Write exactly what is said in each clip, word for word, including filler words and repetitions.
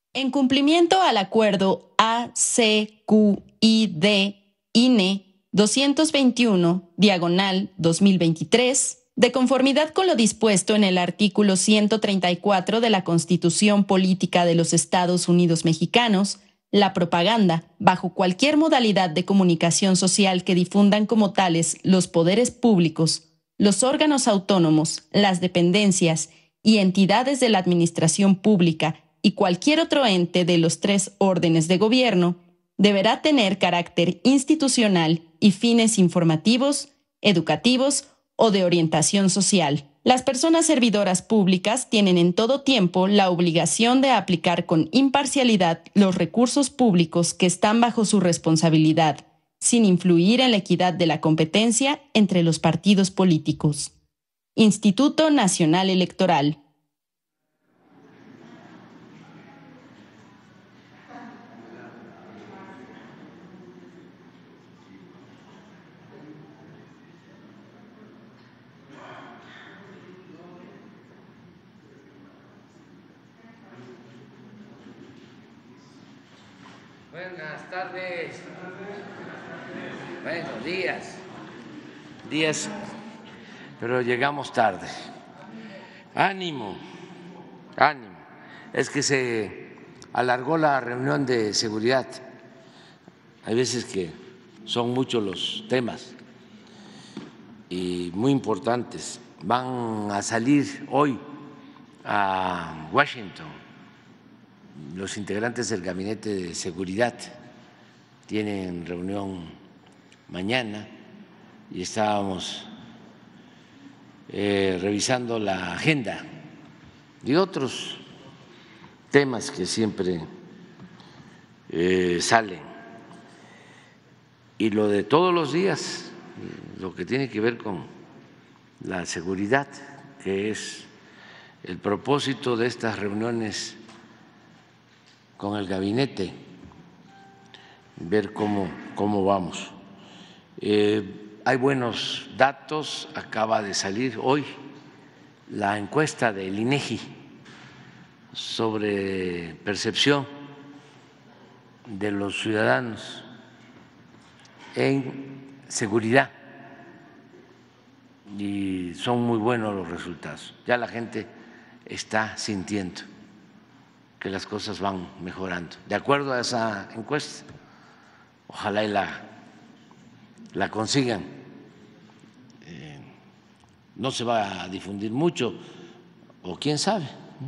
En cumplimiento al acuerdo A C Q I D I N E doscientos veintiuno, diagonal dos mil veintitrés, de conformidad con lo dispuesto en el artículo ciento treinta y cuatro de la Constitución Política de los Estados Unidos Mexicanos, la propaganda, bajo cualquier modalidad de comunicación social que difundan como tales los poderes públicos, los órganos autónomos, las dependencias y entidades de la administración pública y cualquier otro ente de los tres órdenes de gobierno, deberá tener carácter institucional y fines informativos, educativos o de orientación social. Las personas servidoras públicas tienen en todo tiempo la obligación de aplicar con imparcialidad los recursos públicos que están bajo su responsabilidad, sin influir en la equidad de la competencia entre los partidos políticos. Instituto Nacional Electoral. Buenas tardes. Buenos días. Días, pero llegamos tarde. Ánimo, ánimo. Es que se alargó la reunión de seguridad. Hay veces que son muchos los temas y muy importantes. Van a salir hoy a Washington los integrantes del Gabinete de Seguridad. Tienen reunión mañana y estábamos eh, revisando la agenda y otros temas que siempre eh, salen. Y lo de todos los días, lo que tiene que ver con la seguridad, que es el propósito de estas reuniones con el gabinete, ver cómo, cómo vamos. Eh, hay buenos datos, acaba de salir hoy la encuesta del INEGI sobre percepción de los ciudadanos en seguridad y son muy buenos los resultados. Ya la gente está sintiendo que las cosas van mejorando. De acuerdo a esa encuesta, ojalá y la, la consigan. Eh, no se va a difundir mucho, o quién sabe.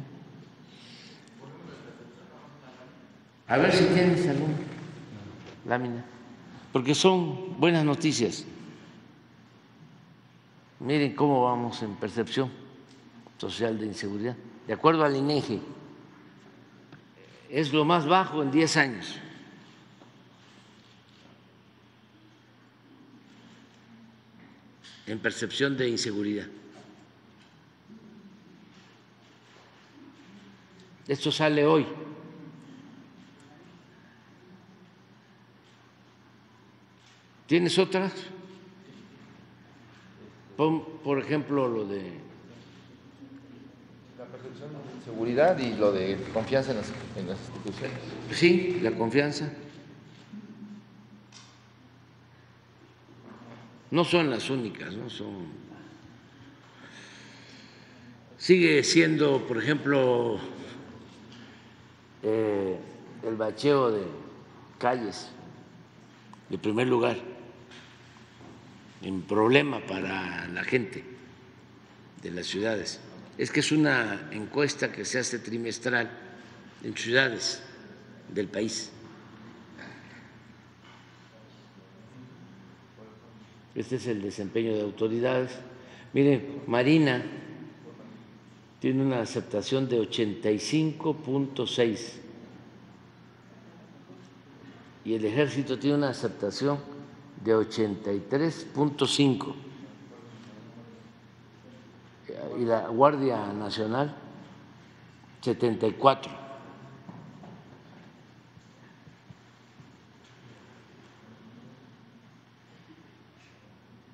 A ver si tienes alguna lámina, porque son buenas noticias. Miren cómo vamos en percepción social de inseguridad. De acuerdo al INEGI, es lo más bajo en diez años. En percepción de inseguridad. Esto sale hoy. ¿Tienes otras? Pon, por ejemplo, lo de la percepción de seguridad y lo de confianza en las, en las instituciones. Sí, la confianza. No son las únicas, no son. Sigue siendo, por ejemplo, eh, el bacheo de calles, de primer lugar, en problema para la gente de las ciudades. Es que es una encuesta que se hace trimestral en ciudades del país. Este es el desempeño de autoridades. Miren, Marina tiene una aceptación de ochenta y cinco punto seis y el Ejército tiene una aceptación de ochenta y tres punto cinco y la Guardia Nacional setenta y cuatro.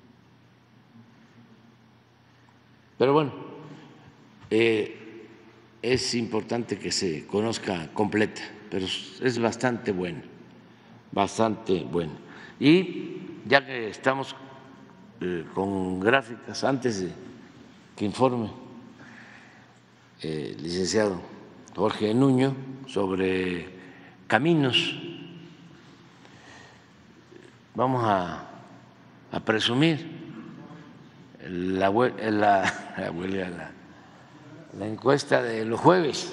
Pero bueno, eh, es importante que se conozca completa, pero es bastante buena, bastante buena. Y ya que estamos eh, con gráficas, antes de que informe el eh, licenciado Jorge Nuño sobre caminos, vamos a, a presumir la, la, la, la, la encuesta de los jueves,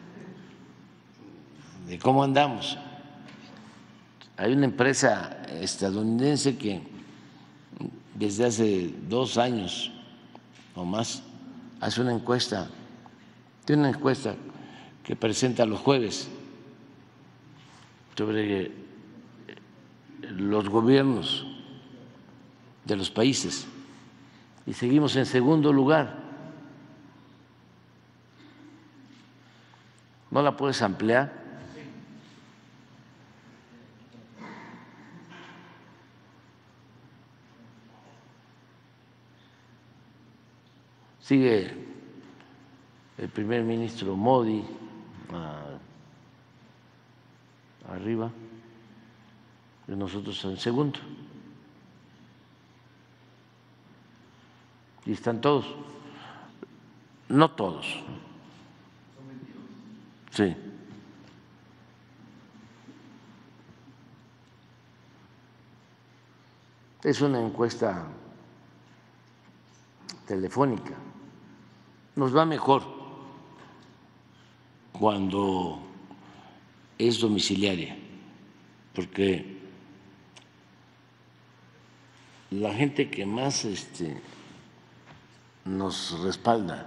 de cómo andamos. Hay una empresa estadounidense que desde hace dos años o más hace una encuesta, tiene una encuesta que presenta los jueves sobre los gobiernos de los países y seguimos en segundo lugar. ¿No la puedes ampliar? Sigue el primer ministro Modi ah, arriba y nosotros en segundo. Y están todos, no todos, sí. Es una encuesta telefónica. Nos va mejor cuando es domiciliaria, porque la gente que más este, nos respalda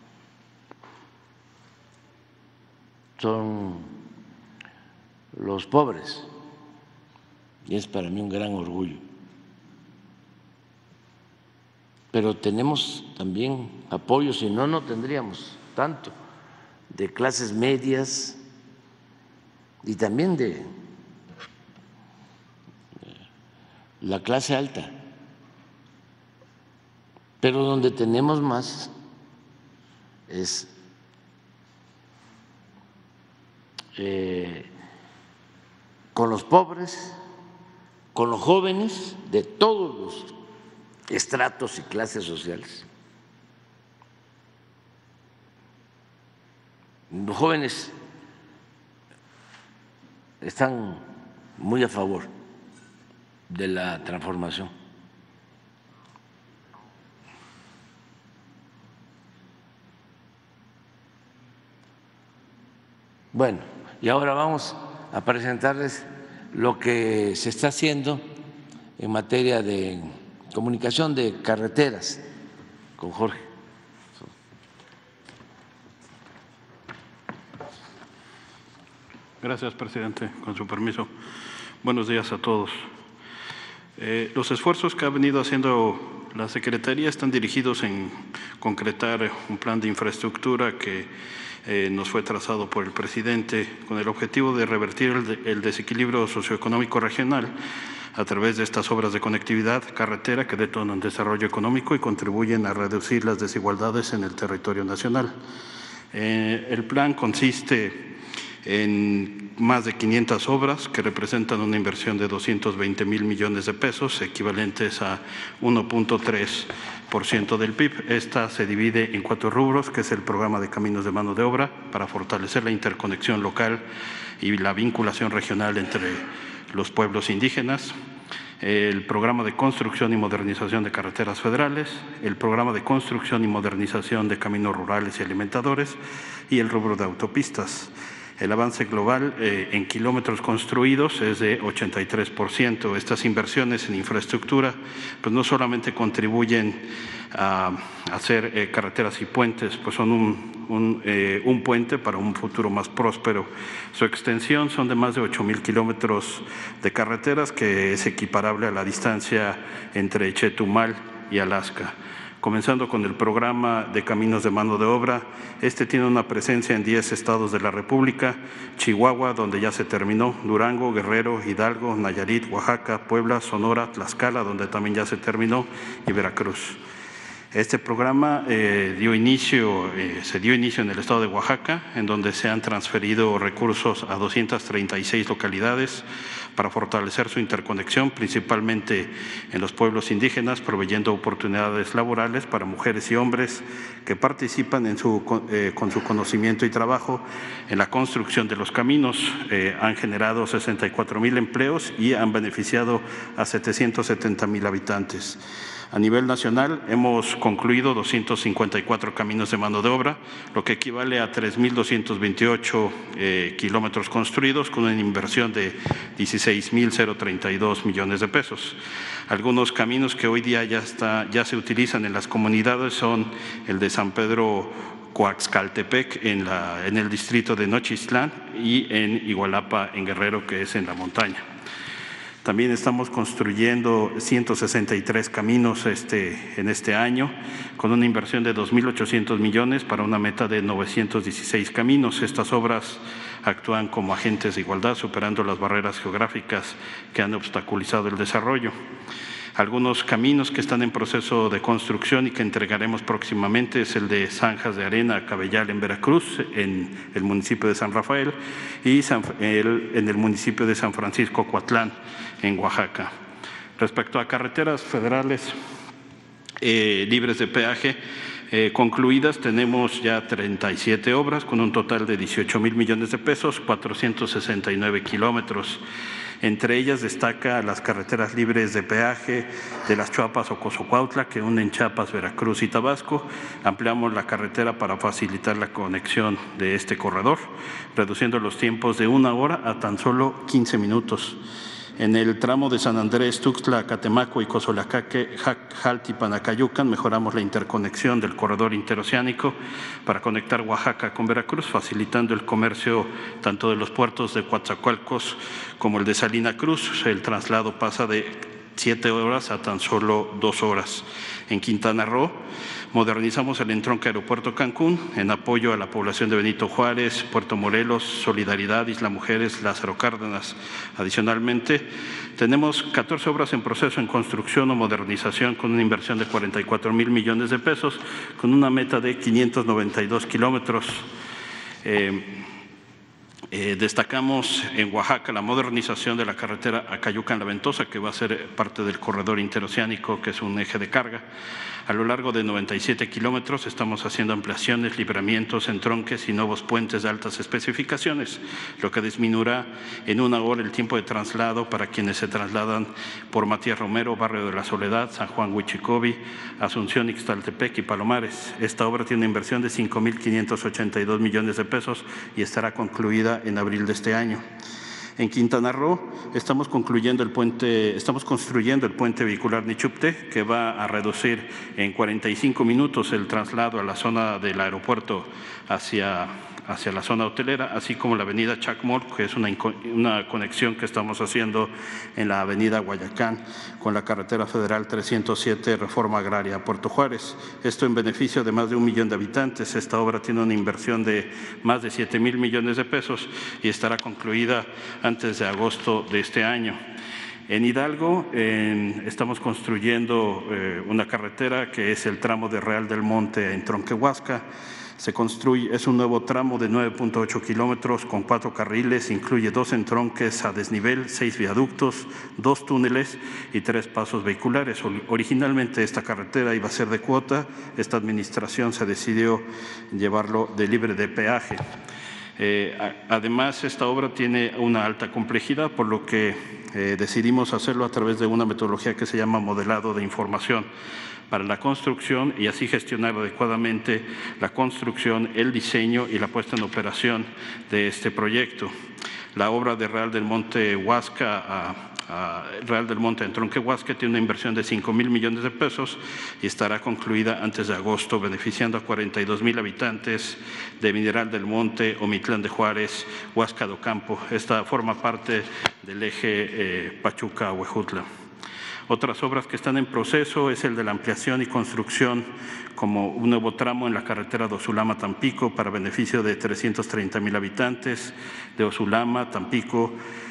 son los pobres, y es para mí un gran orgullo. Pero tenemos también apoyo, si no, no tendríamos tanto, de clases medias y también de la clase alta. Pero donde tenemos más es eh, con los pobres, con los jóvenes de todos los estratos y clases sociales. Los jóvenes están muy a favor de la transformación. Bueno, y ahora vamos a presentarles lo que se está haciendo en materia de comunicación de carreteras con Jorge. Gracias, presidente. Con su permiso. Buenos días a todos. Eh, los esfuerzos que ha venido haciendo la Secretaría están dirigidos en concretar un plan de infraestructura que eh, nos fue trazado por el presidente con el objetivo de revertir el, de, el desequilibrio socioeconómico regional a través de estas obras de conectividad carretera que detonan desarrollo económico y contribuyen a reducir las desigualdades en el territorio nacional. Eh, el plan consiste en más de quinientas obras que representan una inversión de doscientos veinte mil millones de pesos, equivalentes a uno punto tres por ciento del P I B. Esta se divide en cuatro rubros, que es el programa de caminos de mano de obra para fortalecer la interconexión local y la vinculación regional entre los pueblos indígenas, el programa de construcción y modernización de carreteras federales, el programa de construcción y modernización de caminos rurales y alimentadores y el rubro de autopistas. El avance global eh, en kilómetros construidos es de ochenta y tres por ciento. Estas inversiones en infraestructura pues no solamente contribuyen a hacer eh, carreteras y puentes, pues son un, un, eh, un puente para un futuro más próspero. Su extensión son de más de ocho mil kilómetros de carreteras, que es equiparable a la distancia entre Chetumal y Alaska. Comenzando con el programa de caminos de mano de obra, este tiene una presencia en diez estados de la República: Chihuahua, donde ya se terminó, Durango, Guerrero, Hidalgo, Nayarit, Oaxaca, Puebla, Sonora, Tlaxcala, donde también ya se terminó, y Veracruz. Este programa eh, dio inicio, eh, se dio inicio en el estado de Oaxaca, en donde se han transferido recursos a doscientas treinta y seis localidades para fortalecer su interconexión, principalmente en los pueblos indígenas, proveyendo oportunidades laborales para mujeres y hombres que participan en su, eh, con su conocimiento y trabajo en la construcción de los caminos. Eh, han generado sesenta y cuatro mil empleos y han beneficiado a setecientos setenta mil habitantes. A nivel nacional hemos concluido doscientos cincuenta y cuatro caminos de mano de obra, lo que equivale a tres mil doscientos veintiocho eh, kilómetros construidos con una inversión de dieciséis mil treinta y dos millones de pesos. Algunos caminos que hoy día ya, está, ya se utilizan en las comunidades son el de San Pedro Coaxcaltepec en, la, en el distrito de Nochistlán y en Igualapa, en Guerrero, que es en la montaña. También estamos construyendo ciento sesenta y tres caminos este, en este año, con una inversión de dos mil ochocientos millones para una meta de novecientos dieciséis caminos. Estas obras actúan como agentes de igualdad, superando las barreras geográficas que han obstaculizado el desarrollo. Algunos caminos que están en proceso de construcción y que entregaremos próximamente es el de Zanjas de Arena a Cabellal en Veracruz, en el municipio de San Rafael, y San, el, en el municipio de San Francisco Coatlán, en Oaxaca. Respecto a carreteras federales eh, libres de peaje, Eh, concluidas, tenemos ya treinta y siete obras con un total de dieciocho mil millones de pesos, cuatrocientos sesenta y nueve kilómetros. Entre ellas destaca las carreteras libres de peaje de las Chuapas o Cozocuautla, que unen Chiapas, Veracruz y Tabasco. Ampliamos la carretera para facilitar la conexión de este corredor, reduciendo los tiempos de una hora a tan solo quince minutos. En el tramo de San Andrés, Tuxtla, Catemaco y Cozolacaque, Jaltipan, Acayucan, mejoramos la interconexión del corredor interoceánico para conectar Oaxaca con Veracruz, facilitando el comercio tanto de los puertos de Coatzacoalcos como el de Salina Cruz. El traslado pasa de siete horas a tan solo dos horas. En Quintana Roo, modernizamos el entronque Aeropuerto Cancún en apoyo a la población de Benito Juárez, Puerto Morelos, Solidaridad, Isla Mujeres, Lázaro Cárdenas. Adicionalmente, tenemos catorce obras en proceso en construcción o modernización con una inversión de cuarenta y cuatro mil millones de pesos, con una meta de quinientos noventa y dos kilómetros. Eh, Eh, destacamos en Oaxaca la modernización de la carretera Acayucan-La Ventosa, que va a ser parte del corredor interoceánico, que es un eje de carga. A lo largo de noventa y siete kilómetros estamos haciendo ampliaciones, libramientos, entronques y nuevos puentes de altas especificaciones, lo que disminuirá en una hora el tiempo de traslado para quienes se trasladan por Matías Romero, Barrio de la Soledad, San Juan Huichicobi, Asunción, Ixtaltepec y Palomares. Esta obra tiene una inversión de cinco mil quinientos ochenta y dos millones de pesos y estará concluida en abril de este año. En Quintana Roo estamos concluyendo el puente, estamos construyendo el puente vehicular Nichupte, que va a reducir en cuarenta y cinco minutos el traslado a la zona del aeropuerto hacia, hacia la zona hotelera, así como la avenida Chacmol, que es una, una conexión que estamos haciendo en la avenida Guayacán con la carretera federal trescientos siete, Reforma Agraria a Puerto Juárez. Esto en beneficio de más de un millón de habitantes. Esta obra tiene una inversión de más de siete mil millones de pesos y estará concluida antes de agosto de este año. En Hidalgo en, estamos construyendo eh, una carretera que es el tramo de Real del Monte en Tronquehuasca. Se construye, es un nuevo tramo de nueve punto ocho kilómetros con cuatro carriles, incluye dos entronques a desnivel, seis viaductos, dos túneles y tres pasos vehiculares. Originalmente esta carretera iba a ser de cuota, esta administración se decidió llevarlo de libre de peaje. Eh, además, esta obra tiene una alta complejidad, por lo que eh, decidimos hacerlo a través de una metodología que se llama modelado de información para la construcción y así gestionar adecuadamente la construcción, el diseño y la puesta en operación de este proyecto. La obra de Real del Monte Huasca a, a Real del Monte en Tronquehuasca tiene una inversión de cinco mil millones de pesos y estará concluida antes de agosto, beneficiando a cuarenta y dos mil habitantes de Mineral del Monte, Omitlán de Juárez, Huasca do Campo. Esta forma parte del eje eh, Pachuca-Huejutla. Otras obras que están en proceso es el de la ampliación y construcción como un nuevo tramo en la carretera de Osulama-Tampico para beneficio de trescientos treinta mil habitantes de Osulama, Tampico,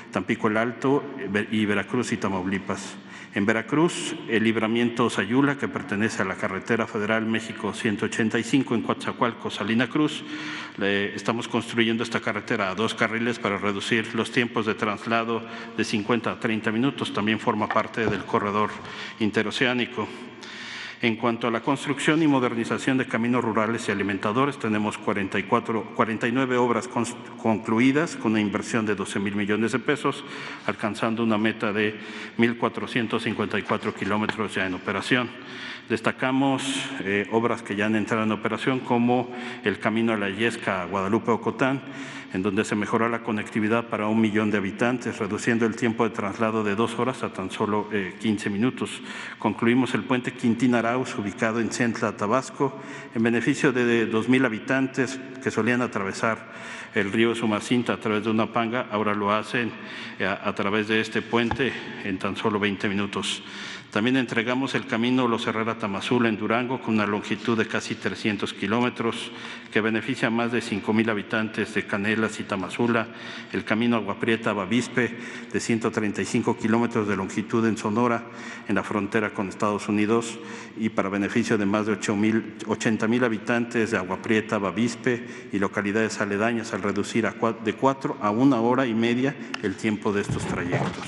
Tampico el Alto y Veracruz y Tamaulipas. En Veracruz, el libramiento Sayula, que pertenece a la carretera federal México ciento ochenta y cinco en Coatzacoalcos, Salina Cruz. Le estamos construyendo esta carretera a dos carriles para reducir los tiempos de traslado de cincuenta a treinta minutos. También forma parte del corredor interoceánico. En cuanto a la construcción y modernización de caminos rurales y alimentadores, tenemos cuarenta y cuatro, cuarenta y nueve obras concluidas con una inversión de doce mil millones de pesos, alcanzando una meta de mil cuatrocientos cincuenta y cuatro kilómetros ya en operación. Destacamos eh, obras que ya han entrado en operación, como el Camino a la Yesca a Guadalupe-Ocotán, en donde se mejoró la conectividad para un millón de habitantes, reduciendo el tiempo de traslado de dos horas a tan solo eh, quince minutos. Concluimos el puente Quintín Arauz, ubicado en Centla, Tabasco, en beneficio de dos mil habitantes que solían atravesar el río Sumacinta a través de una panga, ahora lo hacen a, a través de este puente en tan solo veinte minutos. También entregamos el camino Los Herrera-Tamazula en Durango, con una longitud de casi trescientos kilómetros, que beneficia a más de cinco mil habitantes de Canelas y Tamazula. El camino Agua Prieta-Bavispe, de ciento treinta y cinco kilómetros de longitud en Sonora, en la frontera con Estados Unidos, y para beneficio de más de ochenta mil habitantes de Agua Prieta, Bavispe y localidades aledañas, al reducir a cuatro, de cuatro a una hora y media el tiempo de estos trayectos.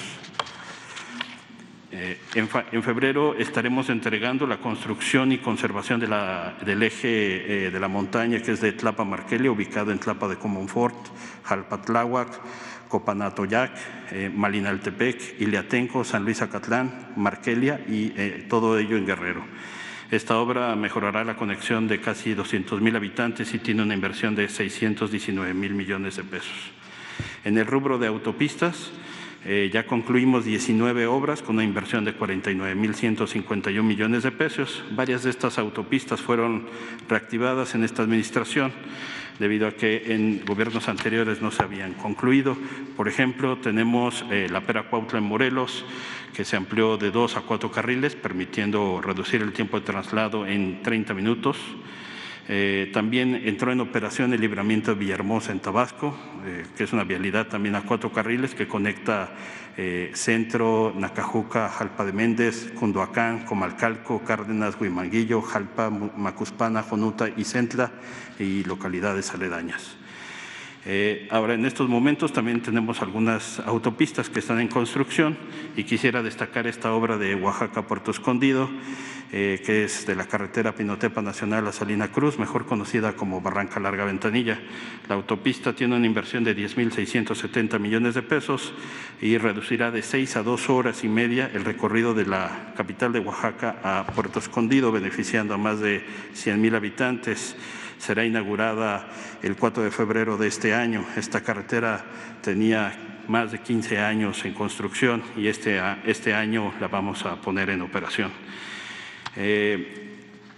Eh, en, en febrero estaremos entregando la construcción y conservación de la, del eje eh, de la montaña, que es de Tlapa-Marquelia, ubicado en Tlapa de Comonfort, Jalpatláhuac, Copanatoyac, eh, Malinaltepec, Iliatenco, San Luis Acatlán, Marquelia y eh, todo ello en Guerrero. Esta obra mejorará la conexión de casi doscientos mil habitantes y tiene una inversión de seiscientos diecinueve mil millones de pesos. En el rubro de autopistas, Eh, ya concluimos diecinueve obras con una inversión de cuarenta y nueve mil ciento cincuenta y un millones de pesos. Varias de estas autopistas fueron reactivadas en esta administración debido a que en gobiernos anteriores no se habían concluido. Por ejemplo, tenemos eh, la Pera-Cuautla en Morelos, que se amplió de dos a cuatro carriles, permitiendo reducir el tiempo de traslado en treinta minutos. Eh, también entró en operación el libramiento de Villahermosa en Tabasco, eh, que es una vialidad también a cuatro carriles que conecta eh, Centro, Nacajuca, Jalpa de Méndez, Cunduacán, Comalcalco, Cárdenas, Huimanguillo, Jalpa, Macuspana, Jonuta y Centla y localidades aledañas. Eh, ahora, en estos momentos también tenemos algunas autopistas que están en construcción y quisiera destacar esta obra de Oaxaca-Puerto Escondido, eh, que es de la carretera Pinotepa Nacional a Salina Cruz, mejor conocida como Barranca Larga Ventanilla. La autopista tiene una inversión de diez mil seiscientos setenta millones de pesos y reducirá de seis a dos horas y media el recorrido de la capital de Oaxaca a Puerto Escondido, beneficiando a más de cien mil habitantes. Será inaugurada el cuatro de febrero de este año. Esta carretera tenía más de quince años en construcción y este, este año la vamos a poner en operación. Eh,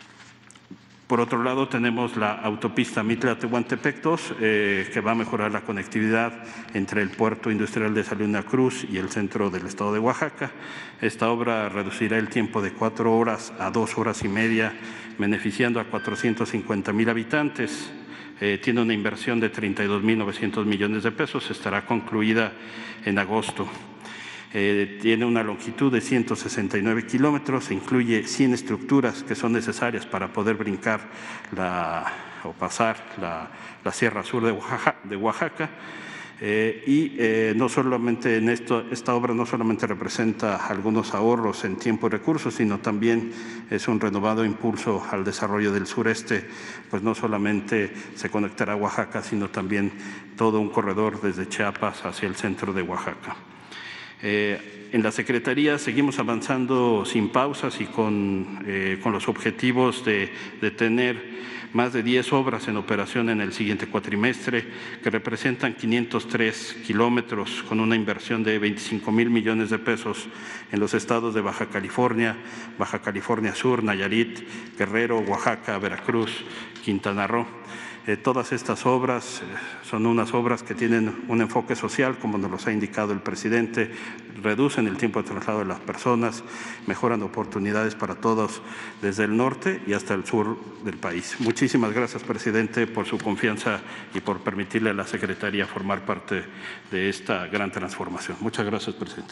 por otro lado, tenemos la autopista Mitla-Tehuantepec dos, eh, que va a mejorar la conectividad entre el puerto industrial de Salina Cruz y el centro del estado de Oaxaca. Esta obra reducirá el tiempo de cuatro horas a dos horas y media, beneficiando a cuatrocientos cincuenta mil habitantes. Eh, tiene una inversión de treinta y dos mil novecientos millones de pesos, estará concluida en agosto. Eh, tiene una longitud de ciento sesenta y nueve kilómetros, incluye cien estructuras que son necesarias para poder brincar la, o pasar la, la Sierra Sur de Oaxaca, de Oaxaca. Eh, y eh, no solamente en esto, esta obra no solamente representa algunos ahorros en tiempo y recursos, sino también es un renovado impulso al desarrollo del sureste, pues no solamente se conectará a Oaxaca, sino también todo un corredor desde Chiapas hacia el centro de Oaxaca. Eh, en la Secretaría seguimos avanzando sin pausas y con, eh, con los objetivos de, de tener más de diez obras en operación en el siguiente cuatrimestre, que representan quinientos tres kilómetros con una inversión de veinticinco mil millones de pesos en los estados de Baja California, Baja California Sur, Nayarit, Guerrero, Oaxaca, Veracruz, Quintana Roo. Eh, todas estas obras eh, son unas obras que tienen un enfoque social, como nos los ha indicado el presidente, reducen el tiempo de traslado de las personas, mejoran oportunidades para todos desde el norte y hasta el sur del país. Muchísimas gracias, presidente, por su confianza y por permitirle a la Secretaría formar parte de esta gran transformación. Muchas gracias, presidente.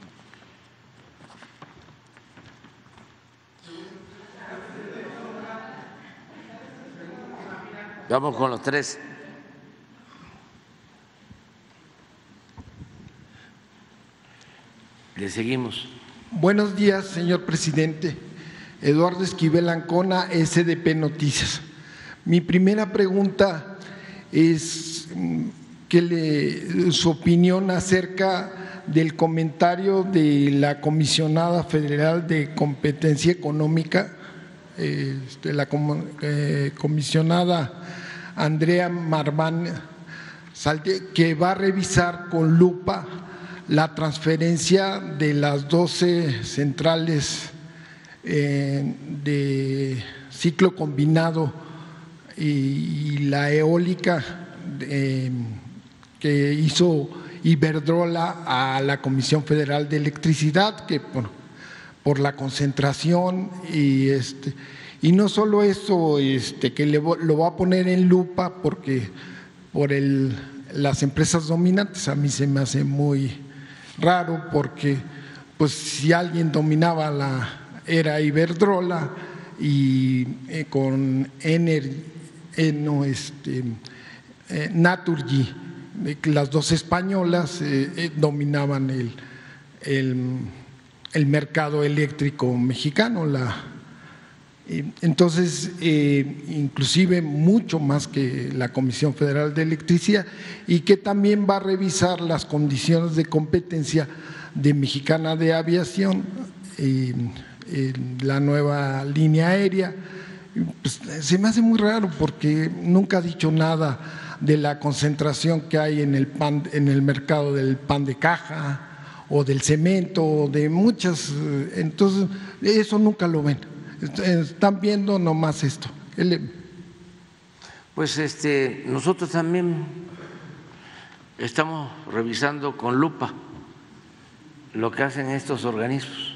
Vamos con los tres. Le seguimos. Buenos días, señor presidente. Eduardo Esquivel Ancona, S D P Noticias. Mi primera pregunta es que le, su opinión acerca del comentario de la comisionada federal de competencia económica, este, la eh, comisionada Andrea Marván, que va a revisar con lupa la transferencia de las doce centrales eh, de ciclo combinado y, y la eólica eh, que hizo Iberdrola a la Comisión Federal de Electricidad, que bueno, por la concentración y este y no solo eso, este que le, lo va a poner en lupa porque por el, las empresas dominantes. A mí se me hace muy raro porque pues si alguien dominaba la era Iberdrola y eh, con Ener, eh, no, este, eh, Naturgy, eh, las dos españolas eh, eh, dominaban el, el, el mercado eléctrico mexicano, la Entonces, eh, inclusive mucho más que la Comisión Federal de Electricidad, y que también va a revisar las condiciones de competencia de Mexicana de Aviación, eh, eh, la nueva línea aérea. Pues, se me hace muy raro porque nunca ha dicho nada de la concentración que hay en el pan, en el mercado del pan de caja o del cemento, o de muchas. Entonces, eso nunca lo ven. Están viendo nomás esto. Pues este, nosotros también estamos revisando con lupa lo que hacen estos organismos,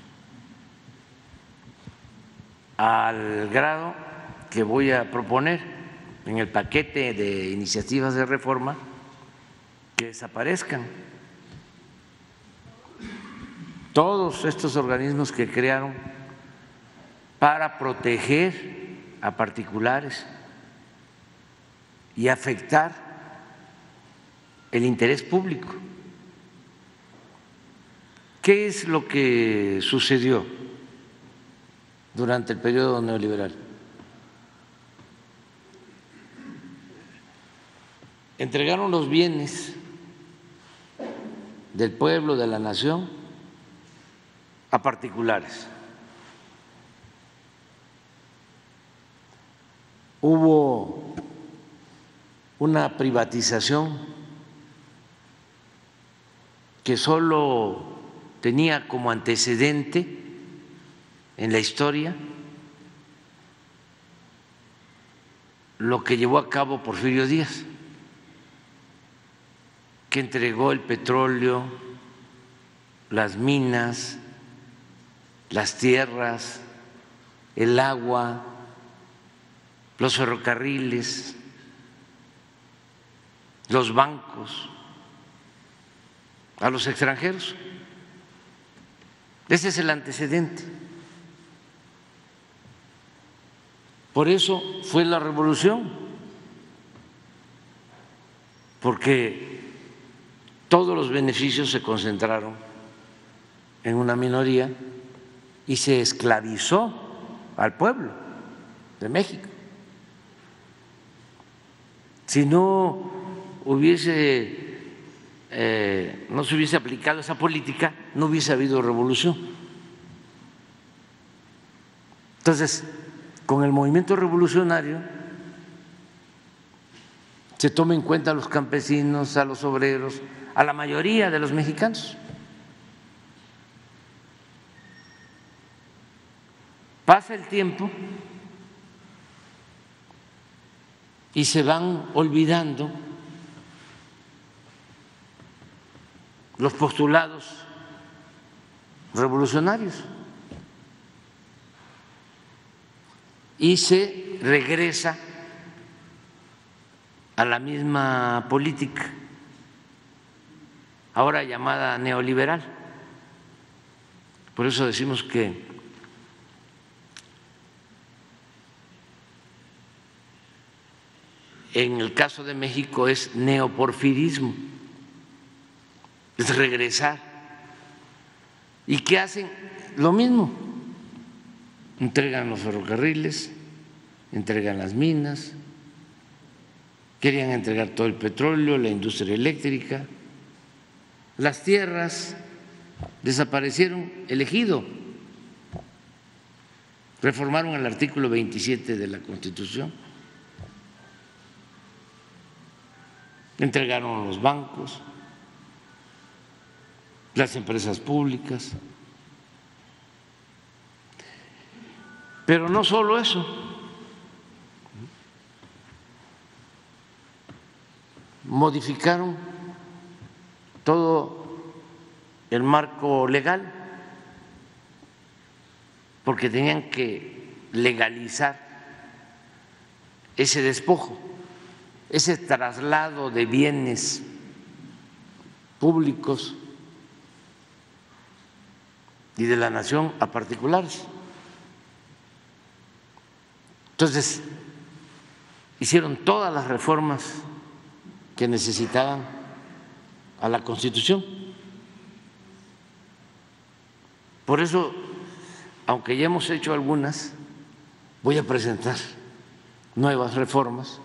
al grado que voy a proponer en el paquete de iniciativas de reforma que desaparezcan todos estos organismos que crearon para proteger a particulares y afectar el interés público. ¿Qué es lo que sucedió durante el periodo neoliberal? Entregaron los bienes del pueblo, de la nación, a particulares. Hubo una privatización que solo tenía como antecedente en la historia lo que llevó a cabo Porfirio Díaz, que entregó el petróleo, las minas, las tierras, el agua, los ferrocarriles, los bancos a los extranjeros. Ese es el antecedente. Por eso fue la revolución, porque todos los beneficios se concentraron en una minoría y se esclavizó al pueblo de México. Si no hubiese, eh, no se hubiese aplicado esa política, no hubiese habido revolución. Entonces, con el movimiento revolucionario se toma en cuenta a los campesinos, a los obreros, a la mayoría de los mexicanos. Pasa el tiempo y se van olvidando los postulados revolucionarios y se regresa a la misma política, ahora llamada neoliberal. Por eso decimos que en el caso de México es neoporfirismo, es regresar. ¿Y qué hacen? Lo mismo, entregan los ferrocarriles, entregan las minas, querían entregar todo el petróleo, la industria eléctrica, las tierras, desaparecieron el ejido, reformaron el artículo veintisiete de la Constitución, entregaron los bancos, las empresas públicas. Pero no solo eso, modificaron todo el marco legal porque tenían que legalizar ese despojo, ese traslado de bienes públicos y de la nación a particulares. Entonces, hicieron todas las reformas que necesitaban a la Constitución. Por eso, aunque ya hemos hecho algunas, voy a presentar nuevas reformas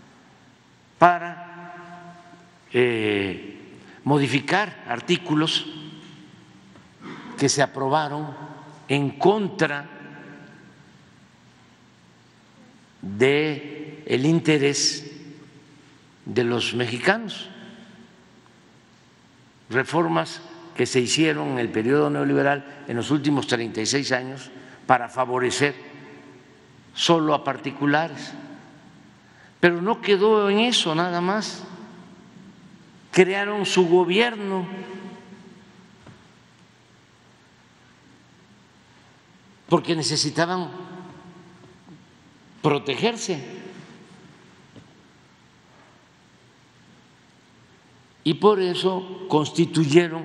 para eh, modificar artículos que se aprobaron en contra de el interés de los mexicanos, reformas que se hicieron en el periodo neoliberal en los últimos treinta y seis años para favorecer solo a particulares. Pero no quedó en eso nada más, crearon su gobierno. Porque necesitaban protegerse. Y por eso constituyeron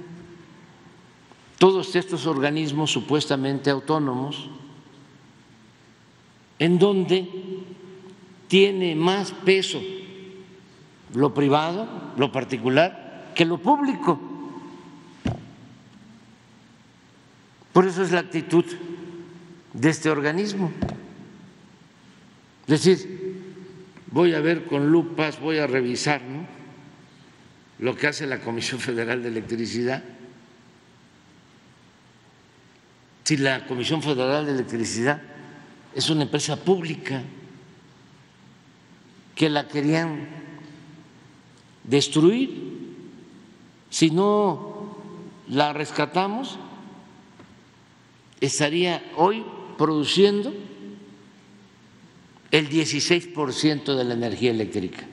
todos estos organismos supuestamente autónomos, en donde tiene más peso lo privado, lo particular, que lo público. Por eso es la actitud de este organismo. Es decir, voy a ver con lupas, voy a revisar, ¿no?, lo que hace la Comisión Federal de Electricidad. Si la Comisión Federal de Electricidad es una empresa pública que la querían destruir, si no la rescatamos, estaría hoy produciendo el dieciséis por ciento de la energía eléctrica,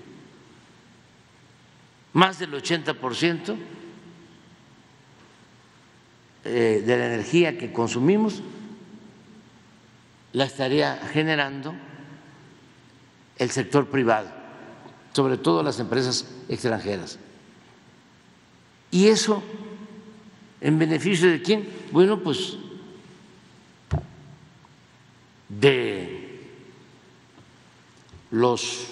más del ochenta por ciento de la energía que consumimos la estaría generando el sector privado, sobre todo las empresas extranjeras. ¿Y eso en beneficio de quién? Bueno, pues de los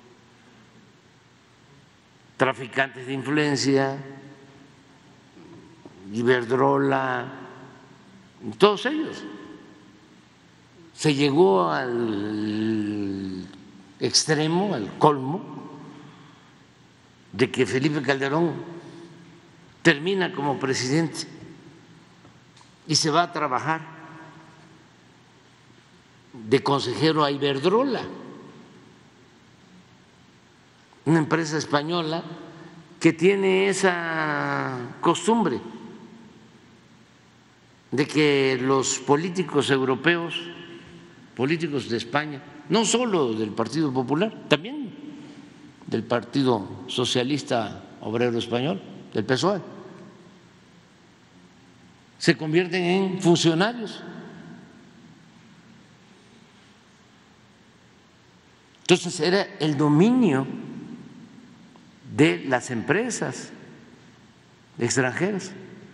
traficantes de influencia, Iberdrola, todos ellos. Se llegó al extremo, al colmo, de que Felipe Calderón termina como presidente y se va a trabajar de consejero a Iberdrola, una empresa española que tiene esa costumbre de que los políticos europeos políticos de España, no solo del Partido Popular, también del Partido Socialista Obrero Español, del P S O E, se convierten en funcionarios. Entonces era el dominio de las empresas extranjeras.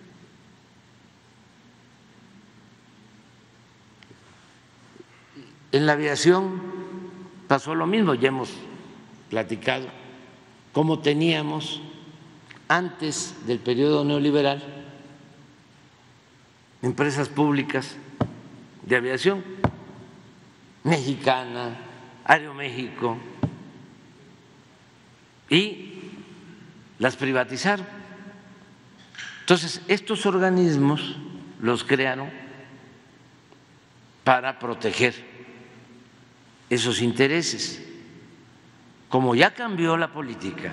En la aviación pasó lo mismo, ya hemos platicado cómo teníamos antes del periodo neoliberal empresas públicas de aviación, Mexicana, Aeroméxico, y las privatizaron. Entonces, estos organismos los crearon para proteger esos intereses. Como ya cambió la política,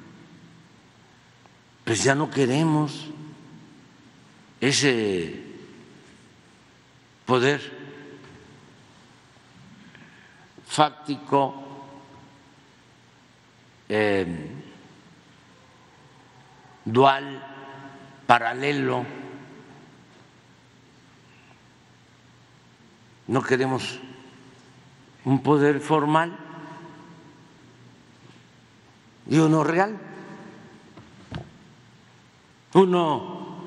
pues ya no queremos ese poder fáctico, eh, dual, paralelo. No queremos un poder formal y uno real, uno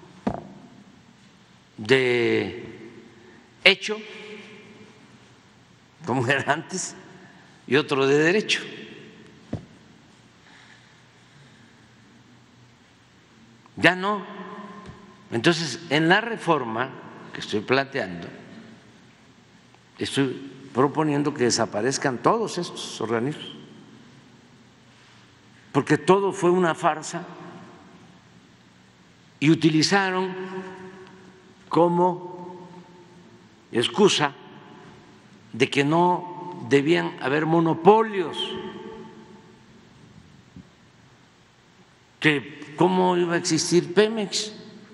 de hecho, como era antes, y otro de derecho. Ya no. Entonces, en la reforma que estoy planteando, estoy proponiendo que desaparezcan todos estos organismos, porque todo fue una farsa y utilizaron como excusa de que no debían haber monopolios, que cómo iba a existir Pemex,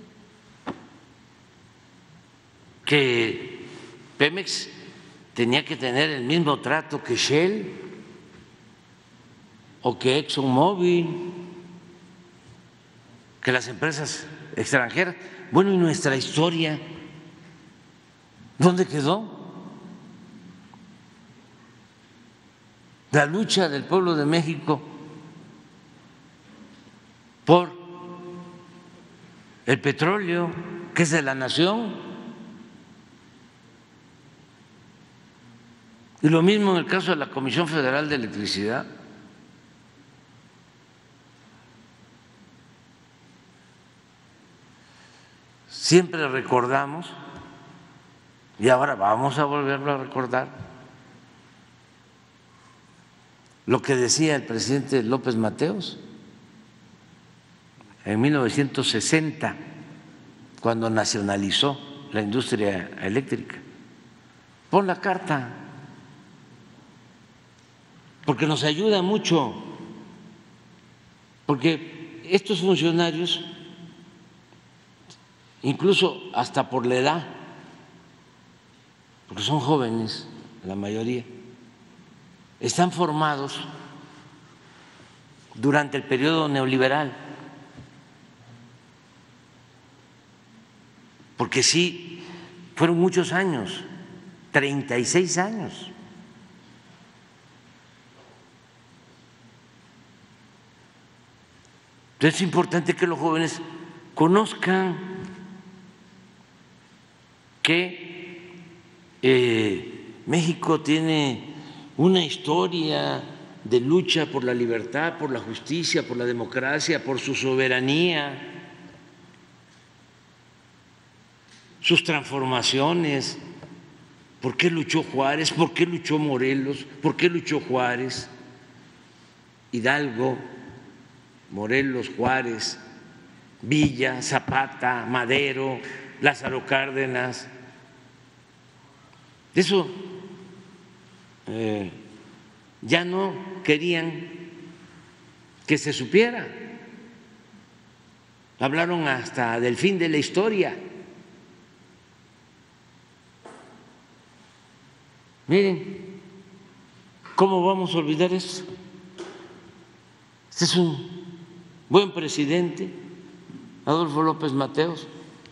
que Pemex tenía que tener el mismo trato que Shell o que ExxonMobil, que las empresas extranjeras. Bueno, ¿y nuestra historia dónde quedó? La lucha del pueblo de México por el petróleo, que es de la nación. Y lo mismo en el caso de la Comisión Federal de Electricidad. Siempre recordamos, y ahora vamos a volverlo a recordar, lo que decía el presidente López Mateos en mil novecientos sesenta, cuando nacionalizó la industria eléctrica. Pon la carta, porque nos ayuda mucho, porque estos funcionarios, incluso hasta por la edad, porque son jóvenes la mayoría, están formados durante el periodo neoliberal, porque sí, fueron muchos años, treinta y seis años. Entonces es importante que los jóvenes conozcan que eh, México tiene una historia de lucha por la libertad, por la justicia, por la democracia, por su soberanía, sus transformaciones. ¿Por qué luchó Juárez? ¿Por qué luchó Morelos? ¿Por qué luchó Juárez? Hidalgo, Morelos, Juárez, Villa, Zapata, Madero, Lázaro Cárdenas. Eso eh, ya no querían que se supiera. Hablaron hasta del fin de la historia. Miren, ¿cómo vamos a olvidar eso? Este es un buen presidente, Adolfo López Mateos.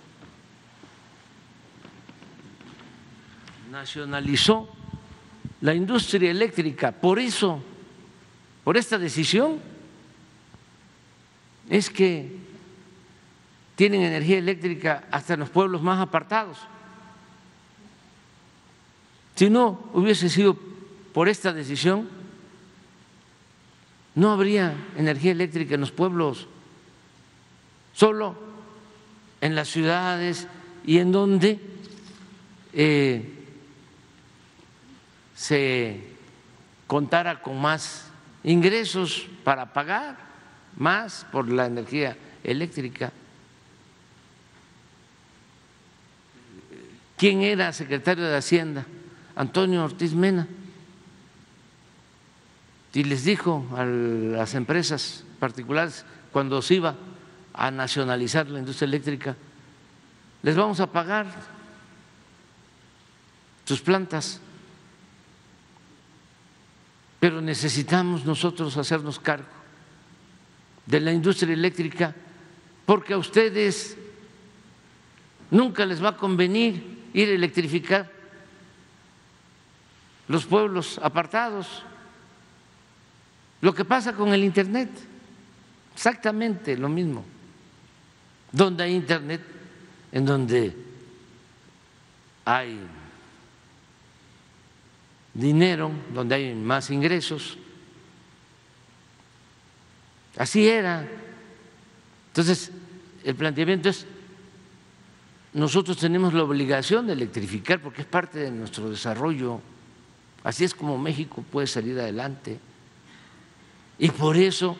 Nacionalizó la industria eléctrica. Por eso, por esta decisión, es que tienen energía eléctrica hasta en los pueblos más apartados. Si no hubiese sido por esta decisión, no habría energía eléctrica en los pueblos, solo en las ciudades y en donde eh, se contara con más ingresos para pagar más por la energía eléctrica. ¿Quién era secretario de Hacienda? Antonio Ortiz Mena. Y les dijo a las empresas particulares cuando se iba a nacionalizar la industria eléctrica, les vamos a pagar sus plantas, pero necesitamos nosotros hacernos cargo de la industria eléctrica porque a ustedes nunca les va a convenir ir a electrificar los pueblos apartados. Lo que pasa con el Internet, exactamente lo mismo. Donde hay Internet, en donde hay dinero, donde hay más ingresos. Así era. Entonces, el planteamiento es, nosotros tenemos la obligación de electrificar porque es parte de nuestro desarrollo. Así es como México puede salir adelante. Y por eso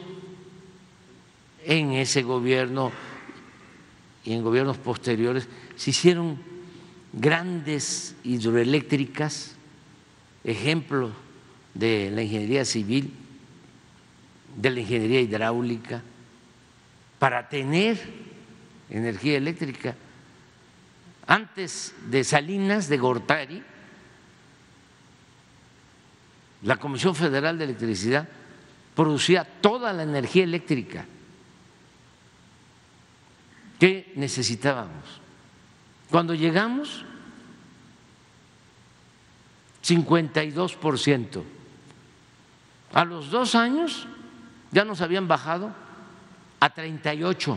en ese gobierno y en gobiernos posteriores se hicieron grandes hidroeléctricas, ejemplo de la ingeniería civil, de la ingeniería hidráulica, para tener energía eléctrica. Antes de Salinas de Gortari, la Comisión Federal de Electricidad producía toda la energía eléctrica que necesitábamos. Cuando llegamos, cincuenta y dos por ciento. A los dos años ya nos habían bajado a treinta y ocho.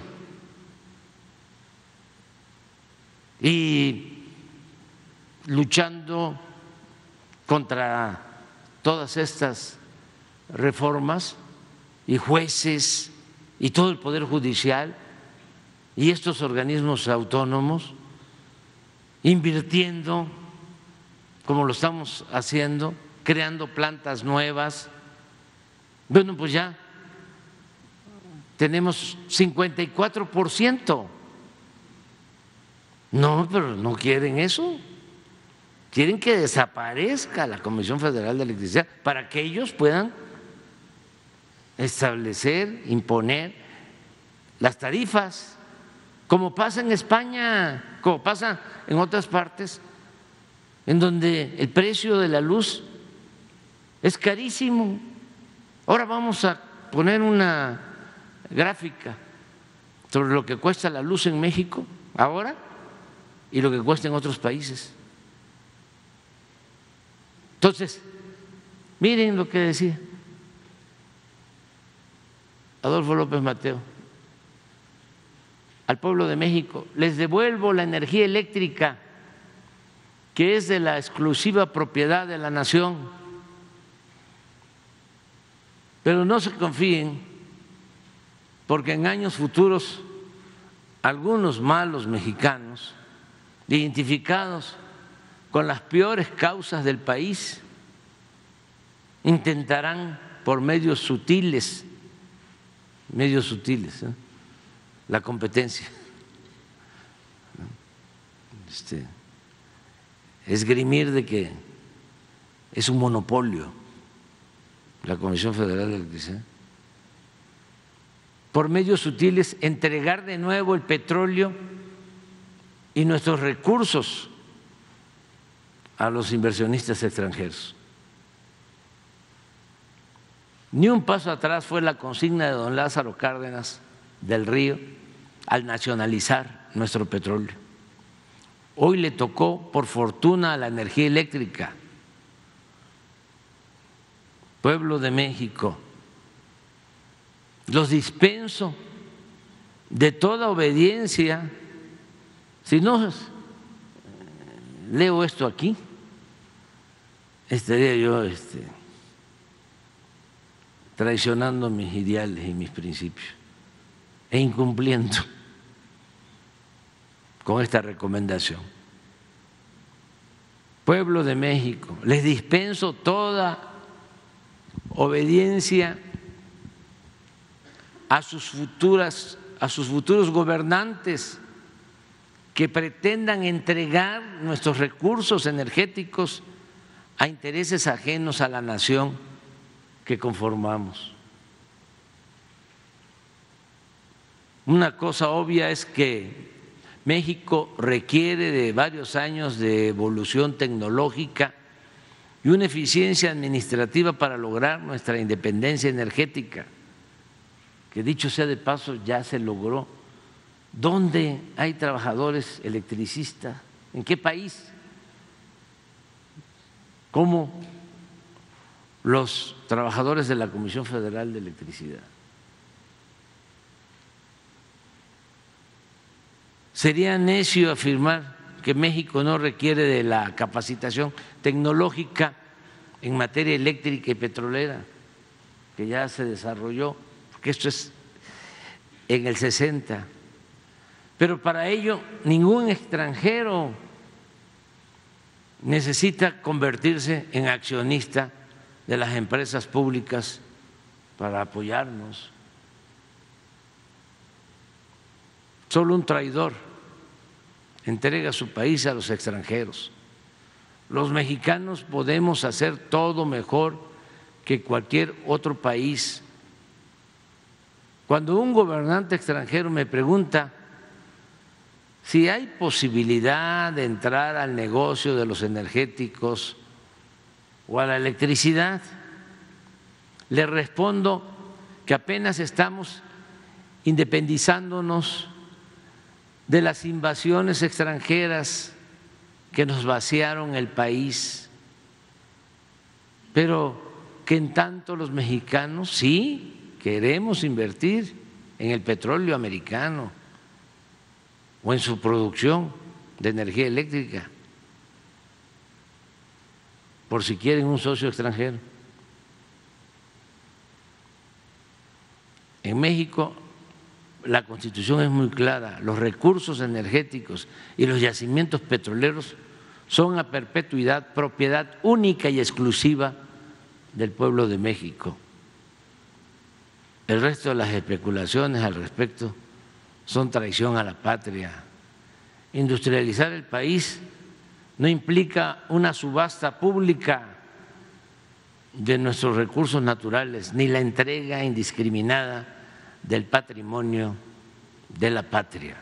Y luchando contra todas estas reformas y jueces y todo el Poder Judicial y estos organismos autónomos, invirtiendo como lo estamos haciendo, creando plantas nuevas. Bueno, pues ya tenemos cincuenta y cuatro por ciento. No, pero no quieren eso. Quieren que desaparezca la Comisión Federal de Electricidad para que ellos puedan establecer, imponer las tarifas, como pasa en España, como pasa en otras partes, en donde el precio de la luz es carísimo. Ahora vamos a poner una gráfica sobre lo que cuesta la luz en México ahora y lo que cuesta en otros países. Entonces, miren lo que decía Adolfo López Mateos al pueblo de México: les devuelvo la energía eléctrica que es de la exclusiva propiedad de la nación, pero no se confíen, porque en años futuros algunos malos mexicanos, identificados con las peores causas del país, intentarán por medios sutiles, medios sutiles, ¿eh? la competencia, este, esgrimir de que es un monopolio la Comisión Federal de Electricidad, por medios sutiles entregar de nuevo el petróleo y nuestros recursos a los inversionistas extranjeros. Ni un paso atrás fue la consigna de don Lázaro Cárdenas del Río al nacionalizar nuestro petróleo. Hoy le tocó, por fortuna, a la energía eléctrica. Pueblo de México, los dispenso de toda obediencia. Si no leo esto aquí, estaría yo este, traicionando mis ideales y mis principios e incumpliendo con esta recomendación. Pueblo de México, les dispenso toda obediencia a sus futuras, a sus futuros gobernantes que pretendan entregar nuestros recursos energéticos a intereses ajenos a la nación que conformamos. Una cosa obvia es que México requiere de varios años de evolución tecnológica y una eficiencia administrativa para lograr nuestra independencia energética, que dicho sea de paso ya se logró. ¿Dónde hay trabajadores electricistas? ¿En qué país? ¿Cómo los trabajadores de la Comisión Federal de Electricidad? Sería necio afirmar que México no requiere de la capacitación tecnológica en materia eléctrica y petrolera, que ya se desarrolló, porque esto es en el sesenta. Pero para ello ningún extranjero necesita convertirse en accionista de las empresas públicas para apoyarnos. Solo un traidor entrega su país a los extranjeros. Los mexicanos podemos hacer todo mejor que cualquier otro país. Cuando un gobernante extranjero me pregunta si hay posibilidad de entrar al negocio de los energéticos o a la electricidad, le respondo que apenas estamos independizándonos de las invasiones extranjeras que nos vaciaron el país, pero que en tanto los mexicanos sí queremos invertir en el petróleo americano o en su producción de energía eléctrica, por si quieren un socio extranjero. En México la Constitución es muy clara: los recursos energéticos y los yacimientos petroleros son a perpetuidad propiedad única y exclusiva del pueblo de México. El resto de las especulaciones al respecto son traición a la patria. Industrializar el país no implica una subasta pública de nuestros recursos naturales, ni la entrega indiscriminada del patrimonio de la patria.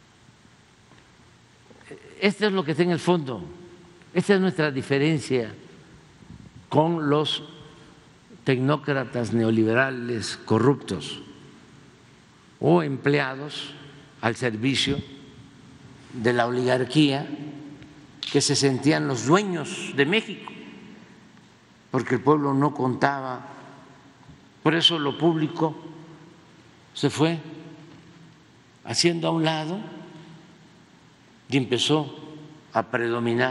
Esto es lo que está en el fondo. Esta es nuestra diferencia con los tecnócratas neoliberales corruptos o empleados al servicio de la oligarquía que se sentían los dueños de México, porque el pueblo no contaba. Por eso lo público se fue haciendo a un lado y empezó a predominar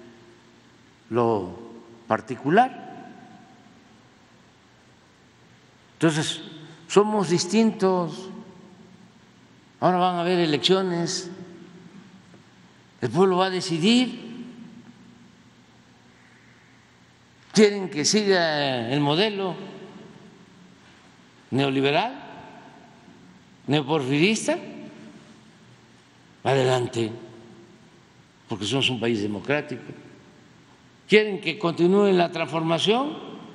lo particular. Entonces, somos distintos. Ahora van a haber elecciones, el pueblo va a decidir. ¿Quieren que siga el modelo neoliberal, neoporfirista? Adelante, porque somos un país democrático. ¿Quieren que continúe la transformación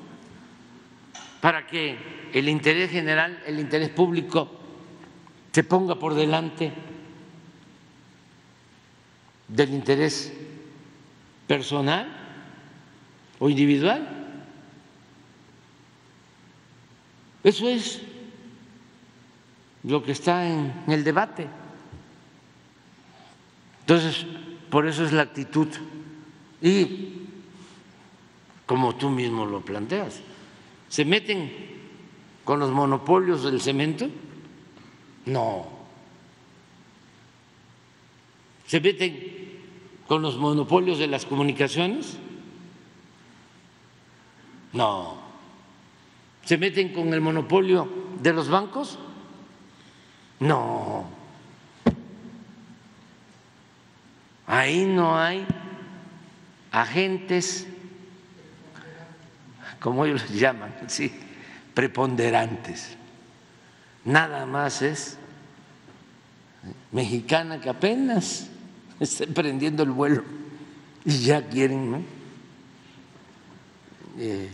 para que el interés general, el interés público se ponga por delante del interés personal o individual. Eso es lo que está en el debate. Entonces, por eso es la actitud. Y como tú mismo lo planteas, ¿se meten con los monopolios del cemento? No. ¿Se meten con los monopolios de las comunicaciones? No. ¿Se meten con el monopolio de los bancos? No. Ahí no hay agentes, como ellos les llaman, sí, preponderantes. Nada más es Mexicana, que apenas está emprendiendo el vuelo y ya quieren, ¿no? Eh,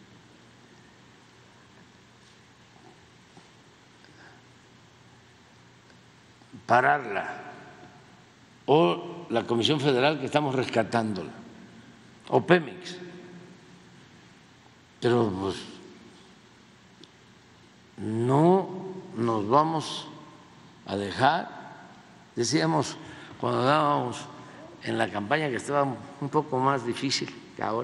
pararla, o la Comisión Federal, que estamos rescatándola, o Pemex. Pero pues no nos vamos a dejar. Decíamos cuando dábamos en la campaña que estaba un poco más difícil que ahora,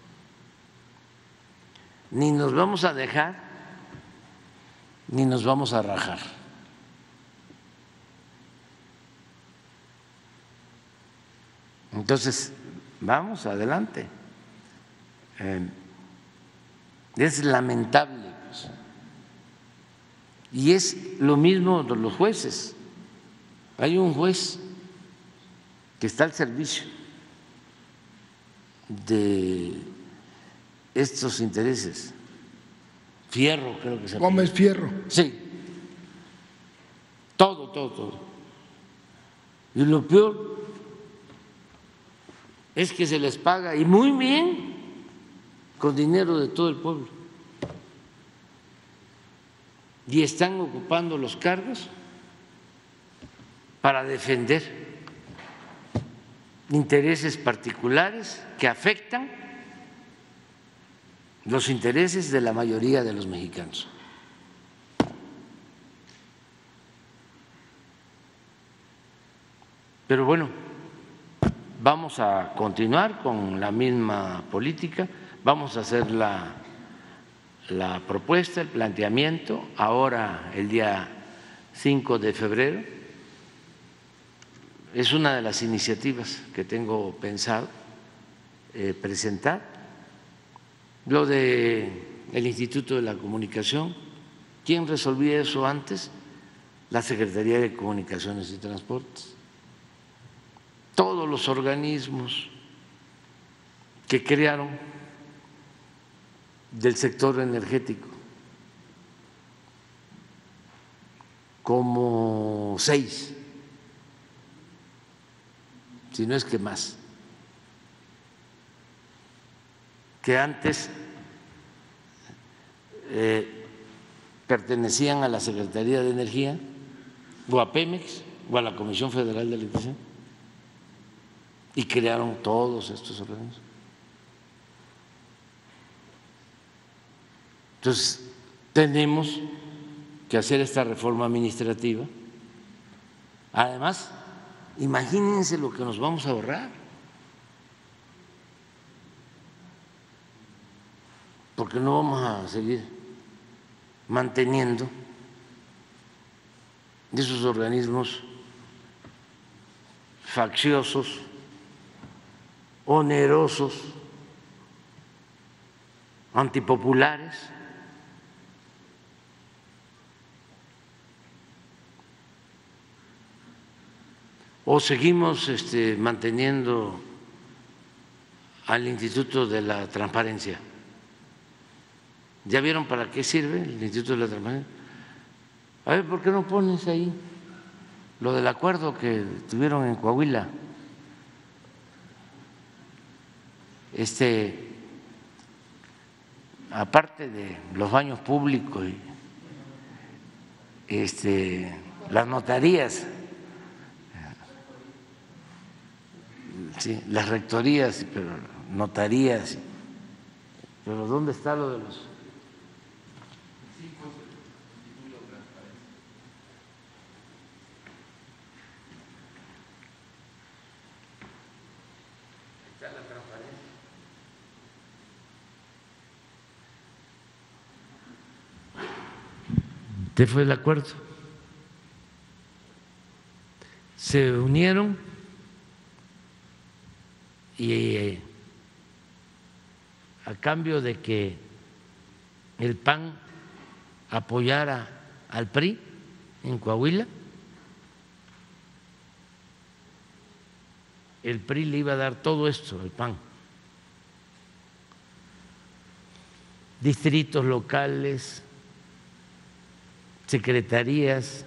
ni nos vamos a dejar ni nos vamos a rajar. Entonces, vamos adelante. Eh, es lamentable, pues. Y es lo mismo de los jueces. Hay un juez que está al servicio de estos intereses. Fierro, creo que se llama. Gómez Fierro. Sí. Todo, todo, todo. Y lo peor es que se les paga, y muy bien, con dinero de todo el pueblo. Y están ocupando los cargos para defender intereses particulares que afectan los intereses de la mayoría de los mexicanos. Pero bueno, vamos a continuar con la misma política, vamos a hacer la, la propuesta, el planteamiento, ahora el día cinco de febrero. Es una de las iniciativas que tengo pensado eh, presentar. Lo de el Instituto de la Comunicación, ¿quién resolvía eso antes? La Secretaría de Comunicaciones y Transportes. Todos los organismos que crearon del sector energético, como seis, si no es que más, que antes eh, pertenecían a la Secretaría de Energía o a Pemex o a la Comisión Federal de Electricidad, y crearon todos estos organismos. Entonces, tenemos que hacer esta reforma administrativa. Además, imagínense lo que nos vamos a ahorrar, porque no vamos a seguir manteniendo esos organismos facciosos, onerosos, antipopulares. O seguimos este, manteniendo al Instituto de la Transparencia. ¿Ya vieron para qué sirve el Instituto de la Transparencia? A ver, ¿por qué no pones ahí lo del acuerdo que tuvieron en Coahuila? Este, aparte de los baños públicos y este, las notarías, Sí, las rectorías, pero notarías, pero ¿dónde está lo de los? ¿Qué fue el acuerdo? Se unieron y eh, a cambio de que el P A N apoyara al P R I en Coahuila, el P R I le iba a dar todo esto al P A N, distritos locales, secretarías,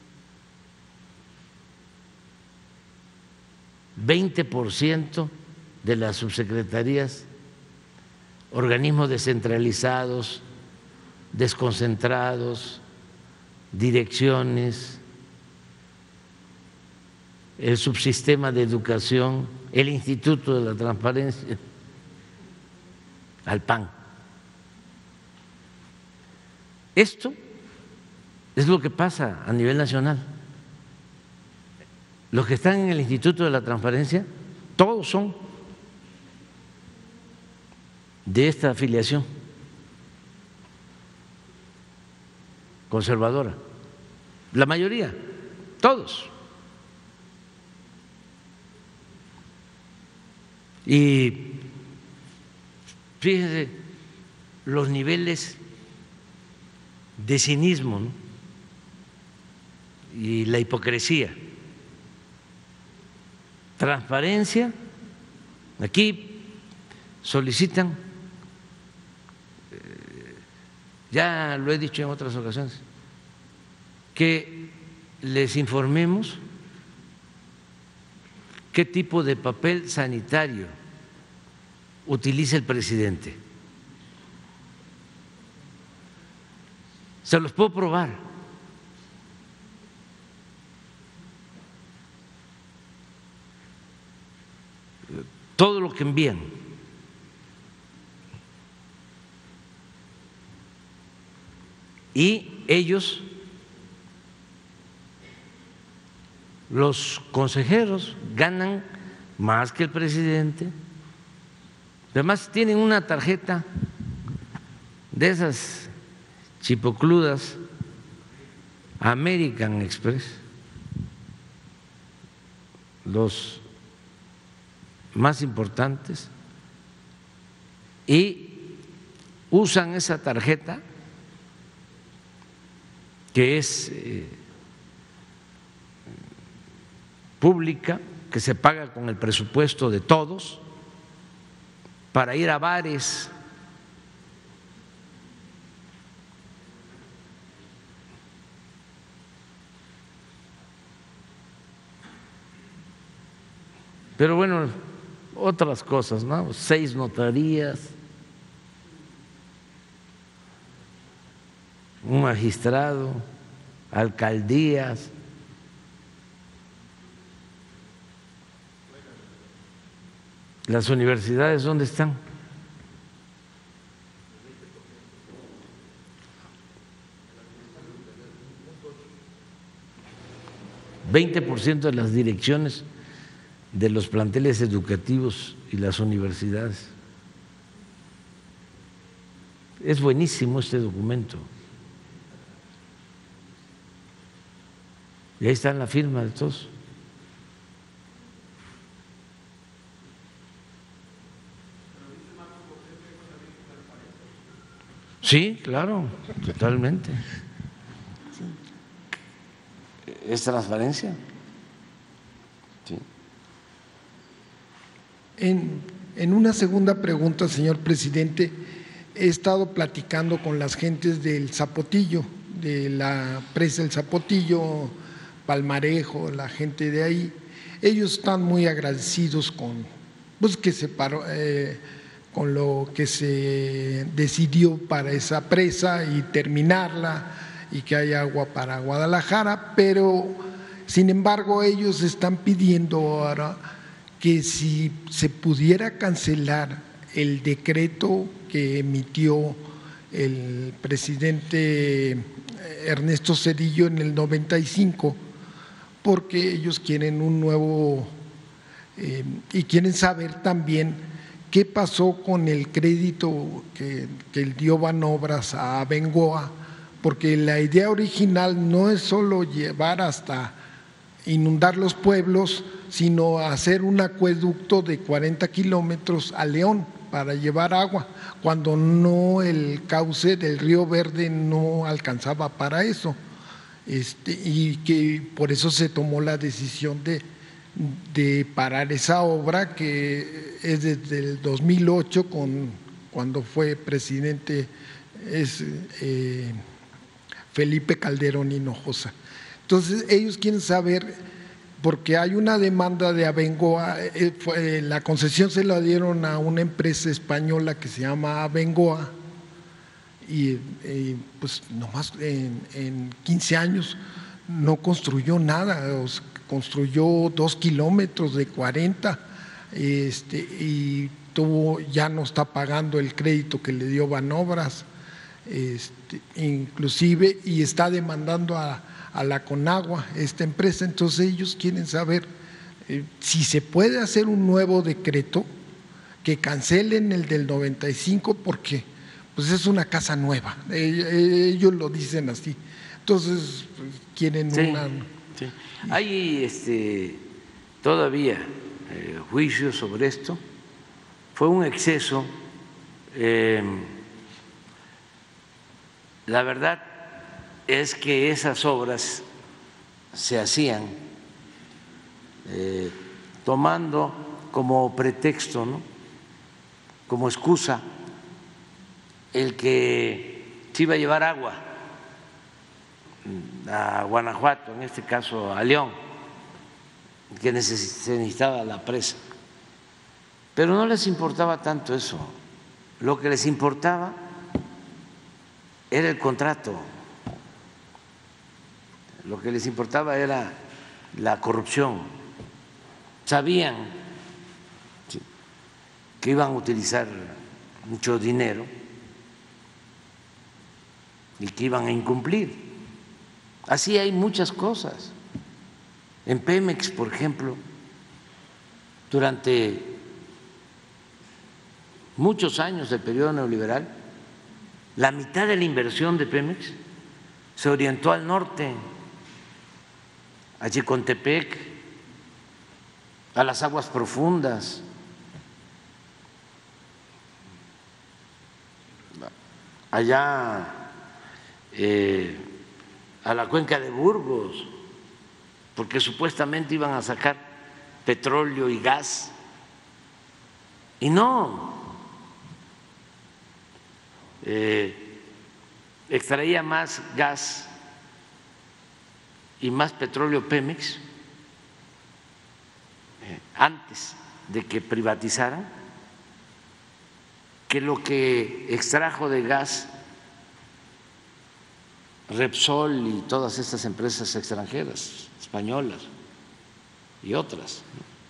veinte por ciento de las subsecretarías, organismos descentralizados, desconcentrados, direcciones, el subsistema de educación, el Instituto de la Transparencia, al P A N. Esto es lo que pasa a nivel nacional. Los que están en el Instituto de la Transparencia, todos son de esta afiliación conservadora. La mayoría, todos. Y fíjense los niveles de cinismo, ¿no? Y la hipocresía. Transparencia, aquí solicitan, eh, ya lo he dicho en otras ocasiones, que les informemos qué tipo de papel sanitario utiliza el presidente. Se los puedo probar. Todo lo que envían. Y ellos, los consejeros, ganan más que el presidente. Además tienen una tarjeta de esas chipocludas, American Express, los más importantes, y usan esa tarjeta que es eh, pública, que se paga con el presupuesto de todos, para ir a bares, pero bueno, otras cosas, ¿no? Seis notarías, un magistrado, alcaldías. Las universidades, ¿dónde están? veinte por ciento de las direcciones de los planteles educativos y las universidades. Es buenísimo este documento. Y ahí está la firma de todos. Sí, claro, totalmente. ¿Es transparencia? Sí. En, en una segunda pregunta, señor presidente, he estado platicando con las gentes del Zapotillo, de la presa del Zapotillo, Palmarejo, la gente de ahí. Ellos están muy agradecidos con, pues, que se paró, eh, con lo que se decidió para esa presa y terminarla y que haya agua para Guadalajara, pero sin embargo ellos están pidiendo ahora que si se pudiera cancelar el decreto que emitió el presidente Ernesto Zedillo en el noventa y cinco, porque ellos quieren un nuevo eh, y quieren saber también qué pasó con el crédito que, que dio Banobras a Abengoa, porque la idea original no es solo llevar hasta inundar los pueblos, sino hacer un acueducto de cuarenta kilómetros a León para llevar agua, cuando no el cauce del Río Verde no alcanzaba para eso, este, y que por eso se tomó la decisión de, de parar esa obra, que es desde el dos mil ocho, con, cuando fue presidente es, eh, Felipe Calderón Hinojosa. Entonces ellos quieren saber, porque hay una demanda de Abengoa, eh, fue, la concesión se la dieron a una empresa española que se llama Abengoa, y eh, pues nomás en, en quince años no construyó nada, o sea, construyó dos kilómetros de cuarenta, este, y tuvo, ya no está pagando el crédito que le dio Banobras, este, inclusive, y está demandando a a la Conagua, esta empresa. Entonces ellos quieren saber eh, si se puede hacer un nuevo decreto que cancelen el del noventa y cinco, porque pues es una casa nueva, eh, ellos lo dicen así. Entonces pues, quieren sí, una… Sí. Hay este, todavía eh, juicios sobre esto, fue un exceso, eh, la verdad es que esas obras se hacían eh, tomando como pretexto, ¿no?, como excusa, el que se iba a llevar agua a Guanajuato, en este caso a León, que se necesitaba la presa. Pero no les importaba tanto eso, lo que les importaba era el contrato. Lo que les importaba era la corrupción. Sabían que iban a utilizar mucho dinero y que iban a incumplir. Así hay muchas cosas. En Pemex, por ejemplo, durante muchos años del periodo neoliberal, la mitad de la inversión de Pemex se orientó al norte, a Chicontepec, a las aguas profundas, allá eh, a la cuenca de Burgos, porque supuestamente iban a sacar petróleo y gas, y no, eh, extraía más gas y más petróleo Pemex eh, antes de que privatizaran que lo que extrajo de gas Repsol y todas estas empresas extranjeras, españolas y otras.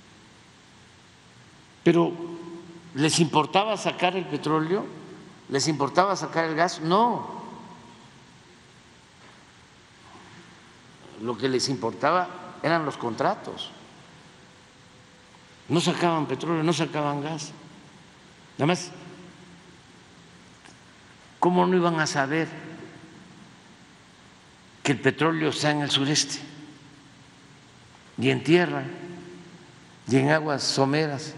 Pero ¿les importaba sacar el petróleo? ¿Les importaba sacar el gas? No. Lo que les importaba eran los contratos. No sacaban petróleo, no sacaban gas. Nada más, ¿cómo no iban a saber que el petróleo está en el sureste y en tierra y en aguas someras?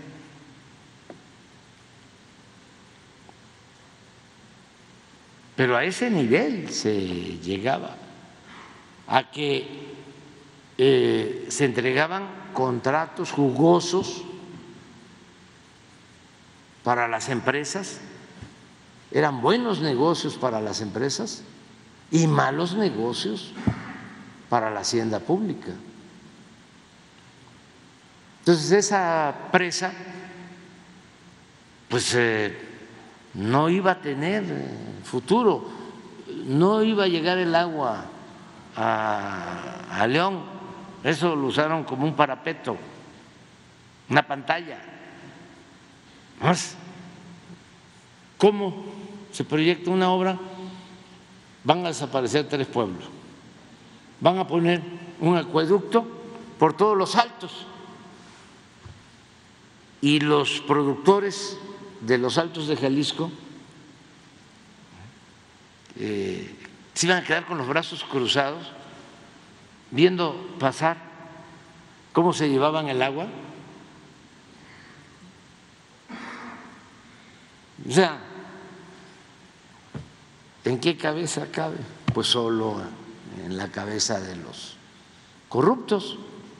Pero a ese nivel se llegaba, a que eh, se entregaban contratos jugosos para las empresas, eran buenos negocios para las empresas y malos negocios para la hacienda pública. Entonces esa presa pues eh, no iba a tener futuro, no iba a llegar el agua a, a León, eso lo usaron como un parapeto, una pantalla. Más, ¿cómo se proyecta una obra? Van a desaparecer tres pueblos, van a poner un acueducto por todos los altos y los productores de los altos de Jalisco eh, se iban a quedar con los brazos cruzados viendo pasar cómo se llevaban el agua. O sea, ¿en qué cabeza cabe? Pues solo en la cabeza de los corruptos.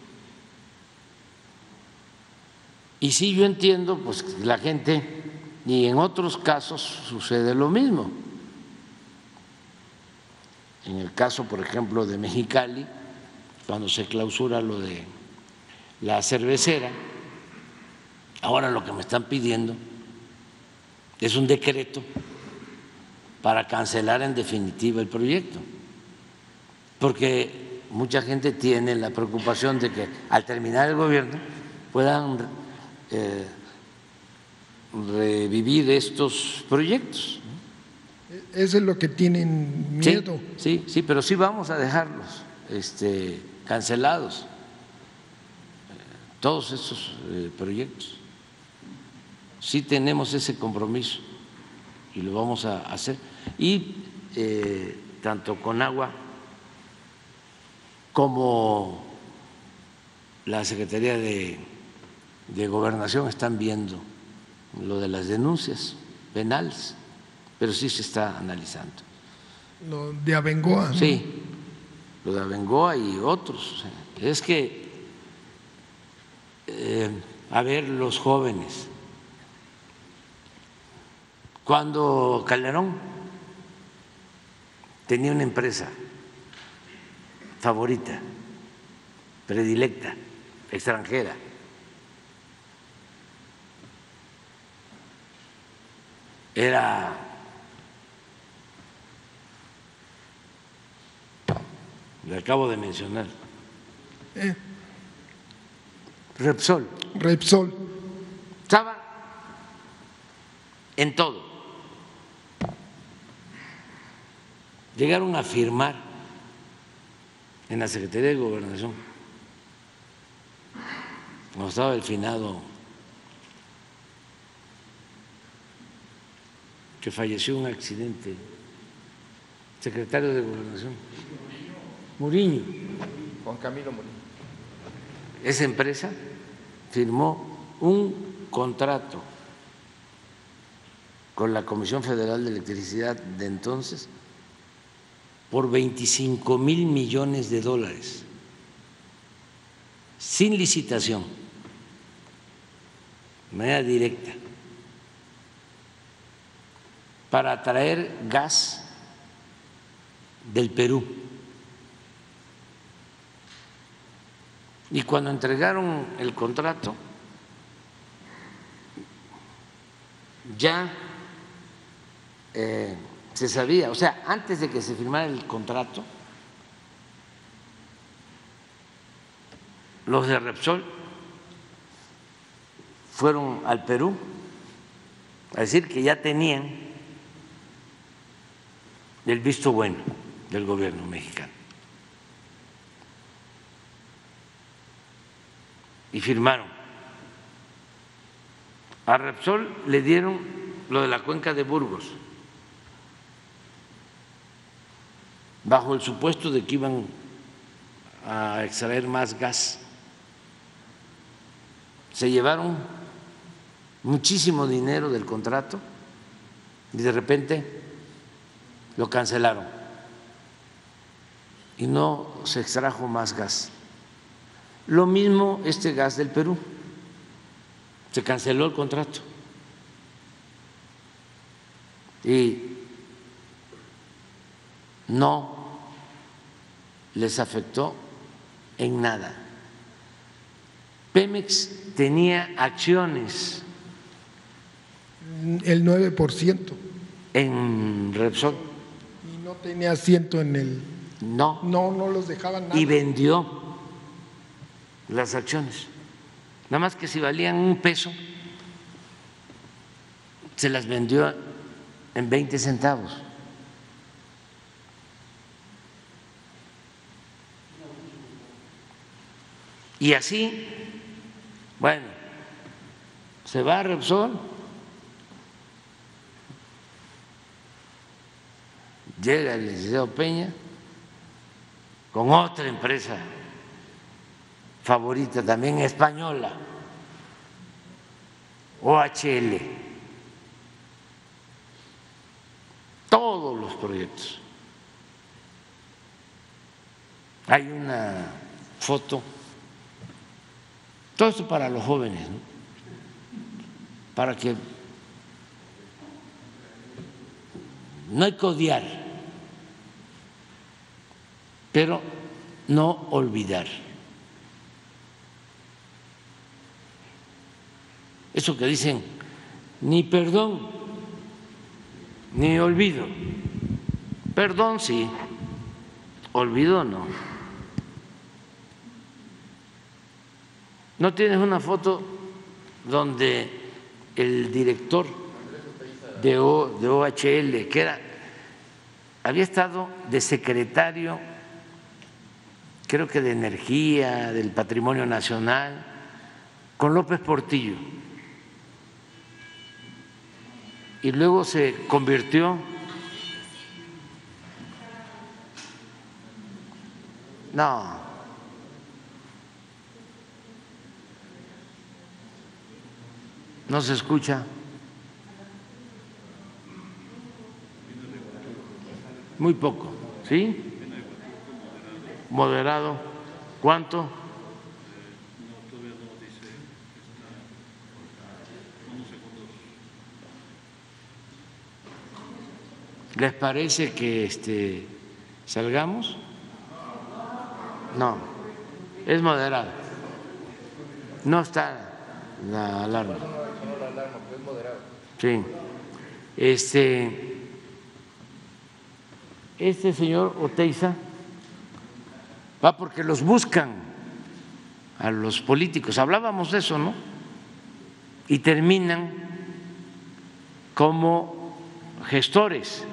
Y sí, yo entiendo, pues la gente, y en otros casos sucede lo mismo. En el caso, por ejemplo, de Mexicali, cuando se clausura lo de la cervecera, ahora lo que me están pidiendo es un decreto para cancelar en definitiva el proyecto, porque mucha gente tiene la preocupación de que al terminar el gobierno puedan eh, revivir estos proyectos. Eso es lo que tienen miedo. Sí, sí, sí, pero sí vamos a dejarlos este, cancelados, eh, todos esos eh, proyectos. Sí tenemos ese compromiso y lo vamos a hacer. Y eh, tanto Conagua como la Secretaría de, de Gobernación están viendo lo de las denuncias penales, pero sí se está analizando. Lo de Abengoa, ¿no? Sí, lo de Abengoa y otros. Es que, eh, a ver, los jóvenes, cuando Calderón tenía una empresa favorita, predilecta, extranjera, era le acabo de mencionar, Eh, Repsol. Repsol. Estaba en todo. Llegaron a firmar en la Secretaría de Gobernación, cuando estaba el finado que falleció en un accidente, secretario de Gobernación, Muriño. Juan Camilo Muriño. Esa empresa firmó un contrato con la Comisión Federal de Electricidad de entonces por veinticinco mil millones de dólares, sin licitación, de manera directa, para traer gas del Perú. Y cuando entregaron el contrato, ya eh, se sabía, o sea, antes de que se firmara el contrato, los de Repsol fueron al Perú a decir que ya tenían el visto bueno del gobierno mexicano y firmaron. A Repsol le dieron lo de la cuenca de Burgos, bajo el supuesto de que iban a extraer más gas. Se llevaron muchísimo dinero del contrato y de repente lo cancelaron y no se extrajo más gas. Lo mismo este gas del Perú, se canceló el contrato y no les afectó en nada. Pemex tenía acciones El nueve por ciento. en Repsol, Y no tenía asiento en el… no, No, no los dejaban nada. y vendió las acciones, nada más que si valían un peso, se las vendió en veinte centavos. Y así, bueno, se va a Repsol, llega el licenciado Peña con otra empresa favorita también española, O H L, todos los proyectos. Hay una foto, todo esto para los jóvenes, ¿no? Para que no hay que odiar, pero no olvidar. Eso que dicen, ni perdón, ni olvido. Perdón sí, olvido no. ¿No tienes una foto donde el director de, o, de O H L, que era, había estado de secretario, creo que de Energía, del Patrimonio Nacional, con López Portillo, y luego se convirtió, no, no se escucha, muy poco, ¿sí? Moderado, ¿cuánto? ¿Les parece que este, salgamos? No, es moderado. No está la alarma. Sí. Este, este señor Oteiza va porque los buscan a los políticos. Hablábamos de eso, ¿no? Y terminan como gestores,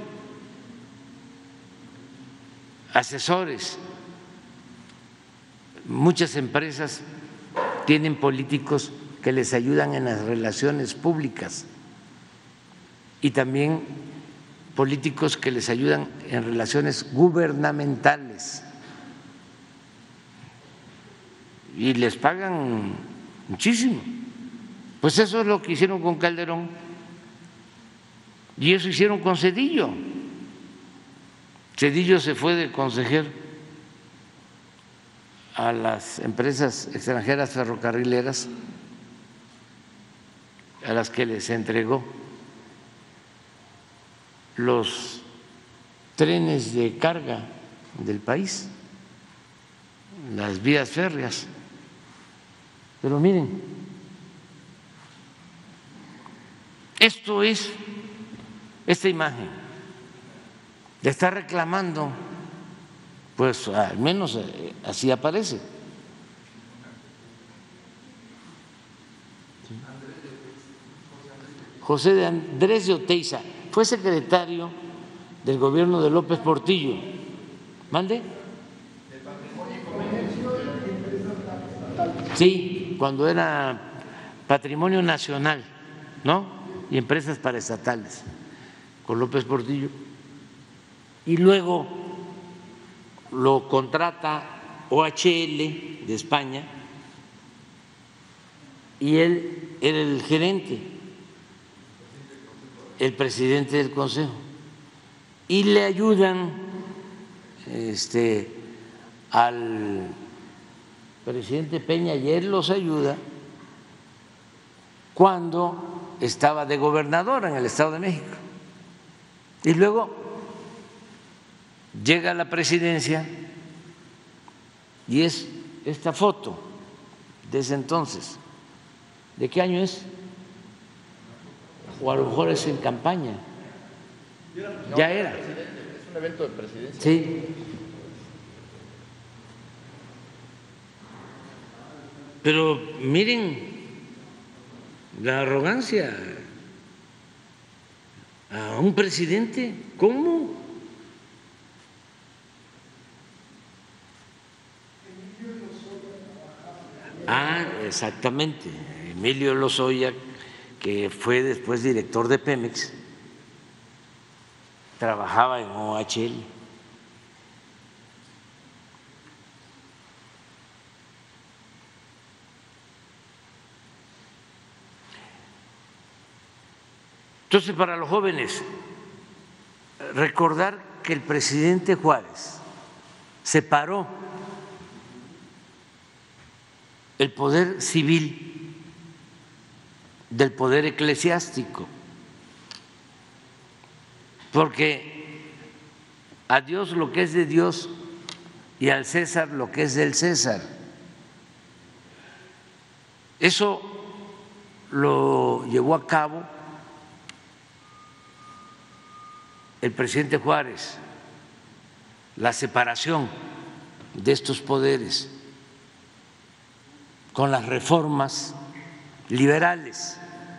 asesores. Muchas empresas tienen políticos que les ayudan en las relaciones públicas y también políticos que les ayudan en relaciones gubernamentales y les pagan muchísimo. Pues eso es lo que hicieron con Calderón y eso hicieron con Zedillo. Zedillo se fue de consejero a las empresas extranjeras ferrocarrileras a las que les entregó los trenes de carga del país, las vías férreas. Pero miren, esto es esta imagen, le está reclamando, pues al menos así aparece. José de Andrés de Oteiza fue secretario del gobierno de López Portillo. ¿Mande? Sí, cuando era Patrimonio Nacional, ¿no? Y empresas paraestatales con López Portillo. Y luego lo contrata O H L de España y él era el gerente, el presidente del consejo, y le ayudan este, al presidente Peña, y él los ayuda cuando estaba de gobernador en el Estado de México. Y luego llega a la presidencia y es esta foto de ese entonces. ¿De qué año es? O a lo mejor es en campaña. No, ya era. Es un evento de presidencia. Sí. Pero miren la arrogancia a un presidente. ¿Cómo? Ah, exactamente. Emilio Lozoya, que fue después director de Pemex, trabajaba en O H L. Entonces, para los jóvenes, recordar que el presidente Juárez separó el poder civil del poder eclesiástico, porque a Dios lo que es de Dios y al César lo que es del César. Eso lo llevó a cabo el presidente Juárez, la separación de estos poderes con las reformas liberales.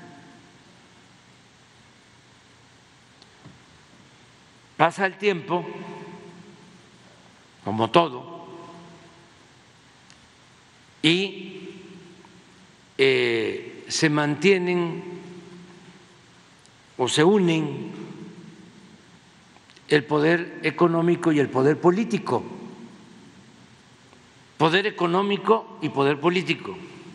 Pasa el tiempo, como todo, y eh, se mantienen o se unen el poder económico y el poder político. Poder económico y poder político.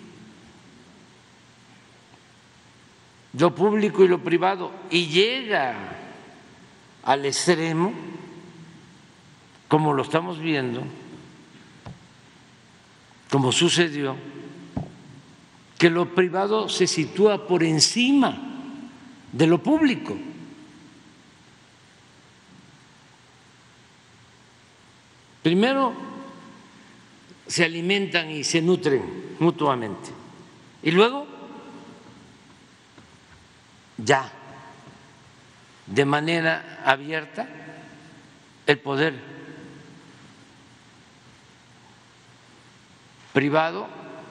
Lo público y lo privado. Y llega al extremo, como lo estamos viendo, como sucedió, que lo privado se sitúa por encima de lo público. Primero se alimentan y se nutren mutuamente y luego ya de manera abierta el poder privado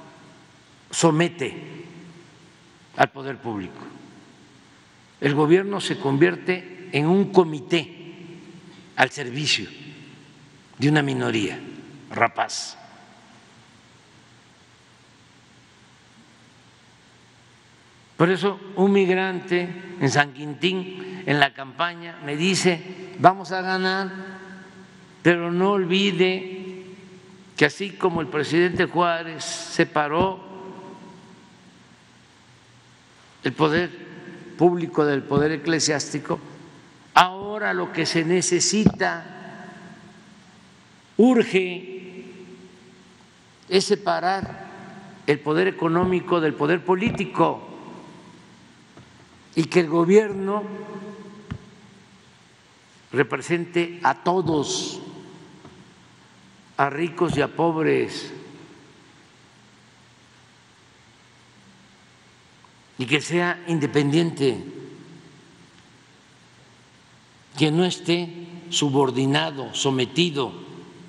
somete al poder público. El gobierno se convierte en un comité al servicio de una minoría rapaz. Por eso un migrante en San Quintín en la campaña me dice, vamos a ganar, pero no olvide que así como el presidente Juárez separó el poder público del poder eclesiástico, ahora lo que se necesita, urge, es separar el poder económico del poder político y que el gobierno represente a todos, a ricos y a pobres, y que sea independiente, que no esté subordinado, sometido.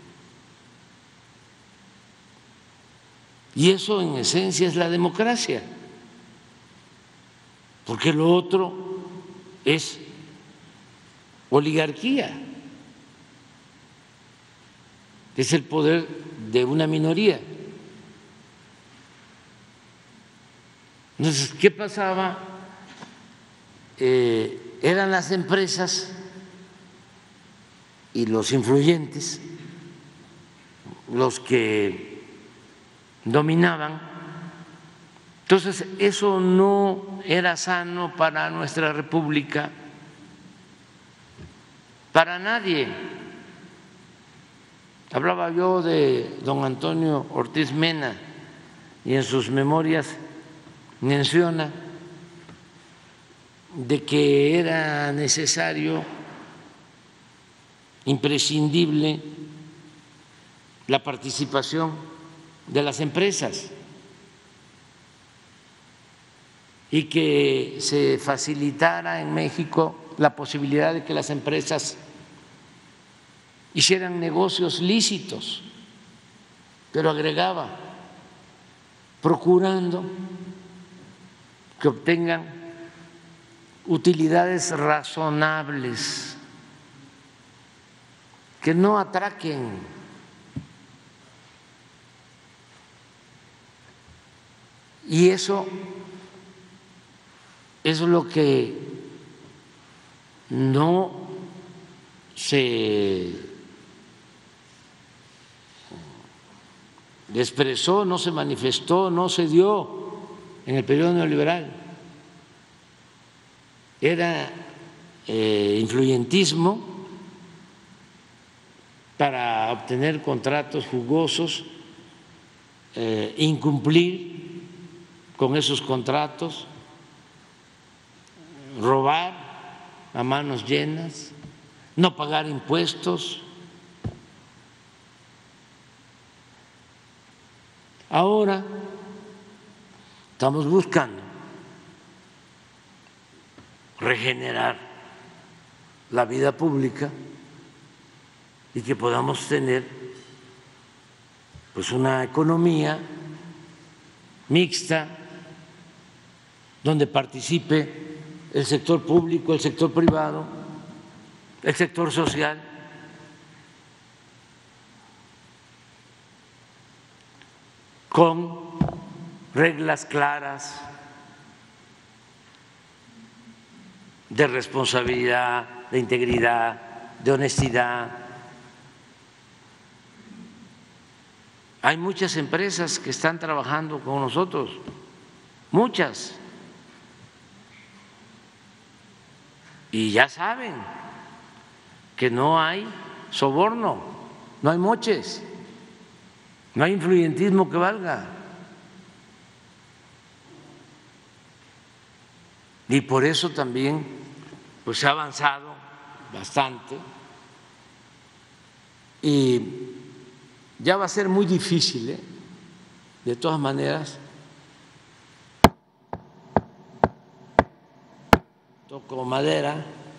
Y eso en esencia es la democracia, porque lo otro es oligarquía, es el poder de una minoría. Entonces, ¿qué pasaba? Eh, eran las empresas y los influyentes los que dominaban. Entonces, eso no era sano para nuestra república, para nadie. Hablaba yo de don Antonio Ortiz Mena y en sus memorias menciona de que era necesario, imprescindible, la participación de las empresas y que se facilitara en México la posibilidad de que las empresas hicieran negocios lícitos, pero agregaba, procurando que obtengan utilidades razonables, que no atraquen. Y eso, eso es lo que no se expresó, no se manifestó, no se dio en el periodo neoliberal. Era eh, influyentismo para obtener contratos jugosos, eh, incumplir con esos contratos, robar a manos llenas, no pagar impuestos. Ahora estamos buscando regenerar la vida pública y que podamos tener pues una economía mixta donde participe el sector público, el sector privado, el sector social. Con reglas claras de responsabilidad, de integridad, de honestidad. Hay muchas empresas que están trabajando con nosotros, muchas, y ya saben que no hay soborno, no hay moches, no hay influyentismo que valga. Y por eso también pues se ha avanzado bastante y ya va a ser muy difícil, ¿eh? De todas maneras, toco madera,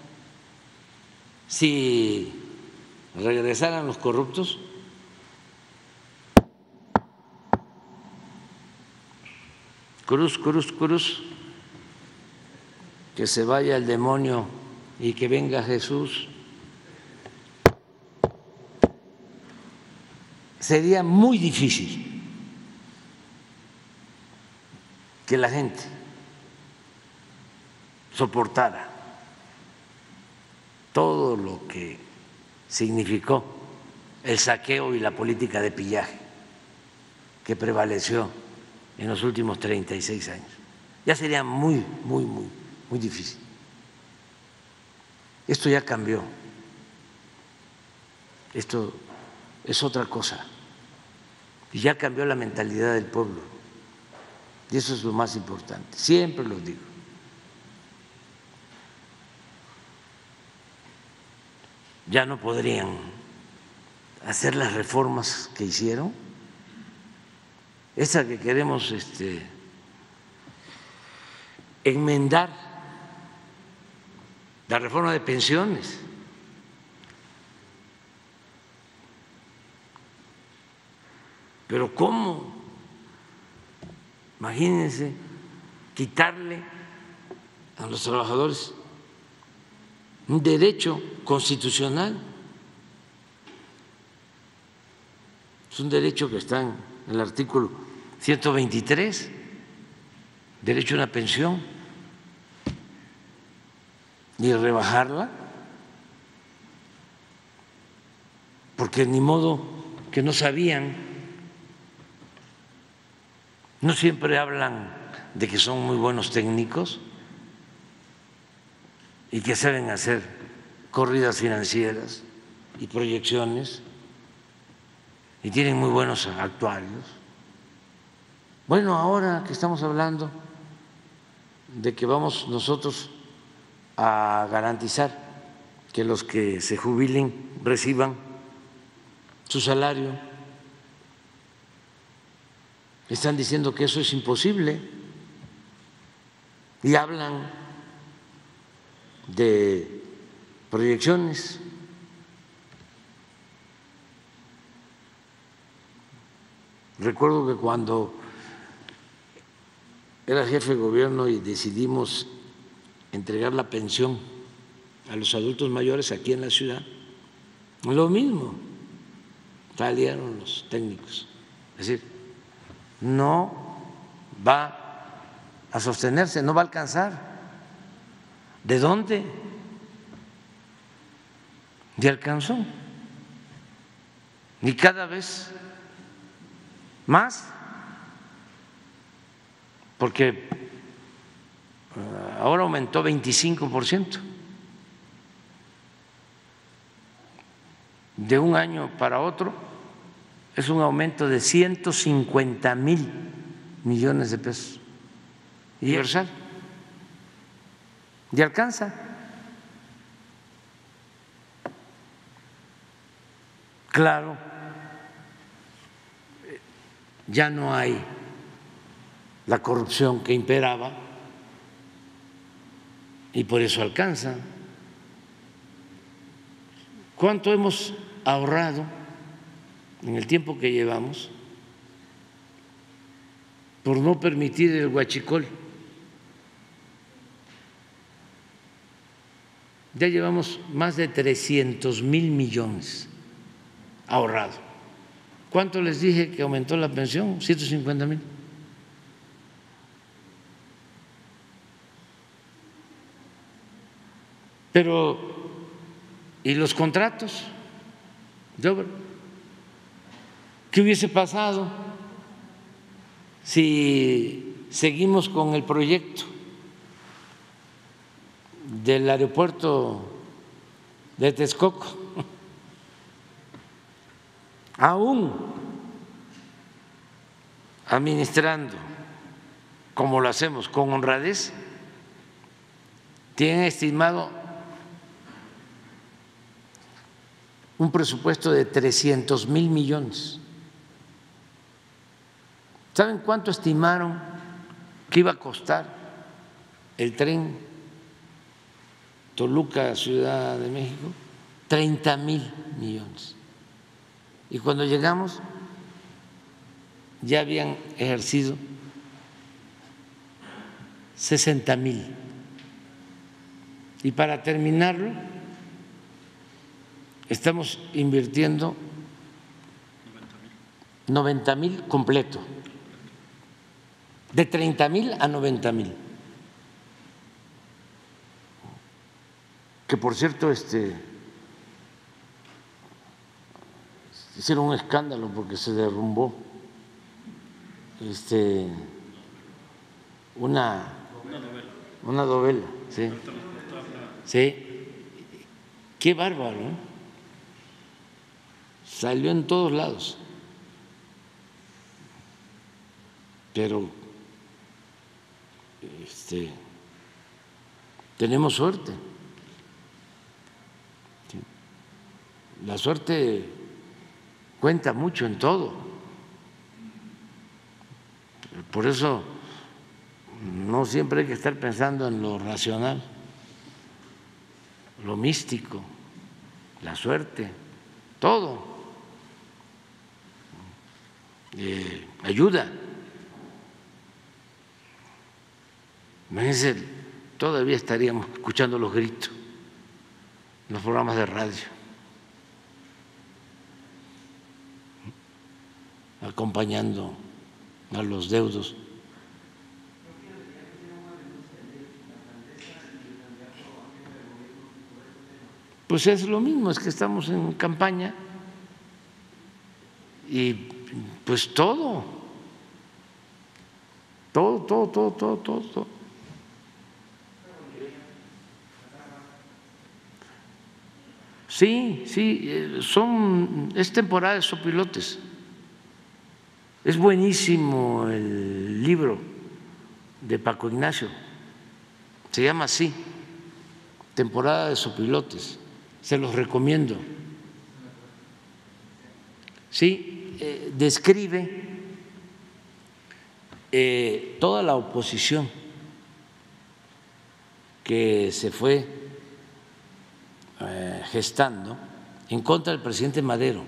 si regresaran los corruptos, cruz, cruz, cruz, que se vaya el demonio y que venga Jesús. Sería muy difícil que la gente soportara todo lo que significó el saqueo y la política de pillaje que prevaleció en los últimos treinta y seis años. Ya sería muy, muy, muy, muy difícil. Esto ya cambió. Esto es otra cosa. Y ya cambió la mentalidad del pueblo. Y eso es lo más importante. Siempre lo digo. Ya no podrían hacer las reformas que hicieron. Esa que queremos este, enmendar, la reforma de pensiones. Pero ¿cómo? Imagínense quitarle a los trabajadores un derecho constitucional. Es un derecho que está en el artículo ciento veintitrés, derecho a una pensión, y rebajarla, porque ni modo que no sabían. No siempre hablan de que son muy buenos técnicos y que saben hacer corridas financieras y proyecciones y tienen muy buenos actuarios. Bueno, ahora que estamos hablando de que vamos nosotros a garantizar que los que se jubilen reciban su salario, están diciendo que eso es imposible y hablan de proyecciones. Recuerdo que cuando era jefe de gobierno y decidimos entregar la pensión a los adultos mayores aquí en la ciudad, lo mismo, salieron los técnicos. Es decir, no va a sostenerse, no va a alcanzar. ¿De dónde? Y alcanzó. Y cada vez más, porque ahora aumentó veinticinco por ciento. De un año para otro es un aumento de ciento cincuenta mil millones de pesos. Y universal. Y alcanza. Claro, ya no hay la corrupción que imperaba y por eso alcanza. ¿Cuánto hemos ahorrado en el tiempo que llevamos por no permitir el huachicol? Ya llevamos más de trescientos mil millones ahorrado. ¿Cuánto les dije que aumentó la pensión? ciento cincuenta mil. Pero, ¿y los contratos de obra? ¿Qué hubiese pasado si seguimos con el proyecto del aeropuerto de Texcoco? Aún administrando como lo hacemos con honradez, tienen estimado un presupuesto de trescientos mil millones. ¿Saben cuánto estimaron que iba a costar el tren Toluca, Ciudad de México? treinta mil millones. Y cuando llegamos ya habían ejercido sesenta mil. Y para terminarlo estamos invirtiendo noventa mil completo, de treinta mil a noventa mil. Que por cierto, este hicieron un escándalo porque se derrumbó este una una dovela, sí, sí, qué bárbaro, ¿eh? Salió en todos lados, pero este tenemos suerte, la suerte cuenta mucho en todo. Por eso no siempre hay que estar pensando en lo racional, lo místico, la suerte, todo eh, ayuda. Imagínense, todavía estaríamos escuchando los gritos en los programas de radio, acompañando a los deudos. Pues es lo mismo, es que estamos en campaña y pues todo, todo, todo, todo, todo, todo, todo. Sí, sí, son, es temporada de sopilotes. Es buenísimo el libro de Paco Ignacio, se llama así, Temporada de sopilotes, se los recomiendo. Sí, eh, describe eh, toda la oposición que se fue eh, gestando en contra del presidente Madero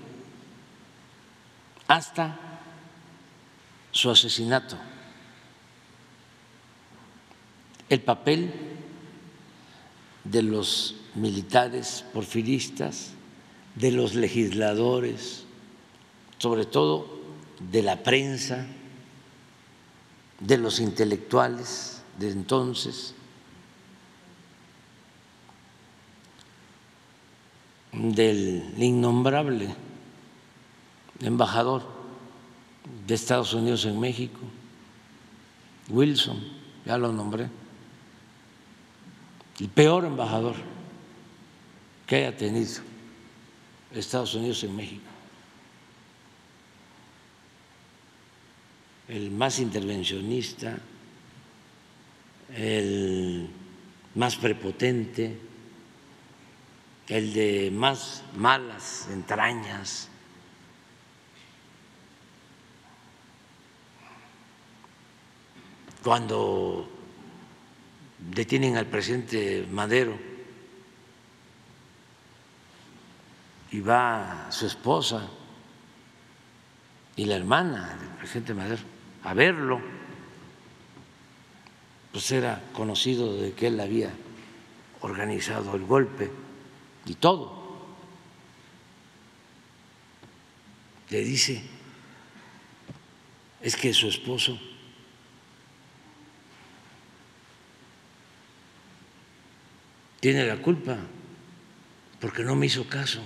hasta su asesinato. el papel de los militares porfiristas, de los legisladores, sobre todo de la prensa, de los intelectuales de entonces, del innombrable embajador de Estados Unidos en México, Wilson, ya lo nombré, el peor embajador que haya tenido Estados Unidos en México, el más intervencionista, el más prepotente, el de más malas entrañas. Cuando detienen al presidente Madero y va su esposa y la hermana del presidente Madero a verlo, pues era conocido de que él había organizado el golpe y todo. Le dice, es que su esposo tiene la culpa porque no me hizo caso.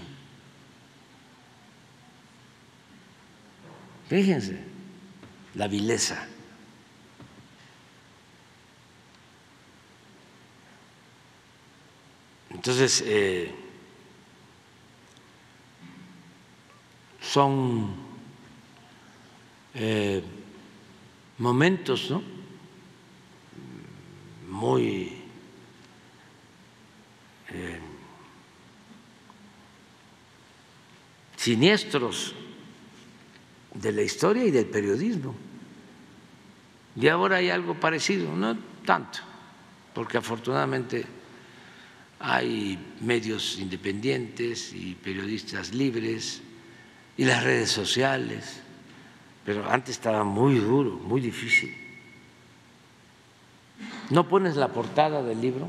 Fíjense la vileza. Entonces, eh, son eh, momentos, ¿no?, muy eh, siniestros de la historia y del periodismo. Y ahora hay algo parecido, no tanto, porque afortunadamente hay medios independientes y periodistas libres y las redes sociales, pero antes estaba muy duro, muy difícil. ¿No pones la portada del libro?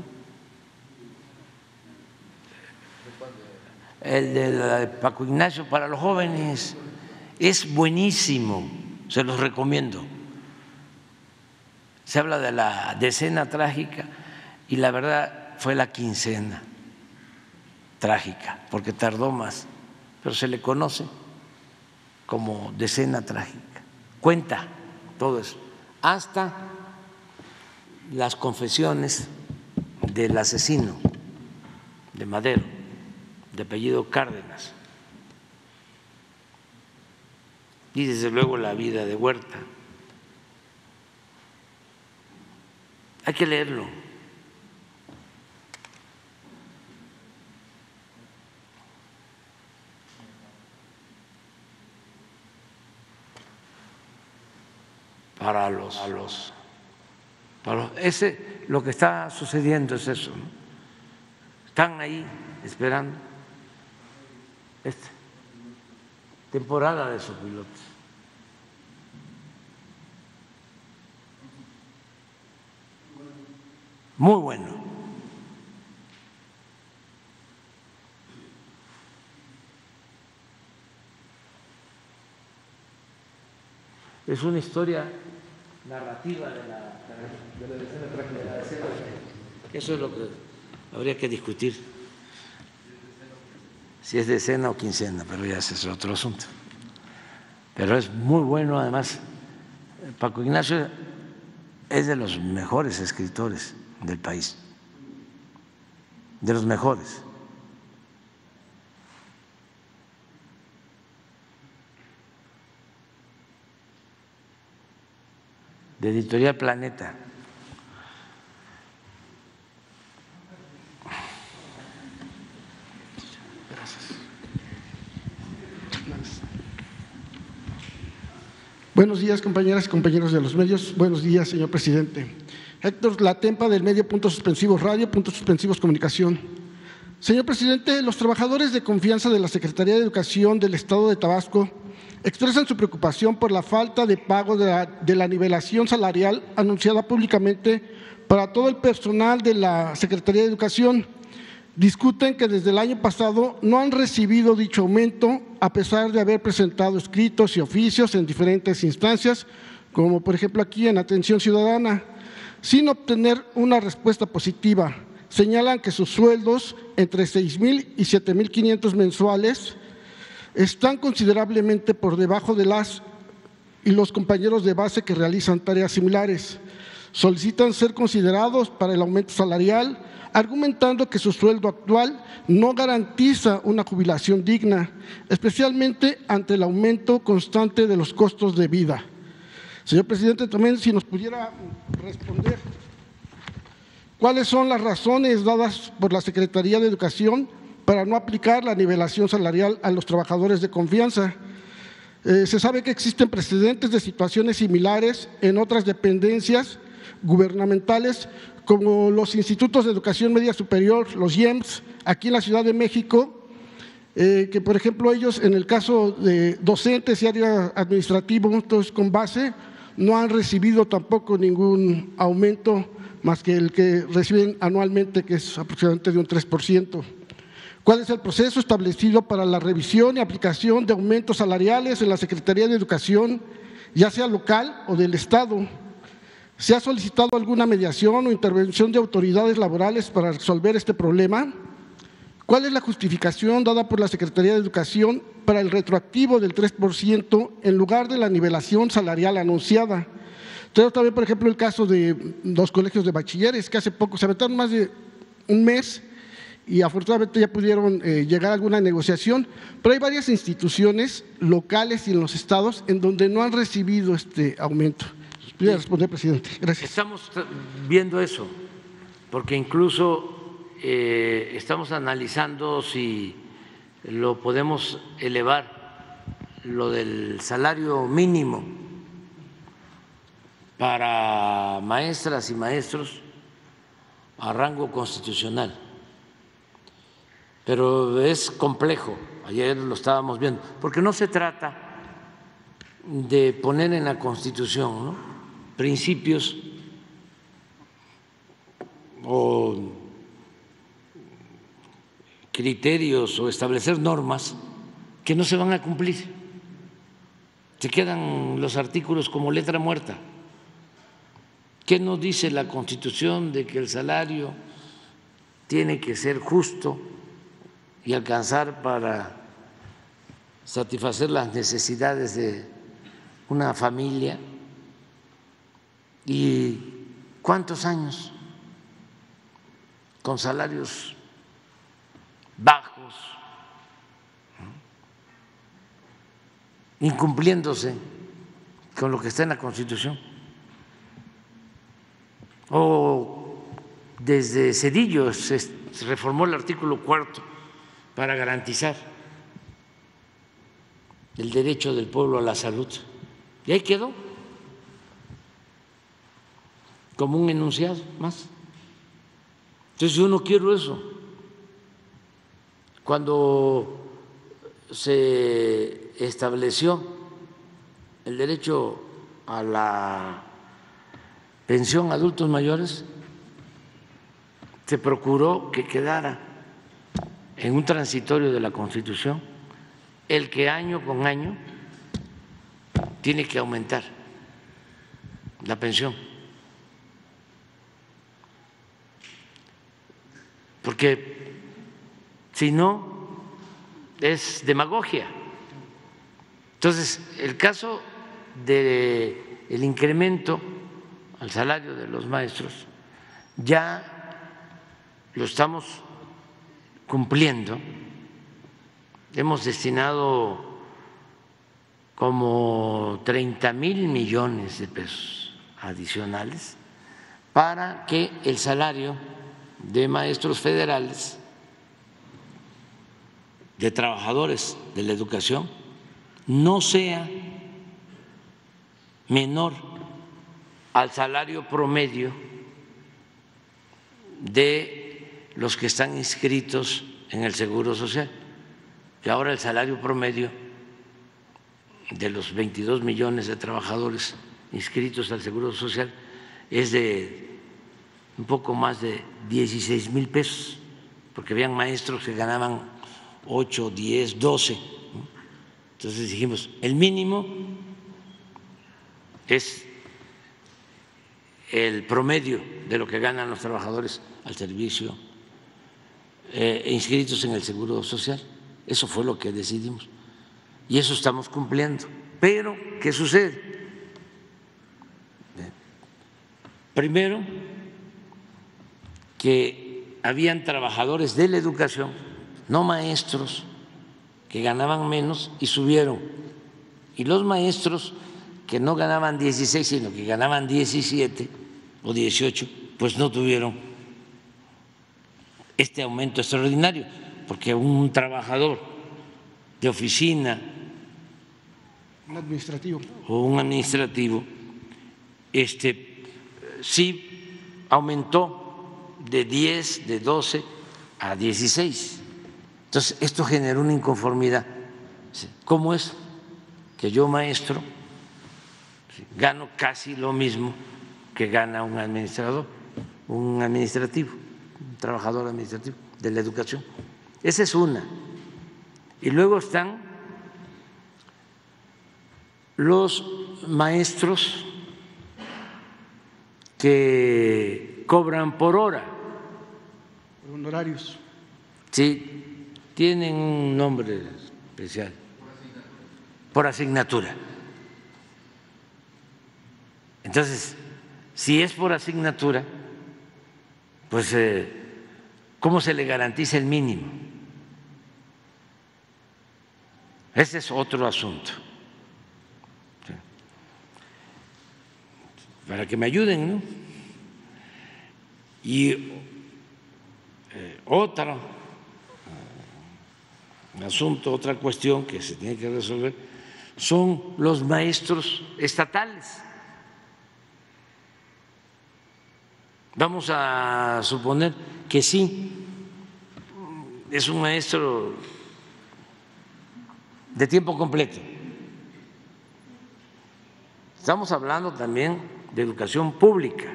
El de Paco Ignacio para los jóvenes es buenísimo, se los recomiendo. Se habla de la decena trágica y la verdad fue la quincena trágica, porque tardó más, pero se le conoce como decena trágica. Cuenta todo eso, hasta las confesiones del asesino de Madero, de apellido Cárdenas, y desde luego la vida de Huerta. Hay que leerlo. Para los, a los, para los, ese, lo que está sucediendo es eso, ¿no? Están ahí esperando esta temporada de sopilotes. Muy bueno. Es una historia narrativa de la, de la decena trágica. Eso es lo que habría que discutir, si es decena o quincena, pero ya ese es otro asunto. Pero es muy bueno, además. Paco Ignacio es de los mejores escritores del país, de los mejores. De Editorial Planeta. Buenos días, compañeras y compañeros de los medios. Buenos días, señor presidente. Héctor Latempa, del medio Puntos Suspensivos Radio, Puntos Suspensivos Comunicación. Señor presidente, los trabajadores de confianza de la Secretaría de Educación del Estado de Tabasco expresan su preocupación por la falta de pago de la, de la nivelación salarial anunciada públicamente para todo el personal de la Secretaría de Educación. Discuten que desde el año pasado no han recibido dicho aumento, a pesar de haber presentado escritos y oficios en diferentes instancias, como por ejemplo aquí en Atención Ciudadana, sin obtener una respuesta positiva. Señalan que sus sueldos, entre seis mil y siete mil quinientos mensuales, están considerablemente por debajo de las y los compañeros de base que realizan tareas similares. Solicitan ser considerados para el aumento salarial, argumentando que su sueldo actual no garantiza una jubilación digna, especialmente ante el aumento constante de los costos de vida. Señor presidente, también si nos pudiera responder, ¿cuáles son las razones dadas por la Secretaría de Educación para no aplicar la nivelación salarial a los trabajadores de confianza? Eh, se sabe que existen precedentes de situaciones similares en otras dependencias gubernamentales, como los institutos de educación media superior, los I E M S, aquí en la Ciudad de México, eh, que por ejemplo ellos en el caso de docentes y área administrativo, entonces con base, no han recibido tampoco ningún aumento más que el que reciben anualmente, que es aproximadamente de un tres por ciento. ¿Cuál es el proceso establecido para la revisión y aplicación de aumentos salariales en la Secretaría de Educación, ya sea local o del Estado? ¿Se ha solicitado alguna mediación o intervención de autoridades laborales para resolver este problema? ¿Cuál es la justificación dada por la Secretaría de Educación para el retroactivo del tres por ciento en lugar de la nivelación salarial anunciada? Tenemos también, por ejemplo, el caso de los colegios de bachilleres, que hace poco se aventaron más de un mes y afortunadamente ya pudieron eh, llegar a alguna negociación, pero hay varias instituciones locales y en los estados en donde no han recibido este aumento. ¿Pudiera responder, presidente? Gracias. Estamos viendo eso, porque incluso eh, estamos analizando si lo podemos elevar, lo del salario mínimo para maestras y maestros a rango constitucional. Pero es complejo, ayer lo estábamos viendo, porque no se trata de poner en la Constitución, ¿no?, principios o criterios o establecer normas que no se van a cumplir. Se quedan los artículos como letra muerta. ¿Qué nos dice la Constitución de que el salario tiene que ser justo y alcanzar para satisfacer las necesidades de una familia? ¿Y cuántos años con salarios bajos, incumpliéndose con lo que está en la Constitución? O desde Zedillo se reformó el artículo cuarto para garantizar el derecho del pueblo a la salud, y ahí quedó como un enunciado más. Entonces yo no quiero eso. Cuando se estableció el derecho a la pensión a adultos mayores, se procuró que quedara en un transitorio de la Constitución el que año con año tiene que aumentar la pensión, porque si no es demagogia. Entonces, el caso del incremento al salario de los maestros ya lo estamos cumpliendo. Hemos destinado como treinta mil millones de pesos adicionales para que el salario de maestros federales, de trabajadores de la educación, no sea menor al salario promedio de los que están inscritos en el Seguro Social. Y ahora el salario promedio de los veintidós millones de trabajadores inscritos al Seguro Social es de un poco más de dieciséis mil pesos, porque habían maestros que ganaban ocho, diez, doce. Entonces dijimos, el mínimo es el promedio de lo que ganan los trabajadores al servicio eh, inscritos en el Seguro Social. Eso fue lo que decidimos y eso estamos cumpliendo. Pero, ¿qué sucede? Primero, que habían trabajadores de la educación, no maestros, que ganaban menos y subieron. Y los maestros que no ganaban dieciséis, sino que ganaban diecisiete o dieciocho, pues no tuvieron este aumento extraordinario, porque un trabajador de oficina, un administrativo, o un administrativo, este, sí aumentó de diez, de doce a dieciséis. Entonces, esto generó una inconformidad. ¿Cómo es que yo, maestro, gano casi lo mismo que gana un administrador, un administrativo, un trabajador administrativo de la educación? Esa es una. Y luego están los maestros que cobran por hora. por honorarios. Sí, tienen un nombre especial. Por asignatura. Entonces, si es por asignatura, pues eh, ¿cómo se le garantiza el mínimo? Ese es otro asunto. Para que me ayuden, ¿no? Y eh, otro eh, asunto, otra cuestión que se tiene que resolver son los maestros estatales. Vamos a suponer que sí, es un maestro de tiempo completo. Estamos hablando también de educación pública,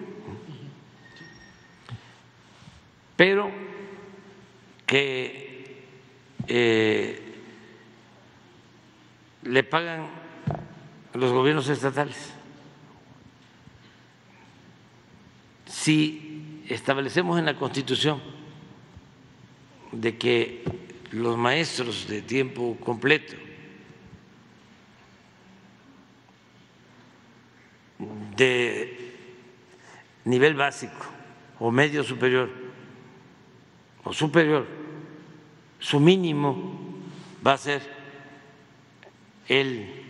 pero que eh, le pagan los gobiernos estatales. Si establecemos en la Constitución de que los maestros de tiempo completo de nivel básico o medio superior o superior, su mínimo va a ser el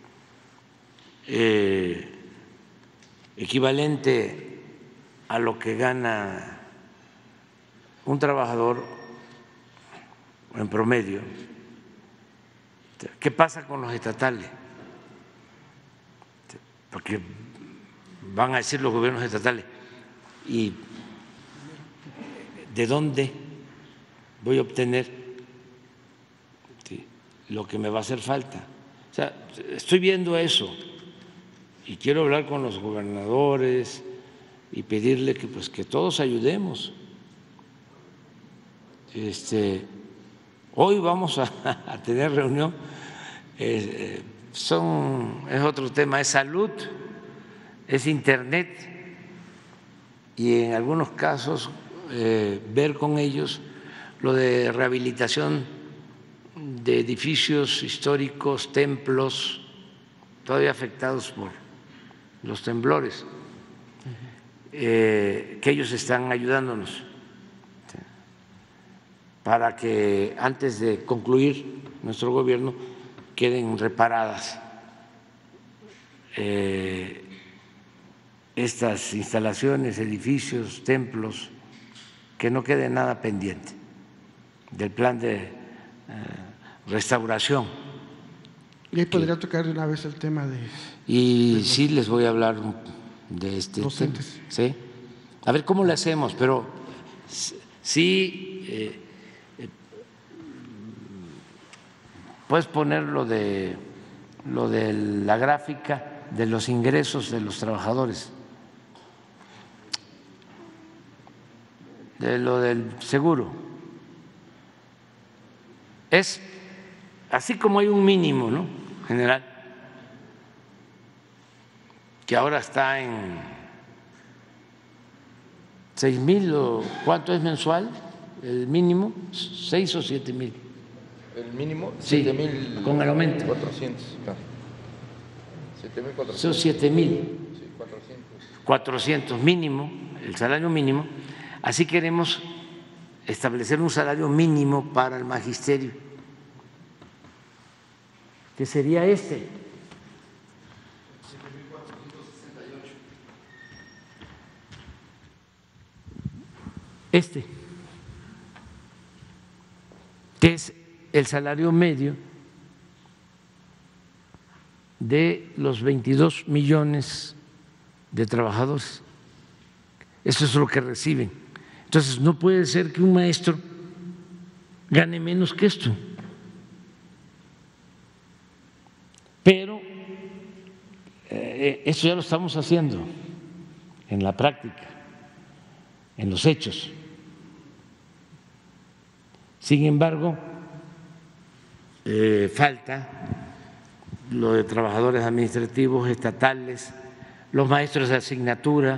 eh, equivalente a lo que gana un trabajador en promedio. ¿Qué pasa con los estatales? Porque van a decir los gobiernos estatales, ¿y de dónde voy a obtener lo que me va a hacer falta? O sea, estoy viendo eso y quiero hablar con los gobernadores y pedirle que pues que todos ayudemos. Este, hoy vamos a, a tener reunión, eh, son es otro tema, es salud, es internet y en algunos casos eh, ver con ellos lo de rehabilitación de edificios históricos, templos todavía afectados por los temblores, eh, que ellos están ayudándonos para que antes de concluir nuestro gobierno queden reparadas eh, estas instalaciones, edificios, templos, que no quede nada pendiente del plan de eh, restauración. Y ahí podría tocar de una vez el tema de… Y de sí les voy a hablar de este docentes. tema, ¿sí? A ver cómo le hacemos, pero Sí, eh, eh, puedes poner lo de, lo de la gráfica de los ingresos de los trabajadores, de lo del seguro. Es así como hay un mínimo, ¿no? General, que ahora está en seis mil o cuánto es mensual, el mínimo, seis o siete mil. El mínimo, sí, siete mil con el aumento. cuatrocientos, claro. siete mil cuatrocientos. Son siete mil. Sí, cuatrocientos. cuatrocientos mínimo, el salario mínimo. Así queremos establecer un salario mínimo para el magisterio, que sería este. Este, que es el salario medio de los veintidós millones de trabajadores. Eso es lo que reciben. Entonces, no puede ser que un maestro gane menos que esto. Pero eh, eso ya lo estamos haciendo en la práctica, en los hechos. Sin embargo, eh, falta lo de trabajadores administrativos estatales, los maestros de asignatura,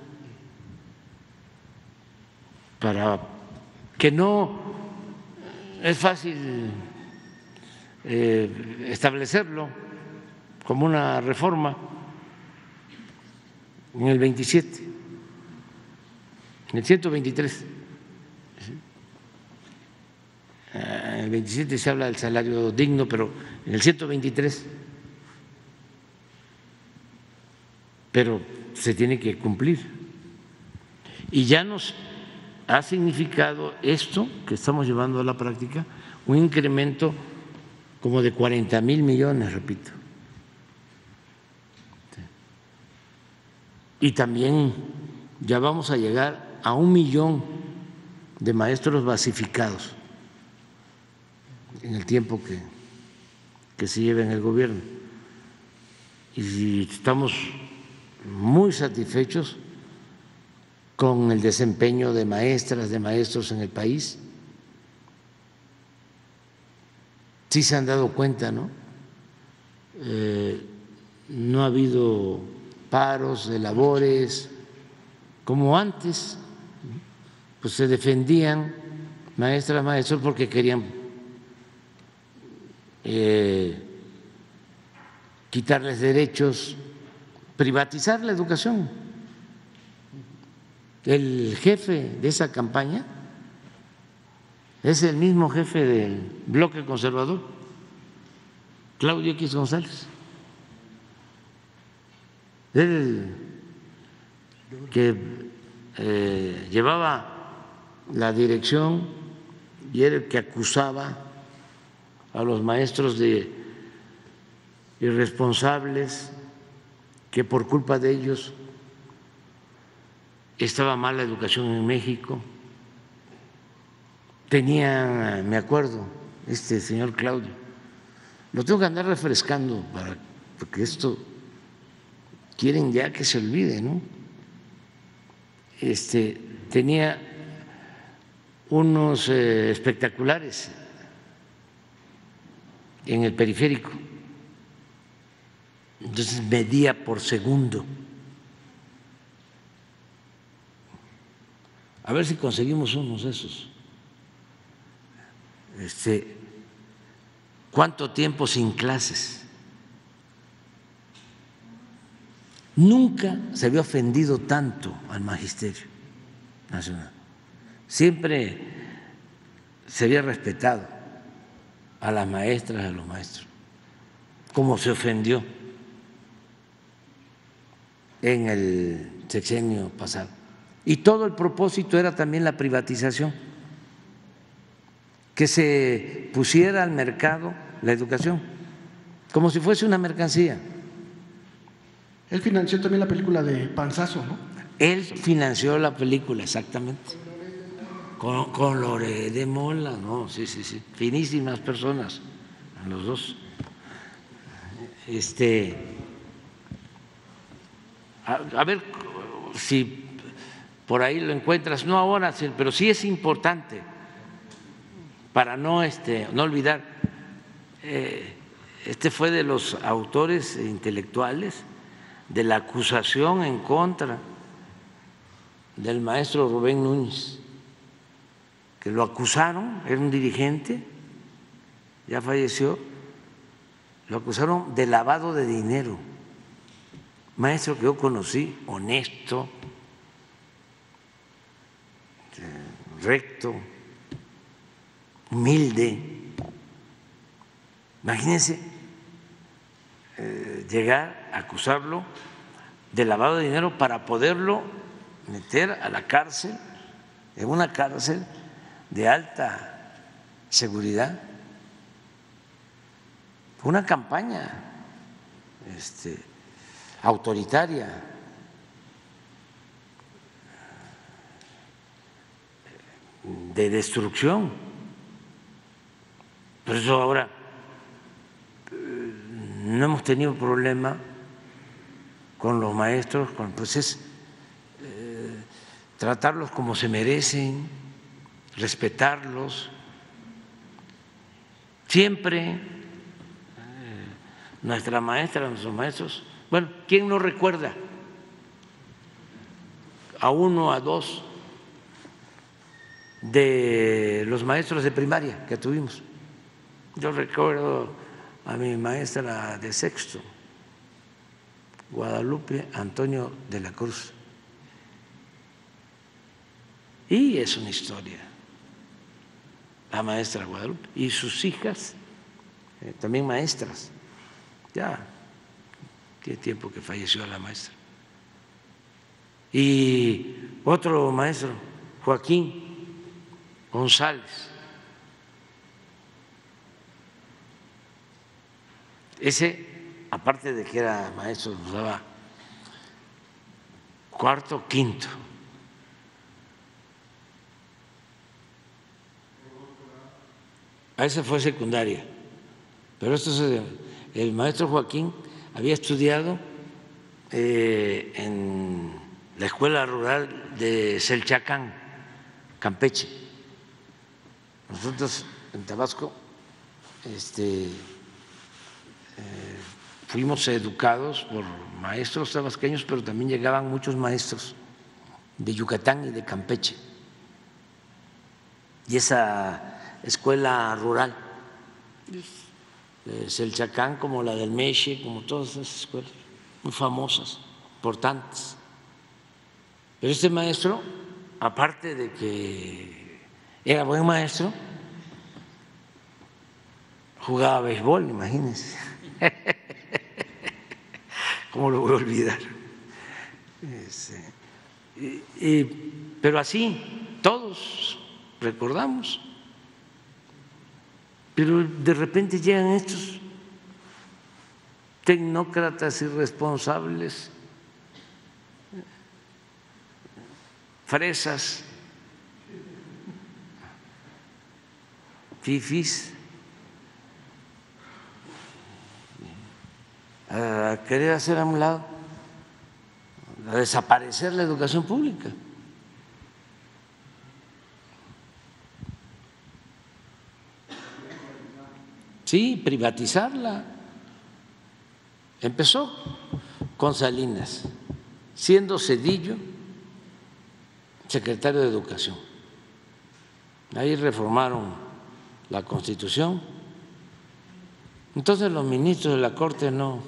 para que no es fácil eh, establecerlo como una reforma en el veintisiete, en el ciento veintitrés. En el veintisiete se habla del salario digno, pero en el ciento veintitrés, pero se tiene que cumplir. Y ya nos ha significado esto que estamos llevando a la práctica un incremento como de cuarenta mil millones, repito. Y también ya vamos a llegar a un millón de maestros basificados en el tiempo que, que se lleva en el gobierno. Y estamos muy satisfechos con el desempeño de maestras, de maestros en el país. Sí se han dado cuenta, ¿no? Eh, no ha habido paros de labores como antes, pues se defendían maestras, maestros porque querían eh, quitarles derechos, privatizar la educación. El jefe de esa campaña es el mismo jefe del bloque conservador, Claudio X González. Él que eh, llevaba la dirección y era el que acusaba a los maestros de irresponsables, que por culpa de ellos estaba mal la educación en México. Tenía, me acuerdo, este señor Claudio, lo tengo que andar refrescando para, porque esto quieren ya que se olvide, ¿no? Este, tenía unos eh, espectaculares en el periférico, entonces medía por segundo. A ver si conseguimos unos de esos. Este, ¿cuánto tiempo sin clases? Nunca se había ofendido tanto al magisterio nacional. Siempre se había respetado a las maestras, a los maestros, como se ofendió en el sexenio pasado. Y todo el propósito era también la privatización, que se pusiera al mercado la educación, como si fuese una mercancía. Él financió también la película de Panzazo, ¿no? Él financió la película, exactamente. con, con Lore de Mola, no, sí, sí, sí, finísimas personas, los dos. Este, a, a ver si por ahí lo encuentras, no ahora, pero sí es importante para no, este, no olvidar. Eh, este fue de los autores intelectuales de la acusación en contra del maestro Rubén Núñez, que lo acusaron, era un dirigente, ya falleció, lo acusaron de lavado de dinero. Maestro que yo conocí, honesto, recto, humilde. Imagínense eh, llegar a acusarlo de lavado de dinero para poderlo meter a la cárcel, en una cárcel de alta seguridad. Fue una campaña este, autoritaria. De destrucción. Por eso ahora no hemos tenido problema con los maestros, con, pues es eh, tratarlos como se merecen, respetarlos. Siempre eh, nuestra maestra, nuestros maestros, bueno, ¿quién no recuerda a uno, a dos de los maestros de primaria que tuvimos? Yo recuerdo a mi maestra de sexto, Guadalupe Antonio de la Cruz, y es una historia, la maestra Guadalupe, y sus hijas, eh, también maestras, ya tiene tiempo que falleció la maestra. Y otro maestro, Joaquín González, ese, aparte de que era maestro, nos daba cuarto, quinto. A ese fue secundaria, pero esto es el, el maestro Joaquín había estudiado eh, en la escuela rural de Selchacán, Campeche. Nosotros en Tabasco este, eh, fuimos educados por maestros tabasqueños, pero también llegaban muchos maestros de Yucatán y de Campeche. Y esa escuela rural, de Selchacán, como la del Meche, como todas esas escuelas, muy famosas, importantes. Pero este maestro, aparte de que era buen maestro, jugaba béisbol, imagínense. ¿Cómo lo voy a olvidar? Este, y, y, pero así, todos recordamos. Pero de repente llegan estos tecnócratas irresponsables, fresas, fifis, a querer hacer a un lado, a desaparecer la educación pública. Sí, privatizarla. Empezó con Salinas, siendo Zedillo secretario de Educación. Ahí reformaron la Constitución. Entonces los ministros de la Corte no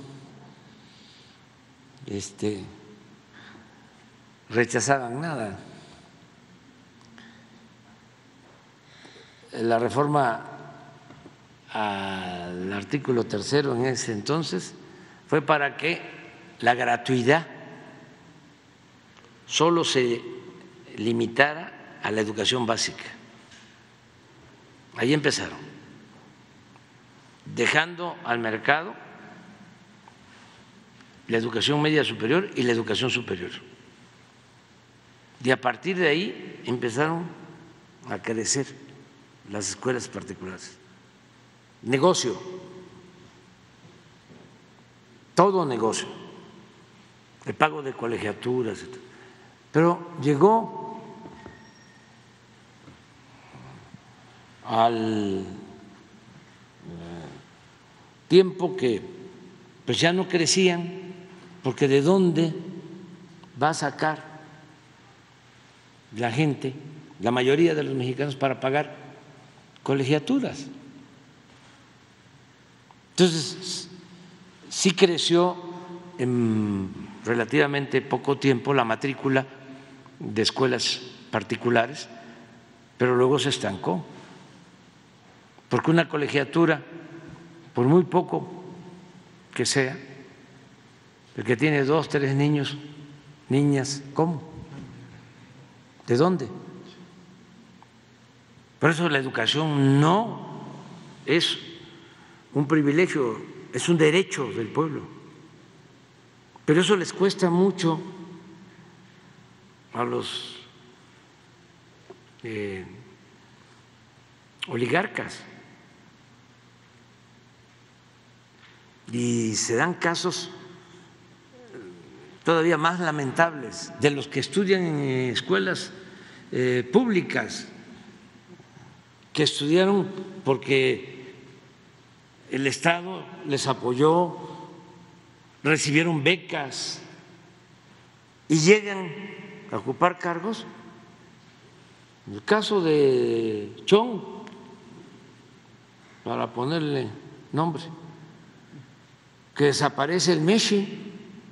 este, rechazaban nada. La reforma al artículo tercero en ese entonces fue para que la gratuidad solo se limitara a la educación básica. Ahí empezaron, dejando al mercado la educación media superior y la educación superior. Y a partir de ahí empezaron a crecer las escuelas particulares. Negocio, todo negocio, el pago de colegiaturas, pero llegó al tiempo que pues ya no crecían, porque ¿de dónde va a sacar la gente, la mayoría de los mexicanos, para pagar colegiaturas? Entonces, sí creció en relativamente poco tiempo la matrícula de escuelas particulares, pero luego se estancó, porque una colegiatura, por muy poco que sea, el que tiene dos, tres niños, niñas, ¿cómo? ¿De dónde? Por eso la educación no es un privilegio, es un derecho del pueblo. Pero eso les cuesta mucho a los eh, oligarcas. Y se dan casos todavía más lamentables de los que estudian en escuelas eh, públicas, que estudiaron porque el Estado les apoyó, recibieron becas y llegan a ocupar cargos. En el caso de Chong, para ponerle nombre, que desaparece el MESHI,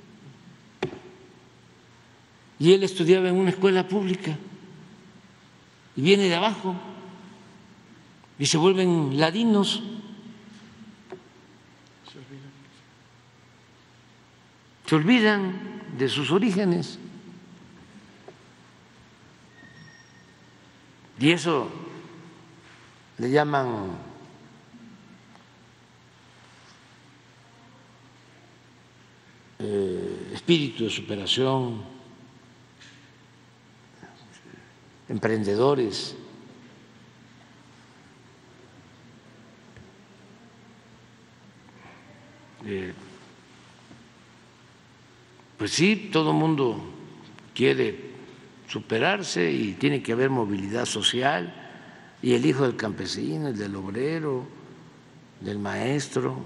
y él estudiaba en una escuela pública y viene de abajo y se vuelven ladinos. Se olvidan de sus orígenes. Y eso le llaman eh, espíritu de superación, emprendedores. Eh, Pues sí, todo el mundo quiere superarse y tiene que haber movilidad social, y el hijo del campesino, el del obrero, del maestro,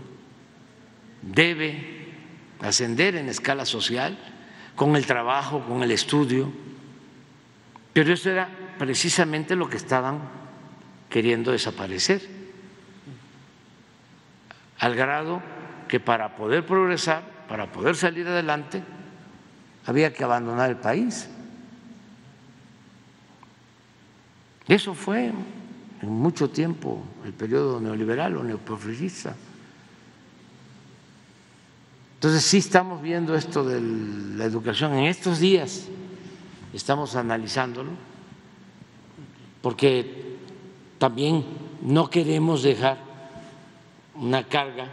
debe ascender en escala social con el trabajo, con el estudio, pero eso era precisamente lo que estaban queriendo desaparecer, al grado que para poder progresar, para poder salir adelante, había que abandonar el país. Eso fue en mucho tiempo el periodo neoliberal o neoporfirista. Entonces sí estamos viendo esto de la educación en estos días, estamos analizándolo, porque también no queremos dejar una carga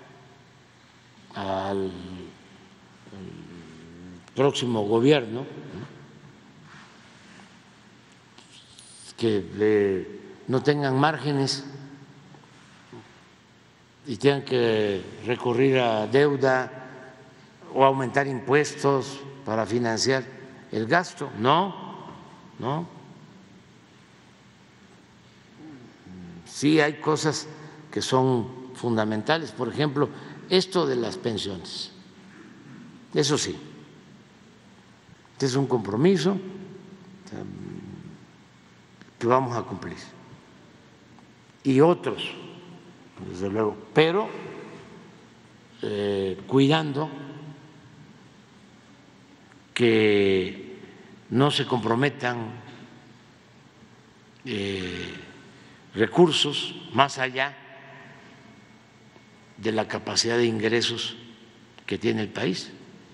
al próximo gobierno, que le, no tengan márgenes y tengan que recurrir a deuda o aumentar impuestos para financiar el gasto. No, no. Sí hay cosas que son fundamentales, por ejemplo, esto de las pensiones. Eso sí, este es un compromiso que vamos a cumplir, y otros, desde luego, pero eh, cuidando que no se comprometan eh, recursos más allá de la capacidad de ingresos que tiene el país.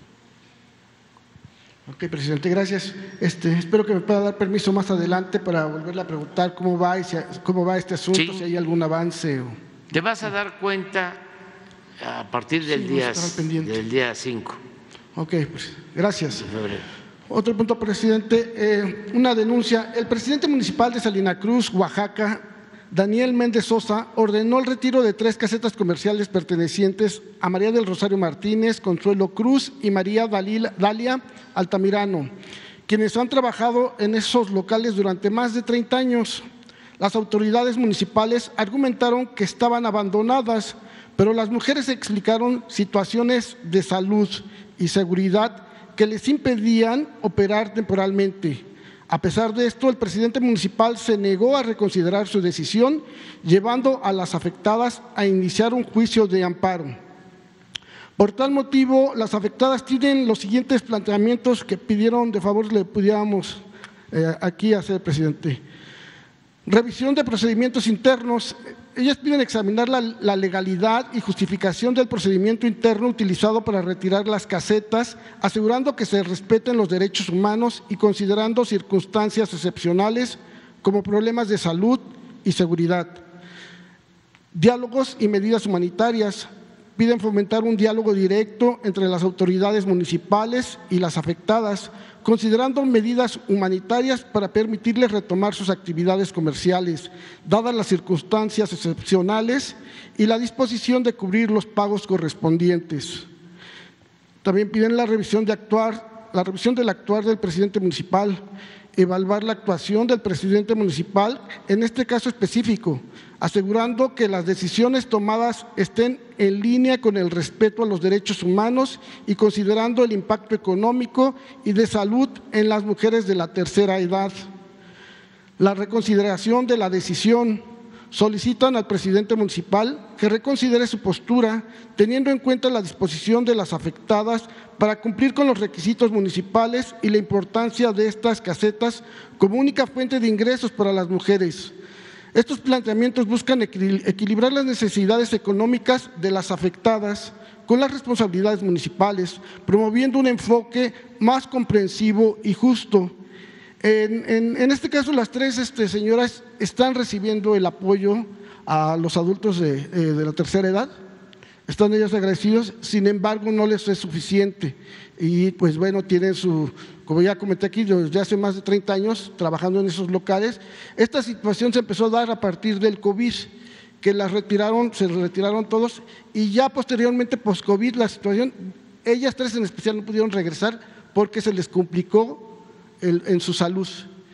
Ok, presidente, gracias. Este, espero que me pueda dar permiso más adelante para volverle a preguntar cómo va, y si, cómo va este asunto, sí. Si hay algún avance. O... Te vas a dar cuenta a partir del, sí, día, del día cinco. Ok, pues gracias. De febrero. Otro punto, presidente, eh, una denuncia. El presidente municipal de Salina Cruz, Oaxaca, Daniel Méndez Sosa, ordenó el retiro de tres casetas comerciales pertenecientes a María del Rosario Martínez, Consuelo Cruz y María Dalia Altamirano, quienes han trabajado en esos locales durante más de treinta años. Las autoridades municipales argumentaron que estaban abandonadas, pero las mujeres explicaron situaciones de salud y seguridad que les impedían operar temporalmente. A pesar de esto, el presidente municipal se negó a reconsiderar su decisión, llevando a las afectadas a iniciar un juicio de amparo. Por tal motivo, las afectadas tienen los siguientes planteamientos que pidieron de favor le pudiéramos eh, aquí hacer, presidente. Revisión de procedimientos internos. Ellas piden examinar la, la legalidad y justificación del procedimiento interno utilizado para retirar las casetas, asegurando que se respeten los derechos humanos y considerando circunstancias excepcionales como problemas de salud y seguridad. Diálogos y medidas humanitarias. Piden fomentar un diálogo directo entre las autoridades municipales y las afectadas, considerando medidas humanitarias para permitirles retomar sus actividades comerciales, dadas las circunstancias excepcionales y la disposición de cubrir los pagos correspondientes. También piden la revisión de actuar, la revisión del actuar del presidente municipal, evaluar la actuación del presidente municipal en este caso específico, asegurando que las decisiones tomadas estén en línea con el respeto a los derechos humanos y considerando el impacto económico y de salud en las mujeres de la tercera edad. La reconsideración de la decisión. Solicitan al presidente municipal que reconsidere su postura, teniendo en cuenta la disposición de las afectadas para cumplir con los requisitos municipales y la importancia de estas casetas como única fuente de ingresos para las mujeres. Estos planteamientos buscan equilibrar las necesidades económicas de las afectadas con las responsabilidades municipales, promoviendo un enfoque más comprensivo y justo. En, en, en este caso, las tres este, señoras están recibiendo el apoyo a los adultos de, eh, de la tercera edad, están ellos agradecidos, sin embargo, no les es suficiente. Y pues bueno, tienen su, como ya comenté aquí, desde hace más de treinta años trabajando en esos locales. Esta situación se empezó a dar a partir del COVID, que las retiraron, se retiraron todos, y ya posteriormente, post-COVID, la situación, ellas tres en especial no pudieron regresar porque se les complicó el, en su salud.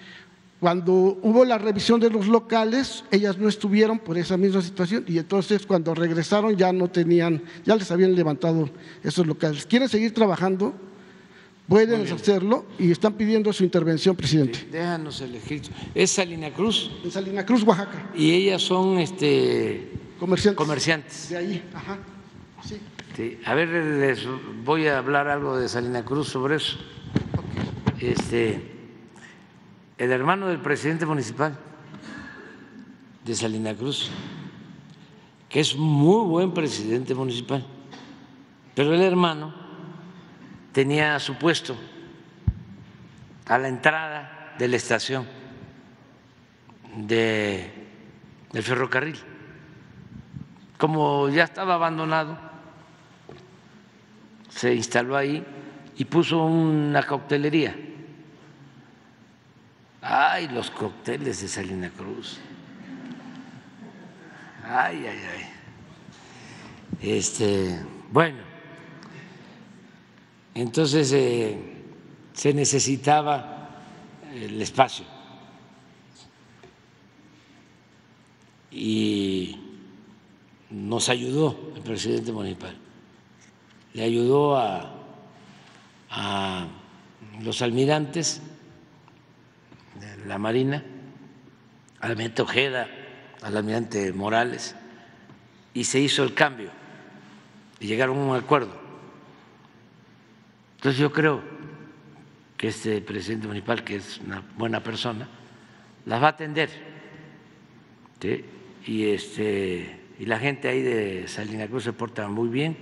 Cuando hubo la revisión de los locales, ellas no estuvieron por esa misma situación y entonces cuando regresaron ya no tenían, ya les habían levantado esos locales. ¿Quieren seguir trabajando? Pueden hacerlo y están pidiendo su intervención, presidente. Sí, déjanos elegir. ¿Es Salina Cruz? En Salina Cruz, Oaxaca. Y ellas son este, comerciantes. comerciantes. De ahí, ajá. Sí. Sí. A ver, les voy a hablar algo de Salina Cruz sobre eso. Okay. Este, el hermano del presidente municipal de Salina Cruz, que es muy buen presidente municipal, pero el hermano tenía su puesto a la entrada de la estación de, del ferrocarril. Como ya estaba abandonado, se instaló ahí y puso una coctelería. Ay, los cócteles de Salina Cruz. Ay, ay, ay. Este, bueno. Entonces eh, se necesitaba el espacio y nos ayudó el presidente municipal, le ayudó a, a los almirantes de la Marina, al almirante Ojeda, al almirante Morales, y se hizo el cambio y llegaron a un acuerdo. Entonces yo creo que este presidente municipal, que es una buena persona, las va a atender, ¿sí? y, este, y la gente ahí de Salina Cruz se porta muy bien.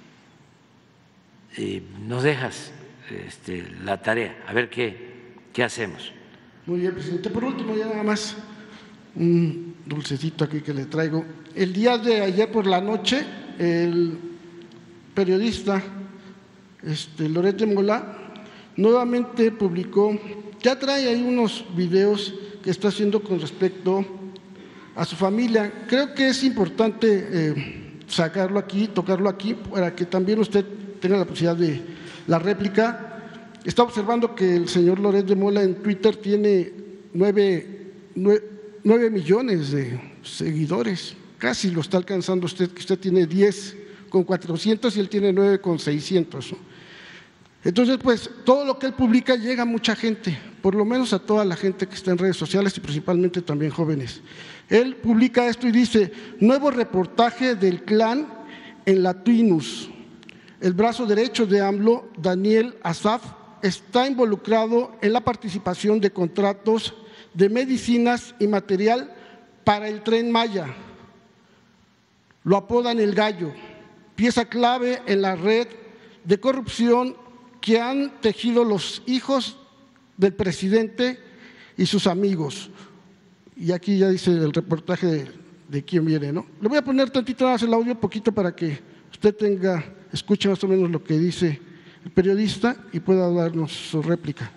Y nos dejas este, la tarea, a ver qué, qué hacemos. Muy bien, presidente. Por último, ya nada más un dulcecito aquí que le traigo. El día de ayer por la noche, el periodista Este, Loret de Mola nuevamente publicó, ya trae ahí unos videos que está haciendo con respecto a su familia. Creo que es importante eh, sacarlo aquí, tocarlo aquí, para que también usted tenga la posibilidad de la réplica. Está observando que el señor Loret de Mola en Twitter tiene nueve, nueve, nueve millones de seguidores, casi lo está alcanzando usted, que usted tiene diez con cuatrocientos y él tiene nueve con seiscientos. Entonces, pues, todo lo que él publica llega a mucha gente, por lo menos a toda la gente que está en redes sociales y principalmente también jóvenes. Él publica esto y dice: nuevo reportaje del clan en Latinus. El brazo derecho de AMLO, Daniel Asaf, está involucrado en la participación de contratos de medicinas y material para el Tren Maya. Lo apodan el Gallo, pieza clave en la red de corrupción que han tejido los hijos del presidente y sus amigos. Y aquí ya dice el reportaje de, de quién viene, ¿no? Le voy a poner tantito más el audio, poquito, para que usted tenga, escuche más o menos lo que dice el periodista y pueda darnos su réplica.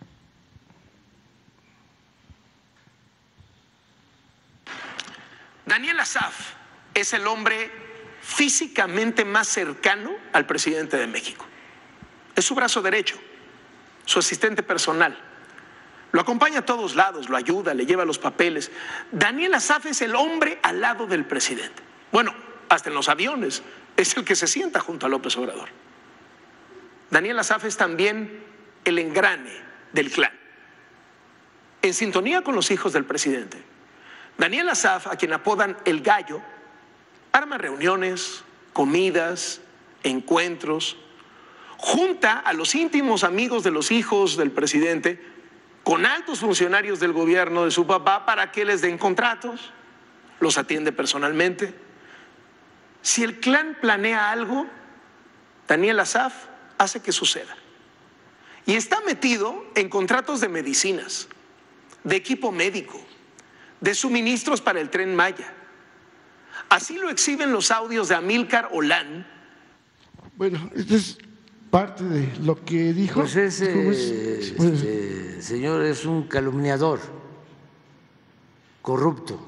Daniel Asaf es el hombre físicamente más cercano al presidente de México. Es su brazo derecho, su asistente personal. Lo acompaña a todos lados, lo ayuda, le lleva los papeles. Daniel Asaf es el hombre al lado del presidente. Bueno, hasta en los aviones es el que se sienta junto a López Obrador. Daniel Asaf es también el engrane del clan, en sintonía con los hijos del presidente. Daniel Asaf, a quien apodan el Gallo, arma reuniones, comidas, encuentros, junta a los íntimos amigos de los hijos del presidente con altos funcionarios del gobierno de su papá para que les den contratos, los atiende personalmente. Si el clan planea algo, Daniel Asaf hace que suceda. Y está metido en contratos de medicinas, de equipo médico, de suministros para el Tren Maya. Así lo exhiben los audios de Amílcar Olán. Bueno, este es parte de lo que dijo. Pues ese este, señor es un calumniador, corrupto.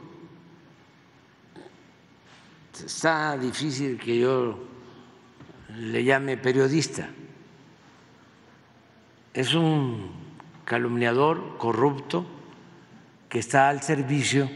Está difícil que yo le llame periodista. Es un calumniador corrupto que está al servicio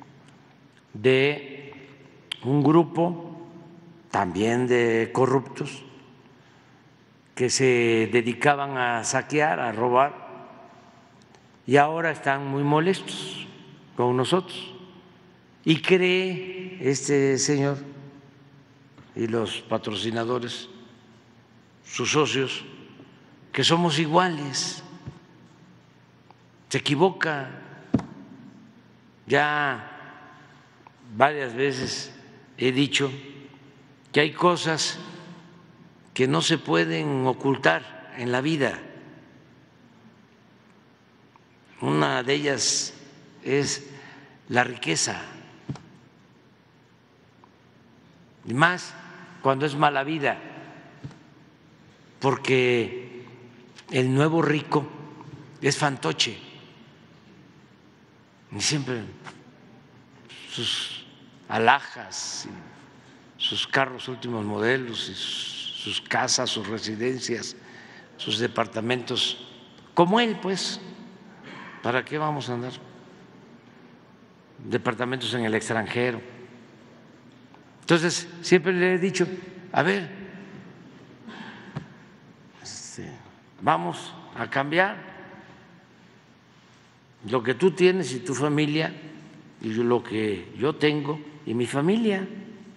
de un grupo también de corruptos que se dedicaban a saquear, a robar, y ahora están muy molestos con nosotros. Y cree este señor y los patrocinadores, sus socios, que somos iguales. Se equivoca. Ya varias veces he dicho que hay cosas que no se pueden ocultar en la vida. Una de ellas es la riqueza, y más cuando es mala vida, porque el nuevo rico es fantoche y siempre sus alhajas, sus carros últimos modelos, y sus casas, sus residencias, sus departamentos, como él, pues, ¿para qué vamos a andar? Departamentos en el extranjero. Entonces, siempre le he dicho, a ver, este, vamos a cambiar lo que tú tienes y tu familia y lo que yo tengo y mi familia.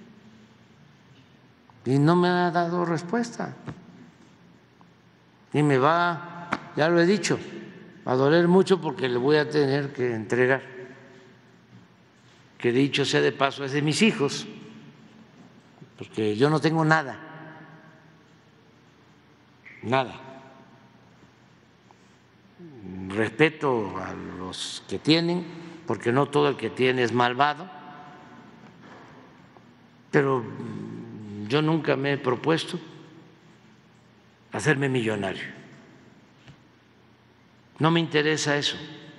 Y no me ha dado respuesta. Y me va, ya lo he dicho, a doler mucho porque le voy a tener que entregar, que dicho sea de paso, es de mis hijos, porque yo no tengo nada, nada. Respeto a los que tienen, porque no todo el que tiene es malvado, pero yo nunca me he propuesto hacerme millonario. No me interesa eso.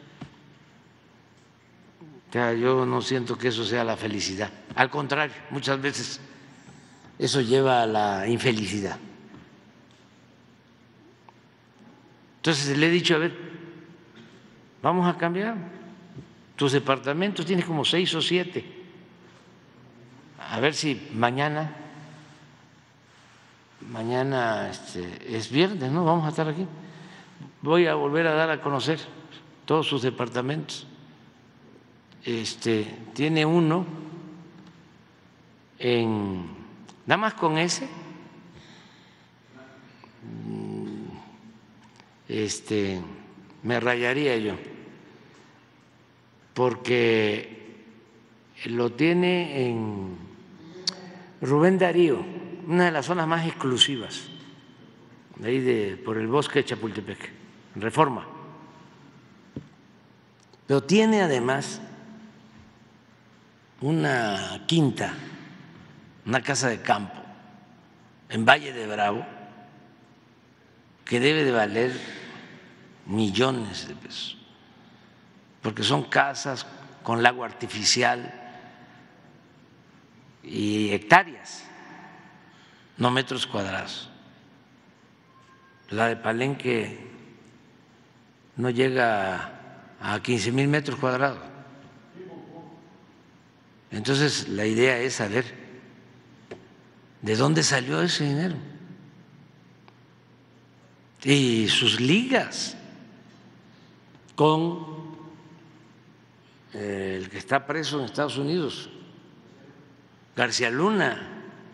O sea, yo no siento que eso sea la felicidad. Al contrario, muchas veces eso lleva a la infelicidad. Entonces le he dicho, a ver, vamos a cambiar. Tus departamentos tienes como seis o siete. A ver si mañana, mañana este, es viernes, ¿no? Vamos a estar aquí. Voy a volver a dar a conocer todos sus departamentos. Este, tiene uno en, nada más con ese, este, me rayaría yo, porque lo tiene en Rubén Darío, una de las zonas más exclusivas, de ahí de, por el bosque de Chapultepec, Reforma. Pero tiene además una quinta, una casa de campo en Valle de Bravo que debe de valer millones de pesos, porque son casas con lago artificial y hectáreas, no metros cuadrados. La de Palenque no llega a quince mil metros cuadrados. Entonces la idea es saber de dónde salió ese dinero y sus ligas con el que está preso en Estados Unidos, García Luna,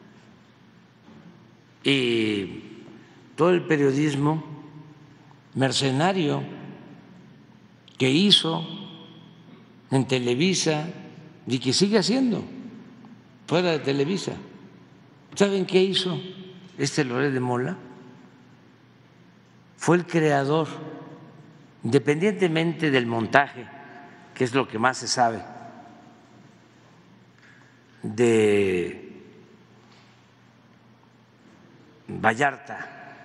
y todo el periodismo mercenario que hizo en Televisa y que sigue haciendo fuera de Televisa. ¿Saben qué hizo este Loret de Mola? Fue el creador, independientemente del montaje, que es lo que más se sabe, de Vallarta,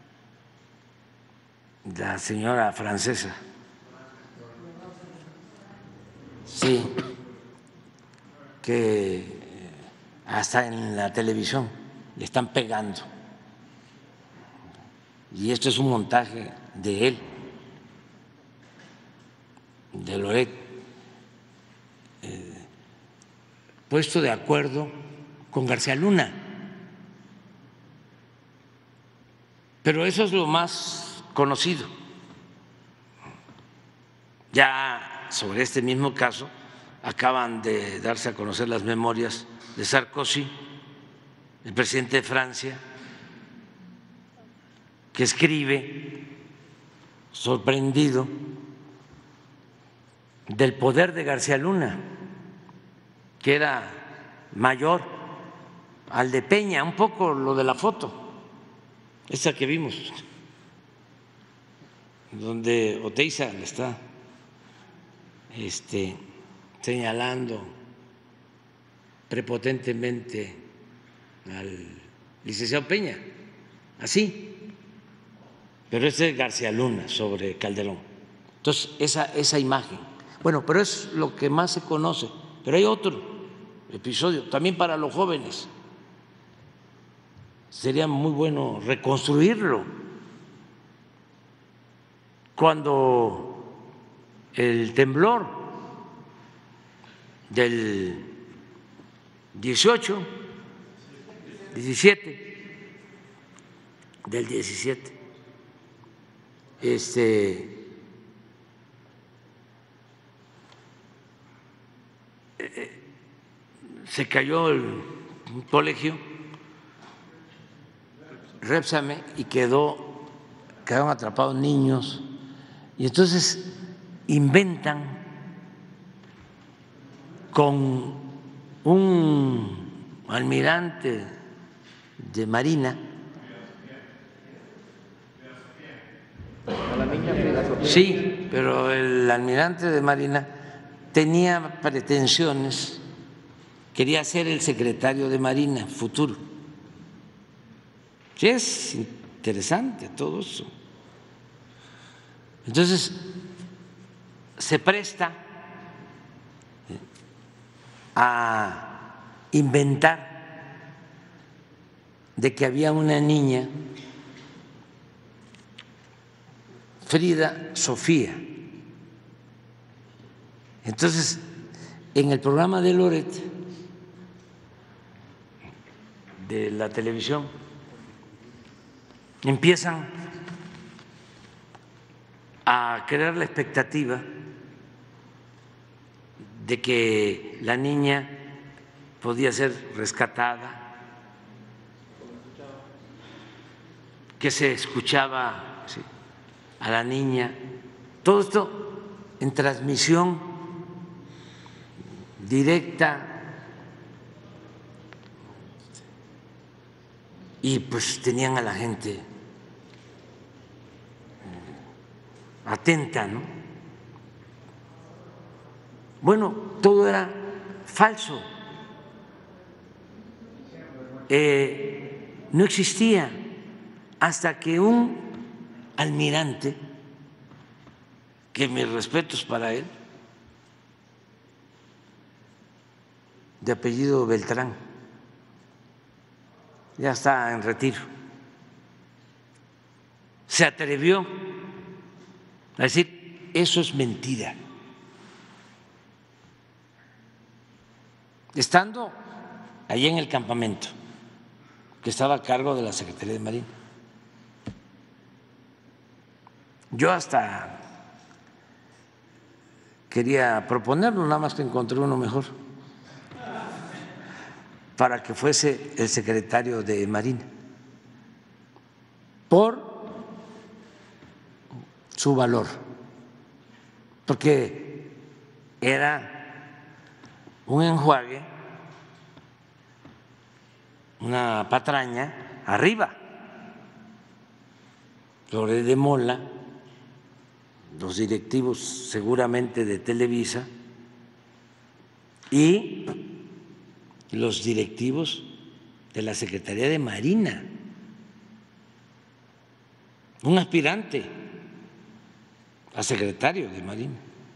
la señora francesa. Sí, que hasta en la televisión le están pegando. Y esto es un montaje de él, de Loret, eh, puesto de acuerdo con García Luna. Pero eso es lo más conocido. Ya sobre este mismo caso acaban de darse a conocer las memorias de Sarkozy, el presidente de Francia, que escribe sorprendido del poder de García Luna, que era mayor al de Peña, un poco lo de la foto, esa que vimos, donde Oteiza le está este, señalando prepotentemente al licenciado Peña, así. Pero ese es García Luna sobre Calderón. Entonces, esa, esa imagen. Bueno, pero es lo que más se conoce. Pero hay otro episodio, también para los jóvenes. Sería muy bueno reconstruirlo. Cuando el temblor del dieciocho, diecisiete, del diecisiete, este, eh, se cayó el un colegio, Repsame, y quedó, quedaron atrapados niños, y entonces inventan con un almirante de Marina, sí, pero el almirante de Marina tenía pretensiones, quería ser el secretario de Marina futuro. Sí, es interesante todo eso. Entonces, se presta a inventar de que había una niña, Frida Sofía. Entonces, en el programa de Loret, de la televisión, empiezan a crear la expectativa de que la niña podía ser rescatada, que se escuchaba sí, a la niña, todo esto en transmisión directa, y pues tenían a la gente atenta, ¿no? Bueno, todo era falso, eh, no existía, hasta que un almirante, que mis respetos para él, de apellido Beltrán, ya está en retiro, se atrevió a decir, eso es mentira. Estando allí en el campamento, que estaba a cargo de la Secretaría de Marina, yo hasta quería proponerlo, nada más que encontré uno mejor, para que fuese el secretario de Marina, por su valor, porque era un enjuague, una patraña arriba, Loret de Mola, los directivos seguramente de Televisa y los directivos de la Secretaría de Marina, un aspirante a secretario de Marina.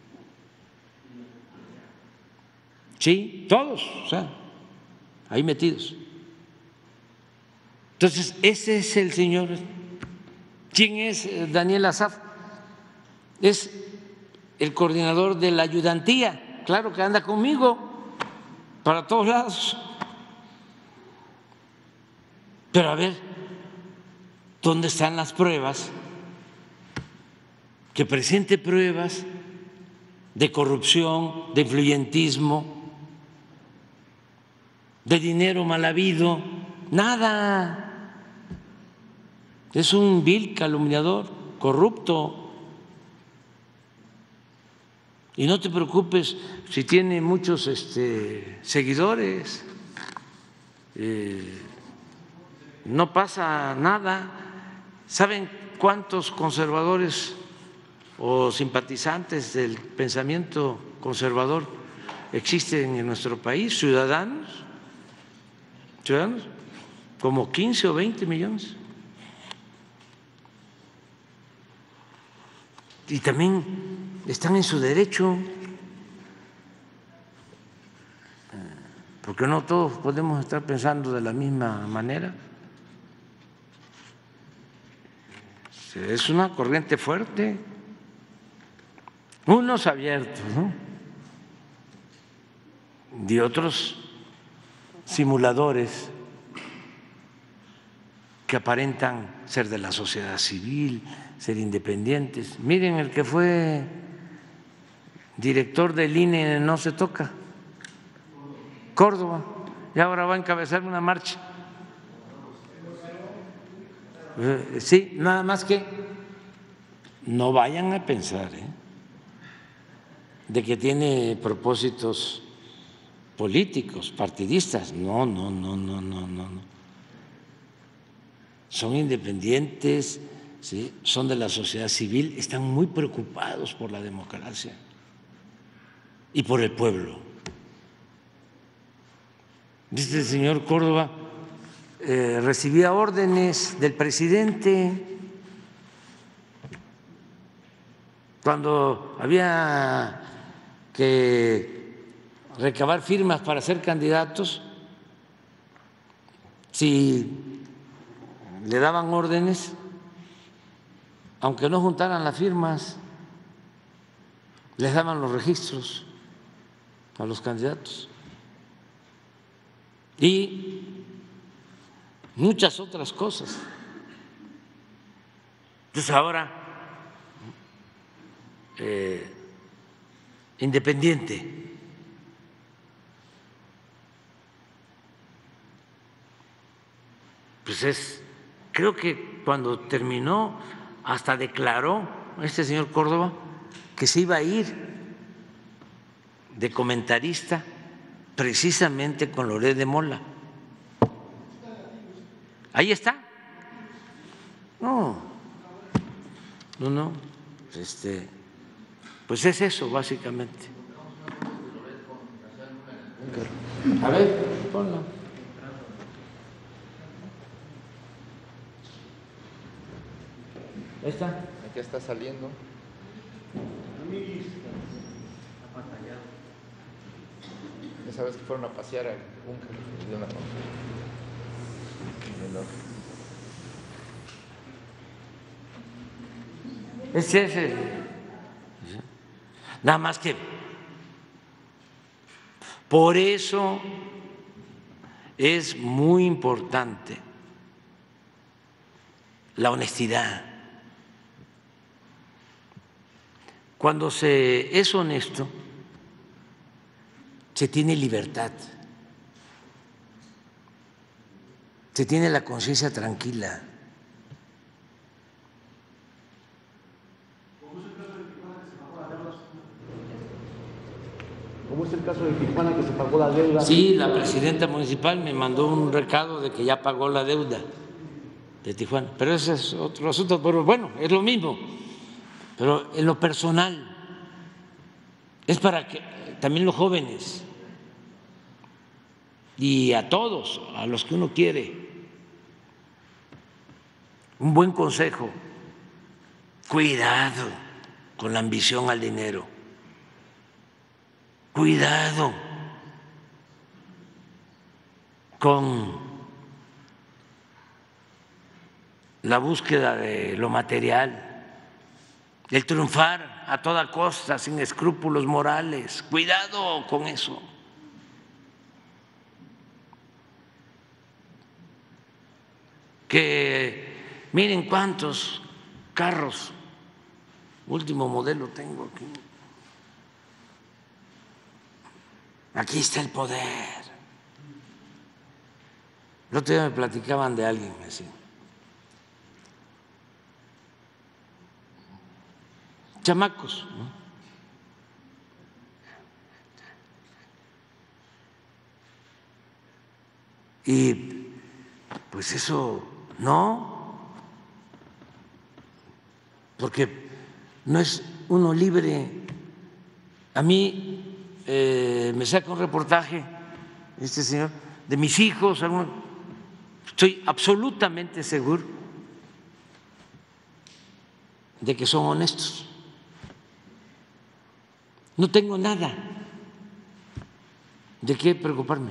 Sí, todos, o sea, ahí metidos. Entonces, ese es el señor. ¿Quién es Daniel Asaf? Es el coordinador de la ayudantía, claro que anda conmigo para todos lados. Pero a ver, ¿dónde están las pruebas? Que presente pruebas de corrupción, de influyentismo, de dinero mal habido. Nada. Es un vil calumniador, corrupto. Y no te preocupes si tiene muchos este, seguidores, eh, no pasa nada. ¿Saben cuántos conservadores o simpatizantes del pensamiento conservador existen en nuestro país? Ciudadanos, ciudadanos, como quince o veinte millones. Y también están en su derecho, porque no todos podemos estar pensando de la misma manera. Es una corriente fuerte, unos abiertos, ¿no? Y otros simuladores que aparentan ser de la sociedad civil, ser independientes. Miren, el que fue director del I N E no se toca, Córdoba, y ahora va a encabezar una marcha. Sí, nada más que no vayan a pensar ¿eh? de que tiene propósitos políticos, partidistas. No, no, no, no, no, no. Son independientes, ¿sí? Son de la sociedad civil, están muy preocupados por la democracia y por el pueblo. Dice el señor Córdoba, eh, recibía órdenes del presidente cuando había que recabar firmas para ser candidatos, si le daban órdenes, aunque no juntaran las firmas, les daban los registros a los candidatos y muchas otras cosas. Entonces ahora, eh, independiente, pues es, creo que cuando terminó hasta declaró este señor Córdoba que se iba a ir de comentarista precisamente con Loret de Mola. Ahí está. No, no, no. Este, pues es eso básicamente. A ver, ponla. Ahí está. Aquí está saliendo. Esa vez que fueron a pasear al búnker de una Es ese. Nada más que por eso es muy importante la honestidad. Cuando se es honesto, se tiene libertad, se tiene la conciencia tranquila. ¿Cómo es el caso de Tijuana, que se pagó la deuda? Sí, la presidenta municipal me mandó un recado de que ya pagó la deuda de Tijuana, pero ese es otro asunto, pero bueno, es lo mismo. Pero en lo personal es para que también los jóvenes y a todos, a los que uno quiere, un buen consejo: cuidado con la ambición al dinero, cuidado con la búsqueda de lo material, el triunfar a toda costa, sin escrúpulos morales. Cuidado con eso. Que miren cuántos carros último modelo tengo aquí. Aquí está el poder. El otro día me platicaban de alguien así. Chamacos, ¿no? Y pues eso no, porque no es uno libre. A mí eh, me saca un reportaje este señor de mis hijos, estoy absolutamente seguro de que son honestos. No tengo nada de qué preocuparme.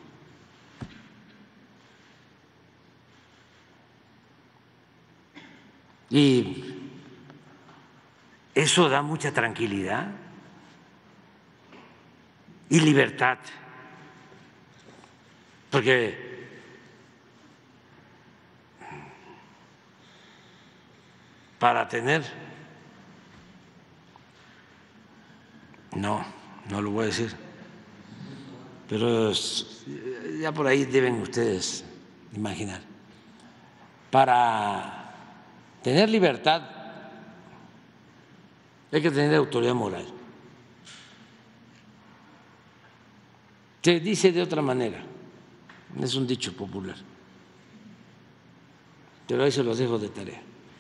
Y eso da mucha tranquilidad y libertad, porque para tener, no, no lo voy a decir, pero ya por ahí deben ustedes imaginar, para tener libertad hay que tener autoridad moral. Se dice de otra manera, es un dicho popular, pero ahí se los dejo de tarea.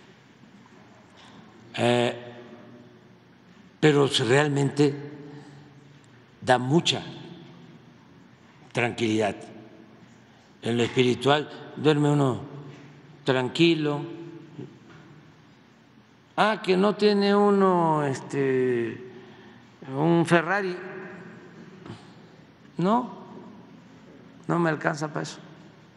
Eh, pero realmente da mucha tranquilidad. En lo espiritual duerme uno tranquilo, Ah, que no tiene uno este, un Ferrari. No, no me alcanza para eso.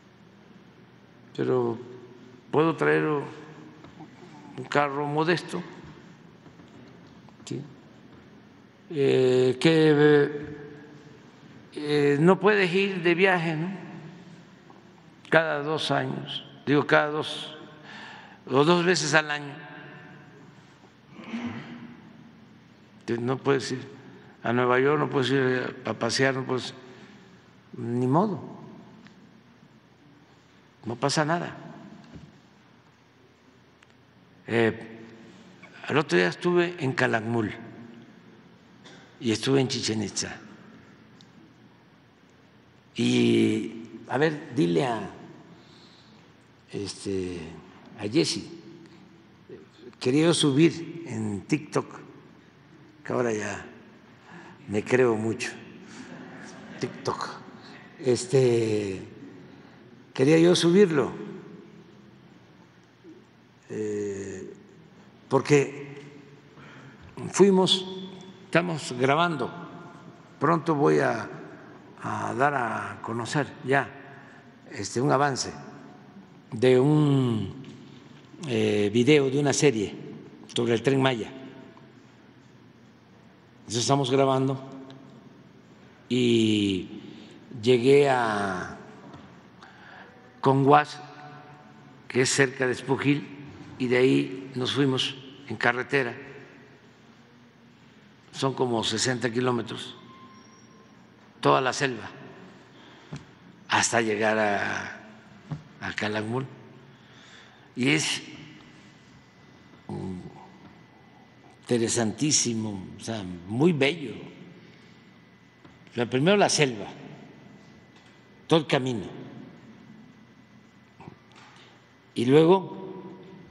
Pero puedo traer un carro modesto, ¿sí? eh, que eh, no puedes ir de viaje, ¿no? Cada dos años, digo cada dos o dos veces al año. No puedes ir a Nueva York, no puedes ir a pasear, no puedes, ni modo, no pasa nada. Eh, el otro día estuve en Calakmul y estuve en Chichén Itzá. Y a ver, dile a este a Jessy, quería yo subir en TikTok, que ahora ya me creo mucho, TikTok, este, quería yo subirlo, eh, porque fuimos, estamos grabando, pronto voy a, a dar a conocer ya este, un avance de un eh, video, de una serie sobre el Tren Maya. Entonces estamos grabando y llegué a Conguas, que es cerca de Espujil, y de ahí nos fuimos en carretera, son como sesenta kilómetros, toda la selva, hasta llegar a, a Calakmul. Y es interesantísimo, o sea, muy bello. O sea, primero la selva, todo el camino, y luego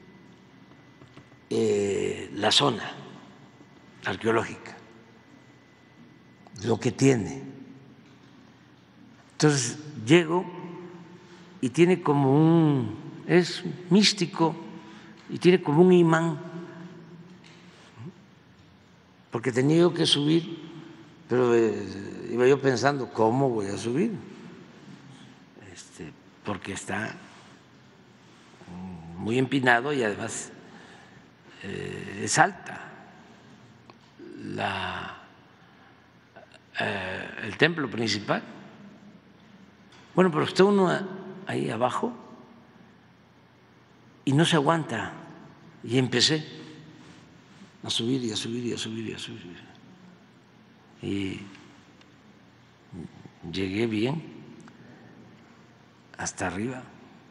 eh, la zona arqueológica, lo que tiene. Entonces llego y tiene como un, es místico y tiene como un imán, porque tenía yo que subir, pero eh, iba yo pensando, ¿cómo voy a subir? Este, porque está muy empinado y además eh, es alta la, eh, el templo principal. Bueno, pero está uno ahí abajo y no se aguanta, y empecé a subir y a subir y a subir y a subir. Y llegué bien hasta arriba.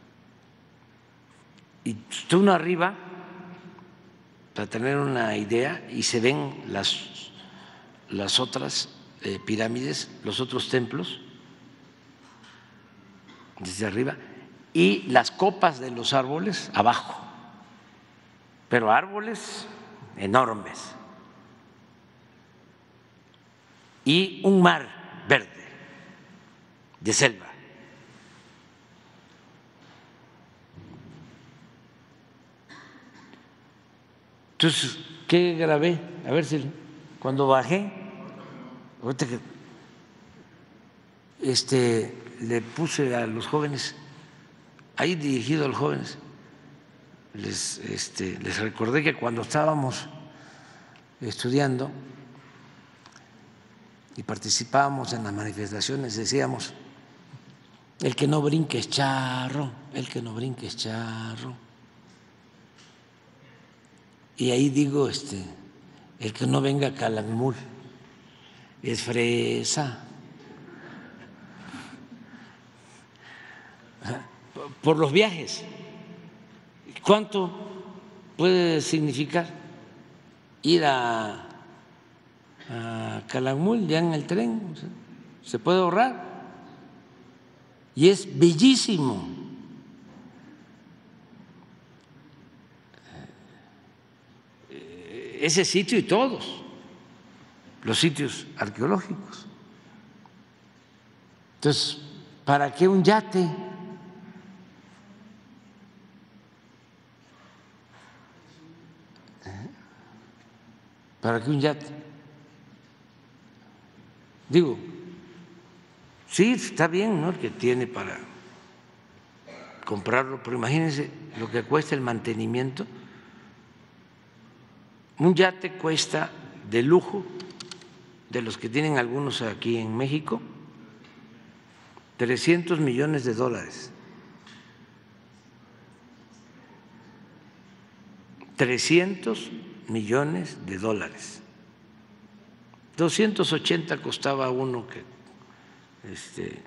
Y está uno arriba, para tener una idea, y se ven las, las otras eh, pirámides, los otros templos, desde arriba, y las copas de los árboles abajo, pero árboles enormes, y un mar verde de selva. Entonces, ¿qué grabé? A ver si cuando bajé, ahorita que este, le puse a los jóvenes, ahí dirigido a los jóvenes, les, este, les recordé que cuando estábamos estudiando y participábamos en las manifestaciones, decíamos, el que no brinque es charro, el que no brinque es charro. Y ahí digo, este, el que no venga a Calakmul es fresa. Por los viajes, ¿cuánto puede significar ir a, a Calakmul ya en el tren? O sea, se puede ahorrar y es bellísimo. Ese sitio y todos los sitios arqueológicos. Entonces, ¿para qué un yate? ¿Para qué un yate? Digo, sí, está bien, ¿no? El que tiene para comprarlo, pero imagínense lo que cuesta el mantenimiento. Un yate cuesta de lujo, de los que tienen algunos aquí en México, trescientos millones de dólares. trescientos millones de dólares. doscientos ochenta costaba uno que este,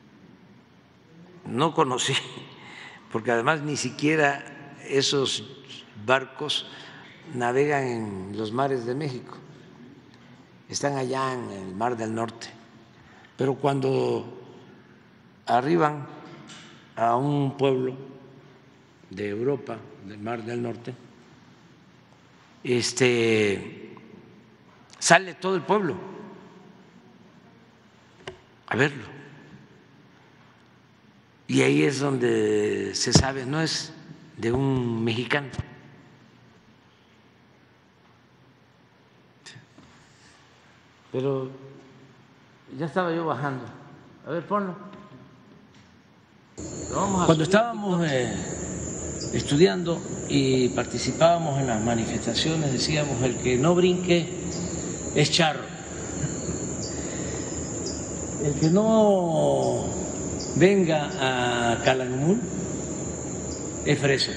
no conocí, porque además ni siquiera esos barcos navegan en los mares de México, están allá en el Mar del Norte. Pero cuando arriban a un pueblo de Europa, del Mar del Norte, este, sale todo el pueblo a verlo. Y ahí es donde se sabe, no es de un mexicano. Pero ya estaba yo bajando. A ver, ponlo. Cuando estábamos eh, estudiando y participábamos en las manifestaciones, decíamos: el que no brinque es charro. El que no venga a Calakmul es freso.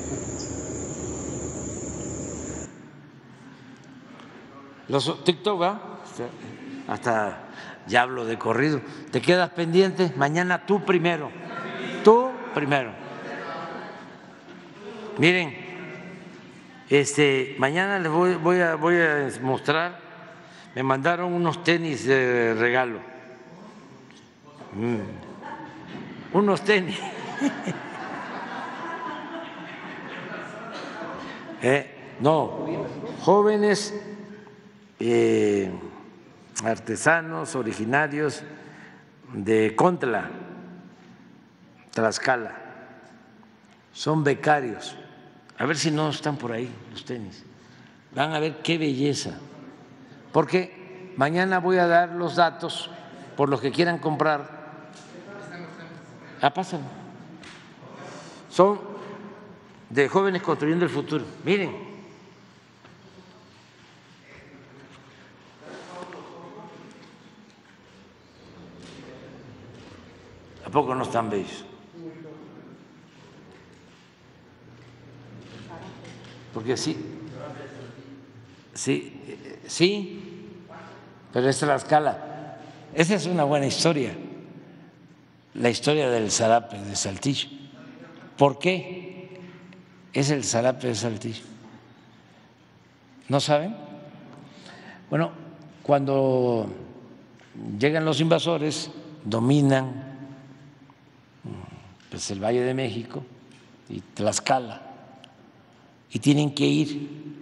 Los TikTok, ¿va? Hasta ya hablo de corrido. ¿Te quedas pendiente? Mañana tú primero. Tú primero. Miren, este, mañana les voy, voy, a, voy a mostrar. Me mandaron unos tenis de regalo. Mm. Unos tenis. eh, no, jóvenes. Eh, artesanos originarios de Contla, Tlaxcala, son becarios. A ver si no están por ahí los tenis. Van a ver qué belleza, porque mañana voy a dar los datos por los que quieran comprar. Ah, pásalo. Son de Jóvenes Construyendo el Futuro. Miren. ¿A poco no están bellos? Porque sí, sí, sí, pero es Tlaxcala. Esa es una buena historia, la historia del zarape de Saltillo. ¿Por qué es el zarape de Saltillo? ¿No saben? Bueno, cuando llegan los invasores, dominan pues el Valle de México y Tlaxcala, y tienen que ir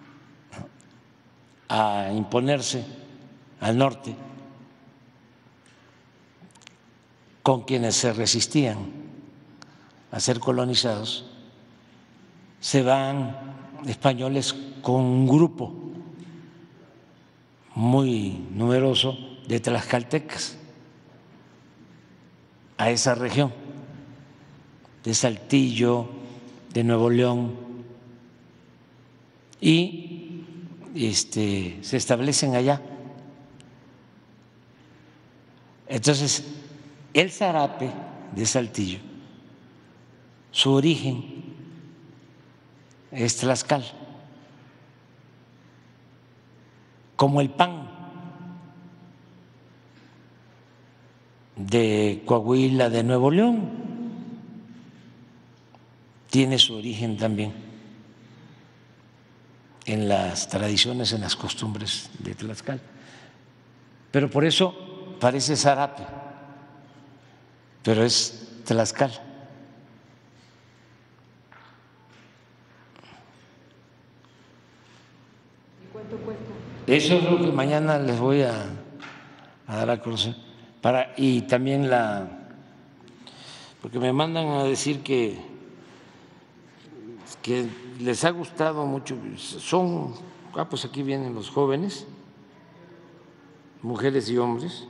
a imponerse al norte con quienes se resistían a ser colonizados. Se van españoles con un grupo muy numeroso de tlaxcaltecas a esa región de Saltillo, de Nuevo León, y este, se establecen allá. Entonces, el zarape de Saltillo, su origen es Tlaxcala, como el pan de Coahuila, de Nuevo León, tiene su origen también en las tradiciones, en las costumbres de Tlaxcala. Pero por eso parece zarape, pero es Tlaxcala. ¿Y cuánto cuesta? Eso es lo que mañana les voy a, a dar a conocer. Para, y también la, porque me mandan a decir que que les ha gustado mucho. Son, ah, pues aquí vienen los jóvenes, mujeres y hombres.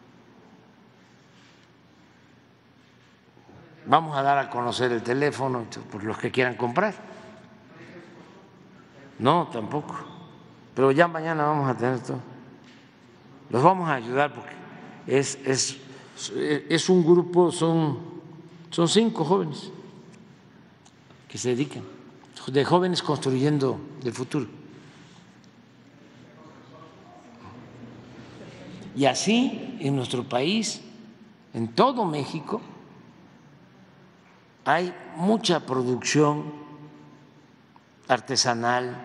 Vamos a dar a conocer el teléfono por los que quieran comprar. No, tampoco. Pero ya mañana vamos a tener todo. Los vamos a ayudar porque es, es, es un grupo, son, son cinco jóvenes que se dedican, de jóvenes construyendo el futuro. Y así en nuestro país, en todo México, hay mucha producción artesanal,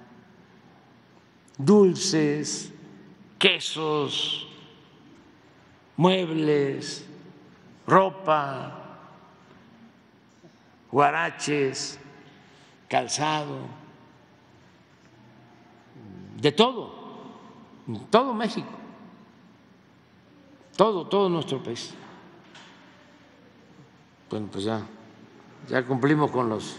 dulces, quesos, muebles, ropa, huaraches, calzado, de todo, en todo México, todo, todo nuestro país. Bueno, pues ya, ya cumplimos con los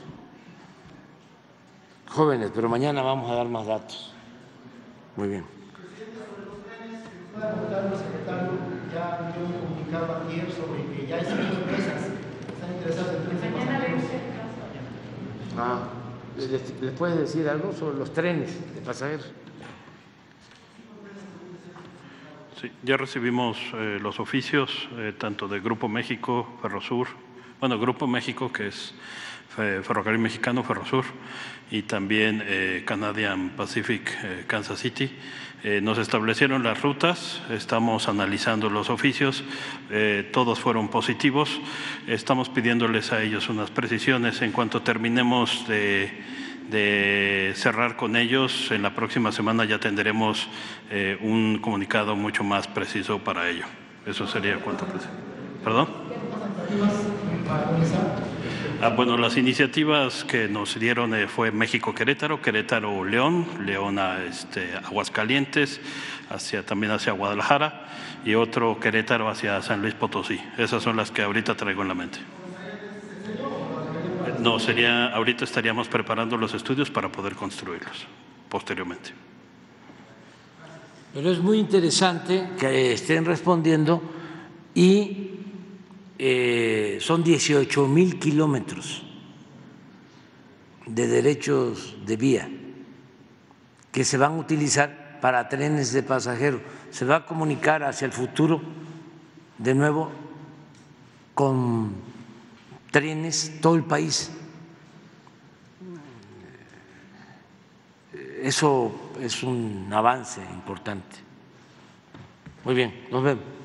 jóvenes, pero mañana vamos a dar más datos. Muy bien. Ya dio un comunicado ayer sobre que ya hay cinco empresas que están interesadas en trenes de pasajeros. Ah, ¿les, ¿les puedes decir algo sobre los trenes de pasajeros? Sí, ya recibimos eh, los oficios eh, tanto de Grupo México, Ferrosur, bueno, Grupo México, que es Ferrocarril Mexicano, Ferrosur, y también eh, Canadian Pacific, eh, Kansas City. Eh, nos establecieron las rutas, estamos analizando los oficios, eh, todos fueron positivos, estamos pidiéndoles a ellos unas precisiones en cuanto terminemos de, de cerrar con ellos. En la próxima semana ya tendremos eh, un comunicado mucho más preciso para ello. Eso sería cuanto preciso. ¿Perdón? Ah, bueno, las iniciativas que nos dieron eh, fue México-Querétaro, Querétaro-León, León a este, Aguascalientes, hacia, también hacia Guadalajara, y otro Querétaro hacia San Luis Potosí. Esas son las que ahorita traigo en la mente. No, sería, ahorita estaríamos preparando los estudios para poder construirlos posteriormente. Pero es muy interesante que estén respondiendo y Eh, son dieciocho mil kilómetros de derechos de vía que se van a utilizar para trenes de pasajeros. Se va a comunicar hacia el futuro de nuevo con trenes todo el país. Eso es un avance importante. Muy bien, nos vemos.